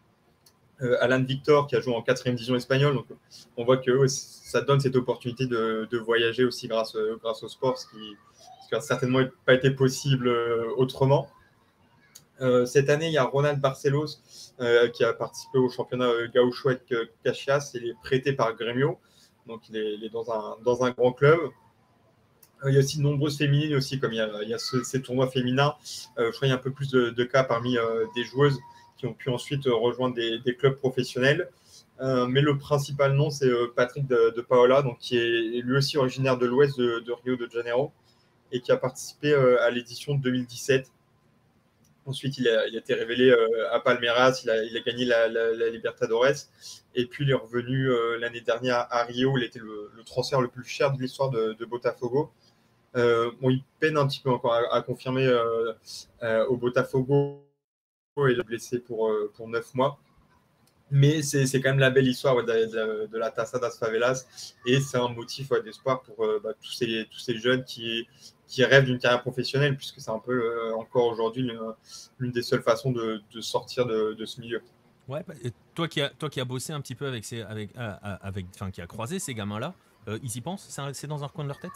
Euh, Alan Victor qui a joué en quatrième division espagnole. Donc, on voit que ouais, ça donne cette opportunité de, de voyager aussi grâce, grâce au sport, ce qui n'a certainement pas été possible euh, autrement. Euh, cette année, il y a Ronald Barcelos euh, qui a participé au championnat euh, Gaúcho avec euh, Caxias. Il est prêté par Grêmio, donc il est, il est dans, un, dans un grand club. Il y a aussi de nombreuses féminines aussi, comme il y a, il y a ce, ces tournois féminins. Euh, je crois qu'il y a un peu plus de, de cas parmi euh, des joueuses qui ont pu ensuite rejoindre des, des clubs professionnels. Euh, mais le principal nom, c'est euh, Patrick de, de Paola, donc, qui est lui aussi originaire de l'ouest de, de Rio de Janeiro et qui a participé euh, à l'édition de deux mille dix-sept. Ensuite, il a, il a été révélé euh, à Palmeiras, il a, il a gagné la, la, la Libertadores. Et puis, il est revenu euh, l'année dernière à Rio. Il était le, le transfert le plus cher de l'histoire de, de Botafogo. Euh, bon, il peine un petit peu encore à, à confirmer euh, euh, au Botafogo. Il est blessé pour, euh, pour neuf mois. Mais c'est, c'est quand même la belle histoire ouais, de, de, de la Taça das Favelas. Et c'est un motif ouais, d'espoir pour euh, bah, tous, ces, tous ces jeunes qui, qui rêvent d'une carrière professionnelle, puisque c'est un peu euh, encore aujourd'hui l'une, l'une des seules façons de, de sortir de, de ce milieu. Ouais, et toi qui as toi qui a bossé un petit peu avec ces avec euh, avec enfin qui a croisé ces gamins là, euh, ils y pensent, c'est, c'est dans un recoin de leur tête.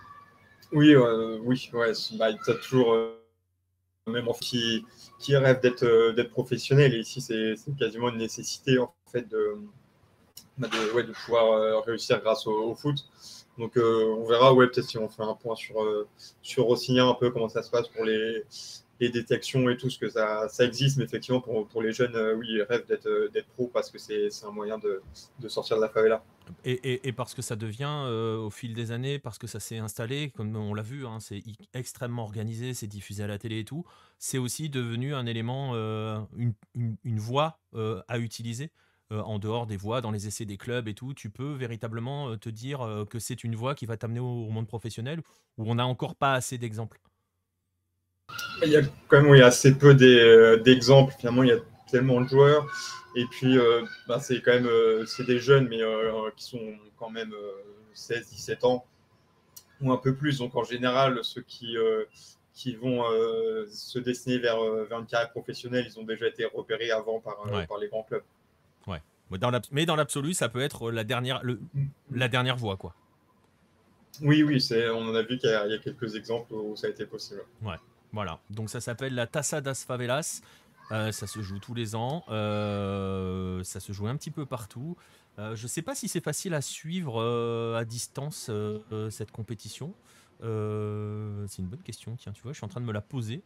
Oui, euh, oui, ouais, bah, t'as toujours euh, même enfant qui qui rêve d'être euh, d'être professionnel, et ici c'est, c'est quasiment une nécessité en fait de bah, de, ouais, de pouvoir euh, réussir grâce au, au foot. Donc euh, on verra, ouais, peut-être si on fait un point sur euh, sur Rossignat un peu comment ça se passe pour les les détections et tout, ce que ça, ça existe, mais effectivement, pour, pour les jeunes, euh, oui, ils rêvent d'être, d'être pro parce que c'est, c'est un moyen de, de sortir de la favela. Et, et, et parce que ça devient, euh, au fil des années, parce que ça s'est installé, comme on l'a vu, hein, c'est extrêmement organisé, c'est diffusé à la télé et tout, c'est aussi devenu un élément, euh, une, une, une voie euh, à utiliser. Euh, en dehors des voies, dans les essais des clubs et tout, tu peux véritablement te dire euh, que c'est une voie qui va t'amener au, au monde professionnel, où on n'a encore pas assez d'exemples. Il y a quand même oui, assez peu des, euh, d'exemples. Finalement, il y a tellement de joueurs. Et puis, euh, bah, c'est quand même euh, c'est des jeunes, mais euh, qui sont quand même euh, seize dix-sept ans ou un peu plus. Donc, en général, ceux qui, euh, qui vont euh, se destiner vers, vers une carrière professionnelle, ils ont déjà été repérés avant par, euh, Ouais. par les grands clubs. Ouais. Dans mais dans l'absolu, ça peut être la dernière, le, la dernière voie, quoi. Oui, oui, c'est, on en a vu qu'il y a, il y a quelques exemples où ça a été possible. Ouais. Voilà, donc ça s'appelle la Taça das Favelas, euh, ça se joue tous les ans, euh, ça se joue un petit peu partout. Euh, je ne sais pas si c'est facile à suivre euh, à distance euh, euh, cette compétition. Euh, c'est une bonne question, tiens, tu vois, je suis en train de me la poser.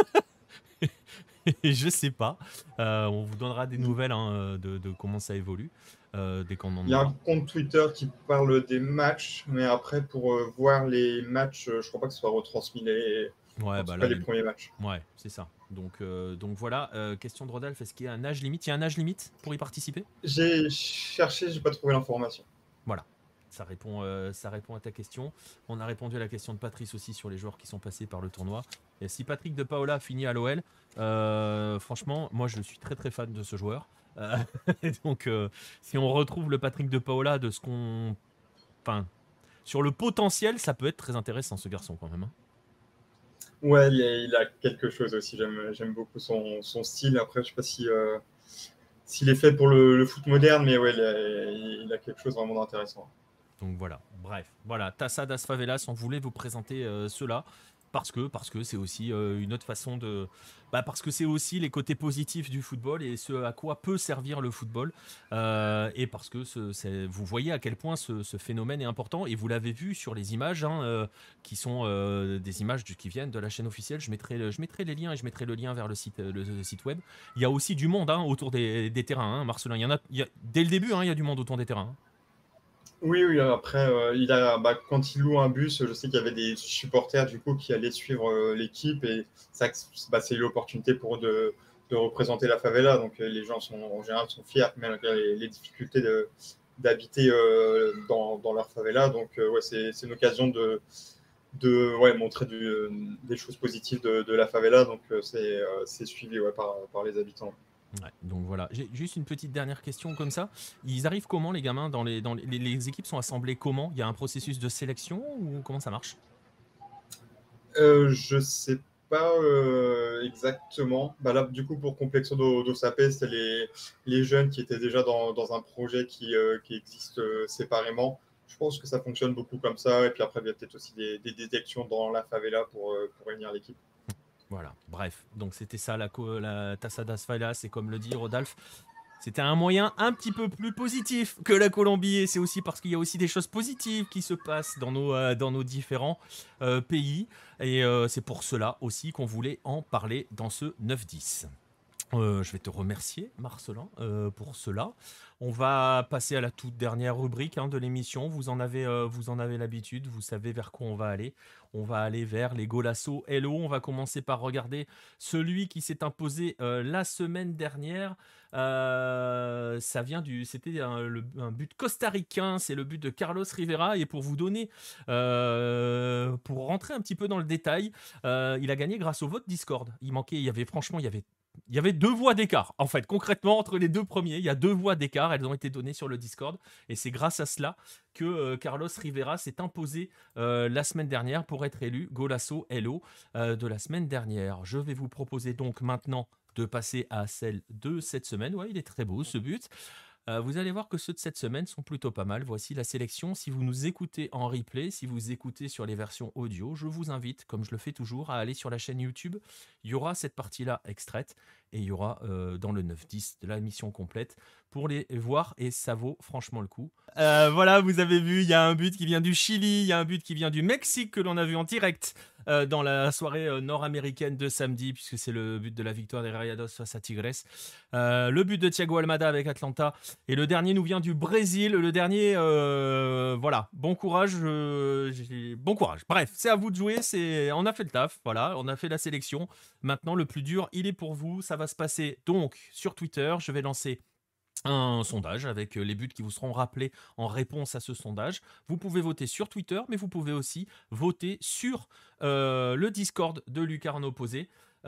Et je sais pas. Euh, on vous donnera des nouvelles hein, de, de comment ça évolue euh, dès qu'on en aura. Il y a un compte Twitter qui parle des matchs, mais après, pour euh, voir les matchs, je crois pas que ce soit retransmis les, ouais, bah pas là, les les... premiers matchs. Ouais, c'est ça. Donc, euh, donc voilà. Euh, question de Rodolphe, est-ce qu'il y a un âge limite ? Il y a un âge limite pour y participer ? J'ai cherché, j'ai pas trouvé l'information. Voilà. Ça répond, euh, ça répond à ta question. On a répondu à la question de Patrice aussi sur les joueurs qui sont passés par le tournoi. Et si Patrick de Paola finit à l'O L, euh, franchement, moi je suis très très fan de ce joueur. Euh, et donc, euh, si on retrouve le Patrick de Paola de ce qu'on. Enfin, sur le potentiel, ça peut être très intéressant ce garçon quand même. Hein. Ouais, il a, il a quelque chose aussi. J'aime, j'aime beaucoup son, son style. Après, je sais pas si euh, s'il est fait pour le, le foot moderne, mais ouais, il a, il a quelque chose vraiment d'intéressant. Donc voilà, bref, voilà, Taça das Favelas, on voulait vous présenter euh, cela parce que parce que c'est aussi euh, une autre façon de bah parce que c'est aussi les côtés positifs du football et ce à quoi peut servir le football euh, et parce que ce, c'est, vous voyez à quel point ce, ce phénomène est important et vous l'avez vu sur les images hein, euh, qui sont euh, des images du, qui viennent de la chaîne officielle. Je mettrai le, je mettrai les liens et je mettrai le lien vers le site le, le site web. Il y a aussi du monde hein, autour des, des terrains, hein, Marcelin. Il y en a, il y a dès le début, hein, il y a du monde autour des terrains. Hein. Oui, oui, après, euh, il a, bah, quand il loue un bus, je sais qu'il y avait des supporters du coup qui allaient suivre euh, l'équipe et ça, bah, c'est l'opportunité pour eux de, de représenter la favela. Donc euh, les gens sont en général sont fiers malgré les, les difficultés de, d'habiter euh, dans, dans leur favela. Donc euh, ouais, c'est, c'est une occasion de, de ouais, montrer du, des choses positives de, de la favela. Donc euh, c'est, euh, c'est suivi ouais, par, par les habitants. Ouais, donc voilà, j'ai juste une petite dernière question comme ça. Ils arrivent comment les gamins dans les, dans les, les équipes sont assemblées comment? Il y a un processus de sélection ou comment ça marche? euh, Je sais pas euh, exactement. Bah là, du coup, pour Complexo do, do Sapé, c'était les, les jeunes qui étaient déjà dans, dans un projet qui, euh, qui existe euh, séparément. Je pense que ça fonctionne beaucoup comme ça. Et puis après, il y a peut-être aussi des, des détections dans la favela pour, euh, pour réunir l'équipe. Voilà, bref, donc c'était ça la, la Taça das Favelas, et comme le dit Rodolphe, c'était un moyen un petit peu plus positif que la Colombie, et c'est aussi parce qu'il y a aussi des choses positives qui se passent dans nos, euh, dans nos différents euh, pays, et euh, c'est pour cela aussi qu'on voulait en parler dans ce neuf dix. Euh, je vais te remercier, Marcelin, euh, pour cela. On va passer à la toute dernière rubrique hein, de l'émission. Vous en avez, euh, vous en avez l'habitude. Vous savez vers quoi on va aller. On va aller vers les Golasso Hello. On va commencer par regarder celui qui s'est imposé euh, la semaine dernière. Euh, ça vient du, c'était un, le- un but costaricain. C'est le but de Carlos Rivera. Et pour vous donner, euh, pour rentrer un petit peu dans le détail, euh, il a gagné grâce au vote Discord. Il manquait, il y avait franchement, il y avait il y avait deux voix d'écart. En fait, concrètement, entre les deux premiers, il y a deux voix d'écart. Elles ont été données sur le Discord. Et c'est grâce à cela que euh, Carlos Rivera s'est imposé euh, la semaine dernière pour être élu Golasso Hello euh, de la semaine dernière. Je vais vous proposer donc maintenant de passer à celle de cette semaine. Ouais, il est très beau ce but. Euh, vous allez voir que ceux de cette semaine sont plutôt pas mal. Voici la sélection. Si vous nous écoutez en replay, si vous écoutez sur les versions audio, je vous invite, comme je le fais toujours, à aller sur la chaîne YouTube. Il y aura cette partie-là extraite et il y aura euh, dans le neuf dix de la mission complète pour les voir et ça vaut franchement le coup. Euh, voilà, vous avez vu, il y a un but qui vient du Chili, il y a un but qui vient du Mexique que l'on a vu en direct euh, dans la soirée euh, nord-américaine de samedi, puisque c'est le but de la victoire des Rayados face à Tigres. Euh, le but de Thiago Almada avec Atlanta. Et le dernier nous vient du Brésil. Le dernier, euh, voilà, bon courage. Euh, bon courage. Bref, c'est à vous de jouer. C'est, on a fait le taf. Voilà, on a fait la sélection. Maintenant, le plus dur, il est pour vous. Ça va se passer donc sur Twitter. Je vais lancer un sondage avec les buts qui vous seront rappelés en réponse à ce sondage. Vous pouvez voter sur Twitter, mais vous pouvez aussi voter sur euh, le Discord de Lucarne Opposé.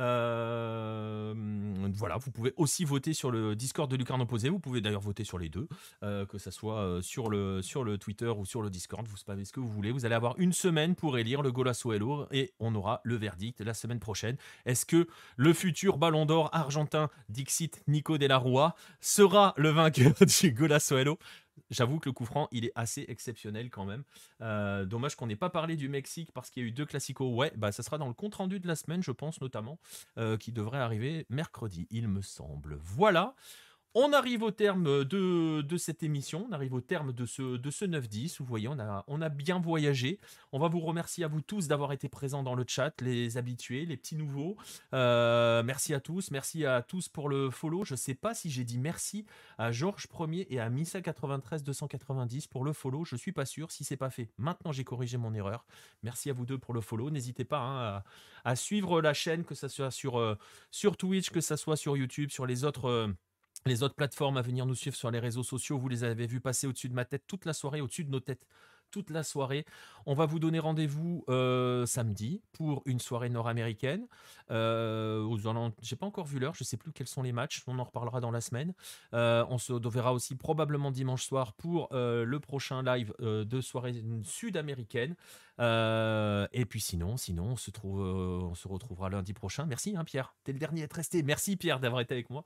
Euh, voilà, vous pouvez aussi voter sur le Discord de Lucarne Opposé. Vous pouvez d'ailleurs voter sur les deux, euh, que ce soit euh, sur, le, sur le Twitter ou sur le Discord. Vous savez ce que vous voulez. Vous allez avoir une semaine pour élire le Golasso Hello et on aura le verdict la semaine prochaine. Est-ce que le futur Ballon d'Or argentin Dixit Nico de la Rua sera le vainqueur du Golasso Hello? J'avoue que le coup franc, il est assez exceptionnel quand même. Euh, dommage qu'on n'ait pas parlé du Mexique parce qu'il y a eu deux classicos. Ouais, bah ça sera dans le compte-rendu de la semaine, je pense notamment, euh, qui devrait arriver mercredi, il me semble. Voilà. On arrive au terme de, de cette émission, on arrive au terme de ce, de ce neuf dix. Vous voyez, on a, on a bien voyagé. On va vous remercier à vous tous d'avoir été présents dans le chat, les habitués, les petits nouveaux. Euh, merci à tous, merci à tous pour le follow. Je ne sais pas si j'ai dit merci à Georges Premier et à Missa quatre-vingt-treize deux cent quatre-vingt-dix pour le follow. Je ne suis pas sûr si ce n'est pas fait. Maintenant, j'ai corrigé mon erreur. Merci à vous deux pour le follow. N'hésitez pas hein, à, à suivre la chaîne, que ce soit sur, euh, sur Twitch, que ce soit sur YouTube, sur les autres... Euh, Les autres plateformes à venir nous suivre sur les réseaux sociaux, vous les avez vus passer au-dessus de ma tête toute la soirée, au-dessus de nos têtes. toute la soirée. On va vous donner rendez-vous euh, samedi pour une soirée nord-américaine. Euh, aux alentours- j'ai pas encore vu l'heure, je sais plus quels sont les matchs, on en reparlera dans la semaine. Euh, on se verra aussi probablement dimanche soir pour euh, le prochain live euh, de soirée sud-américaine. Euh, et puis sinon, sinon on se trouve, euh, on se retrouvera lundi prochain. Merci hein, Pierre, t'es le dernier à être resté. Merci Pierre d'avoir été avec moi.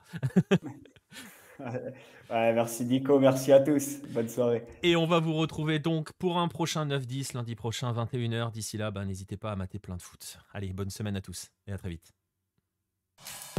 Ouais, merci Nico, merci à tous. Bonne soirée. Et on va vous retrouver donc pour un prochain neuf dix lundi prochain vingt et une heures. D'ici là, ben, n'hésitez pas à mater plein de foot. Allez, bonne semaine à tous et à très vite.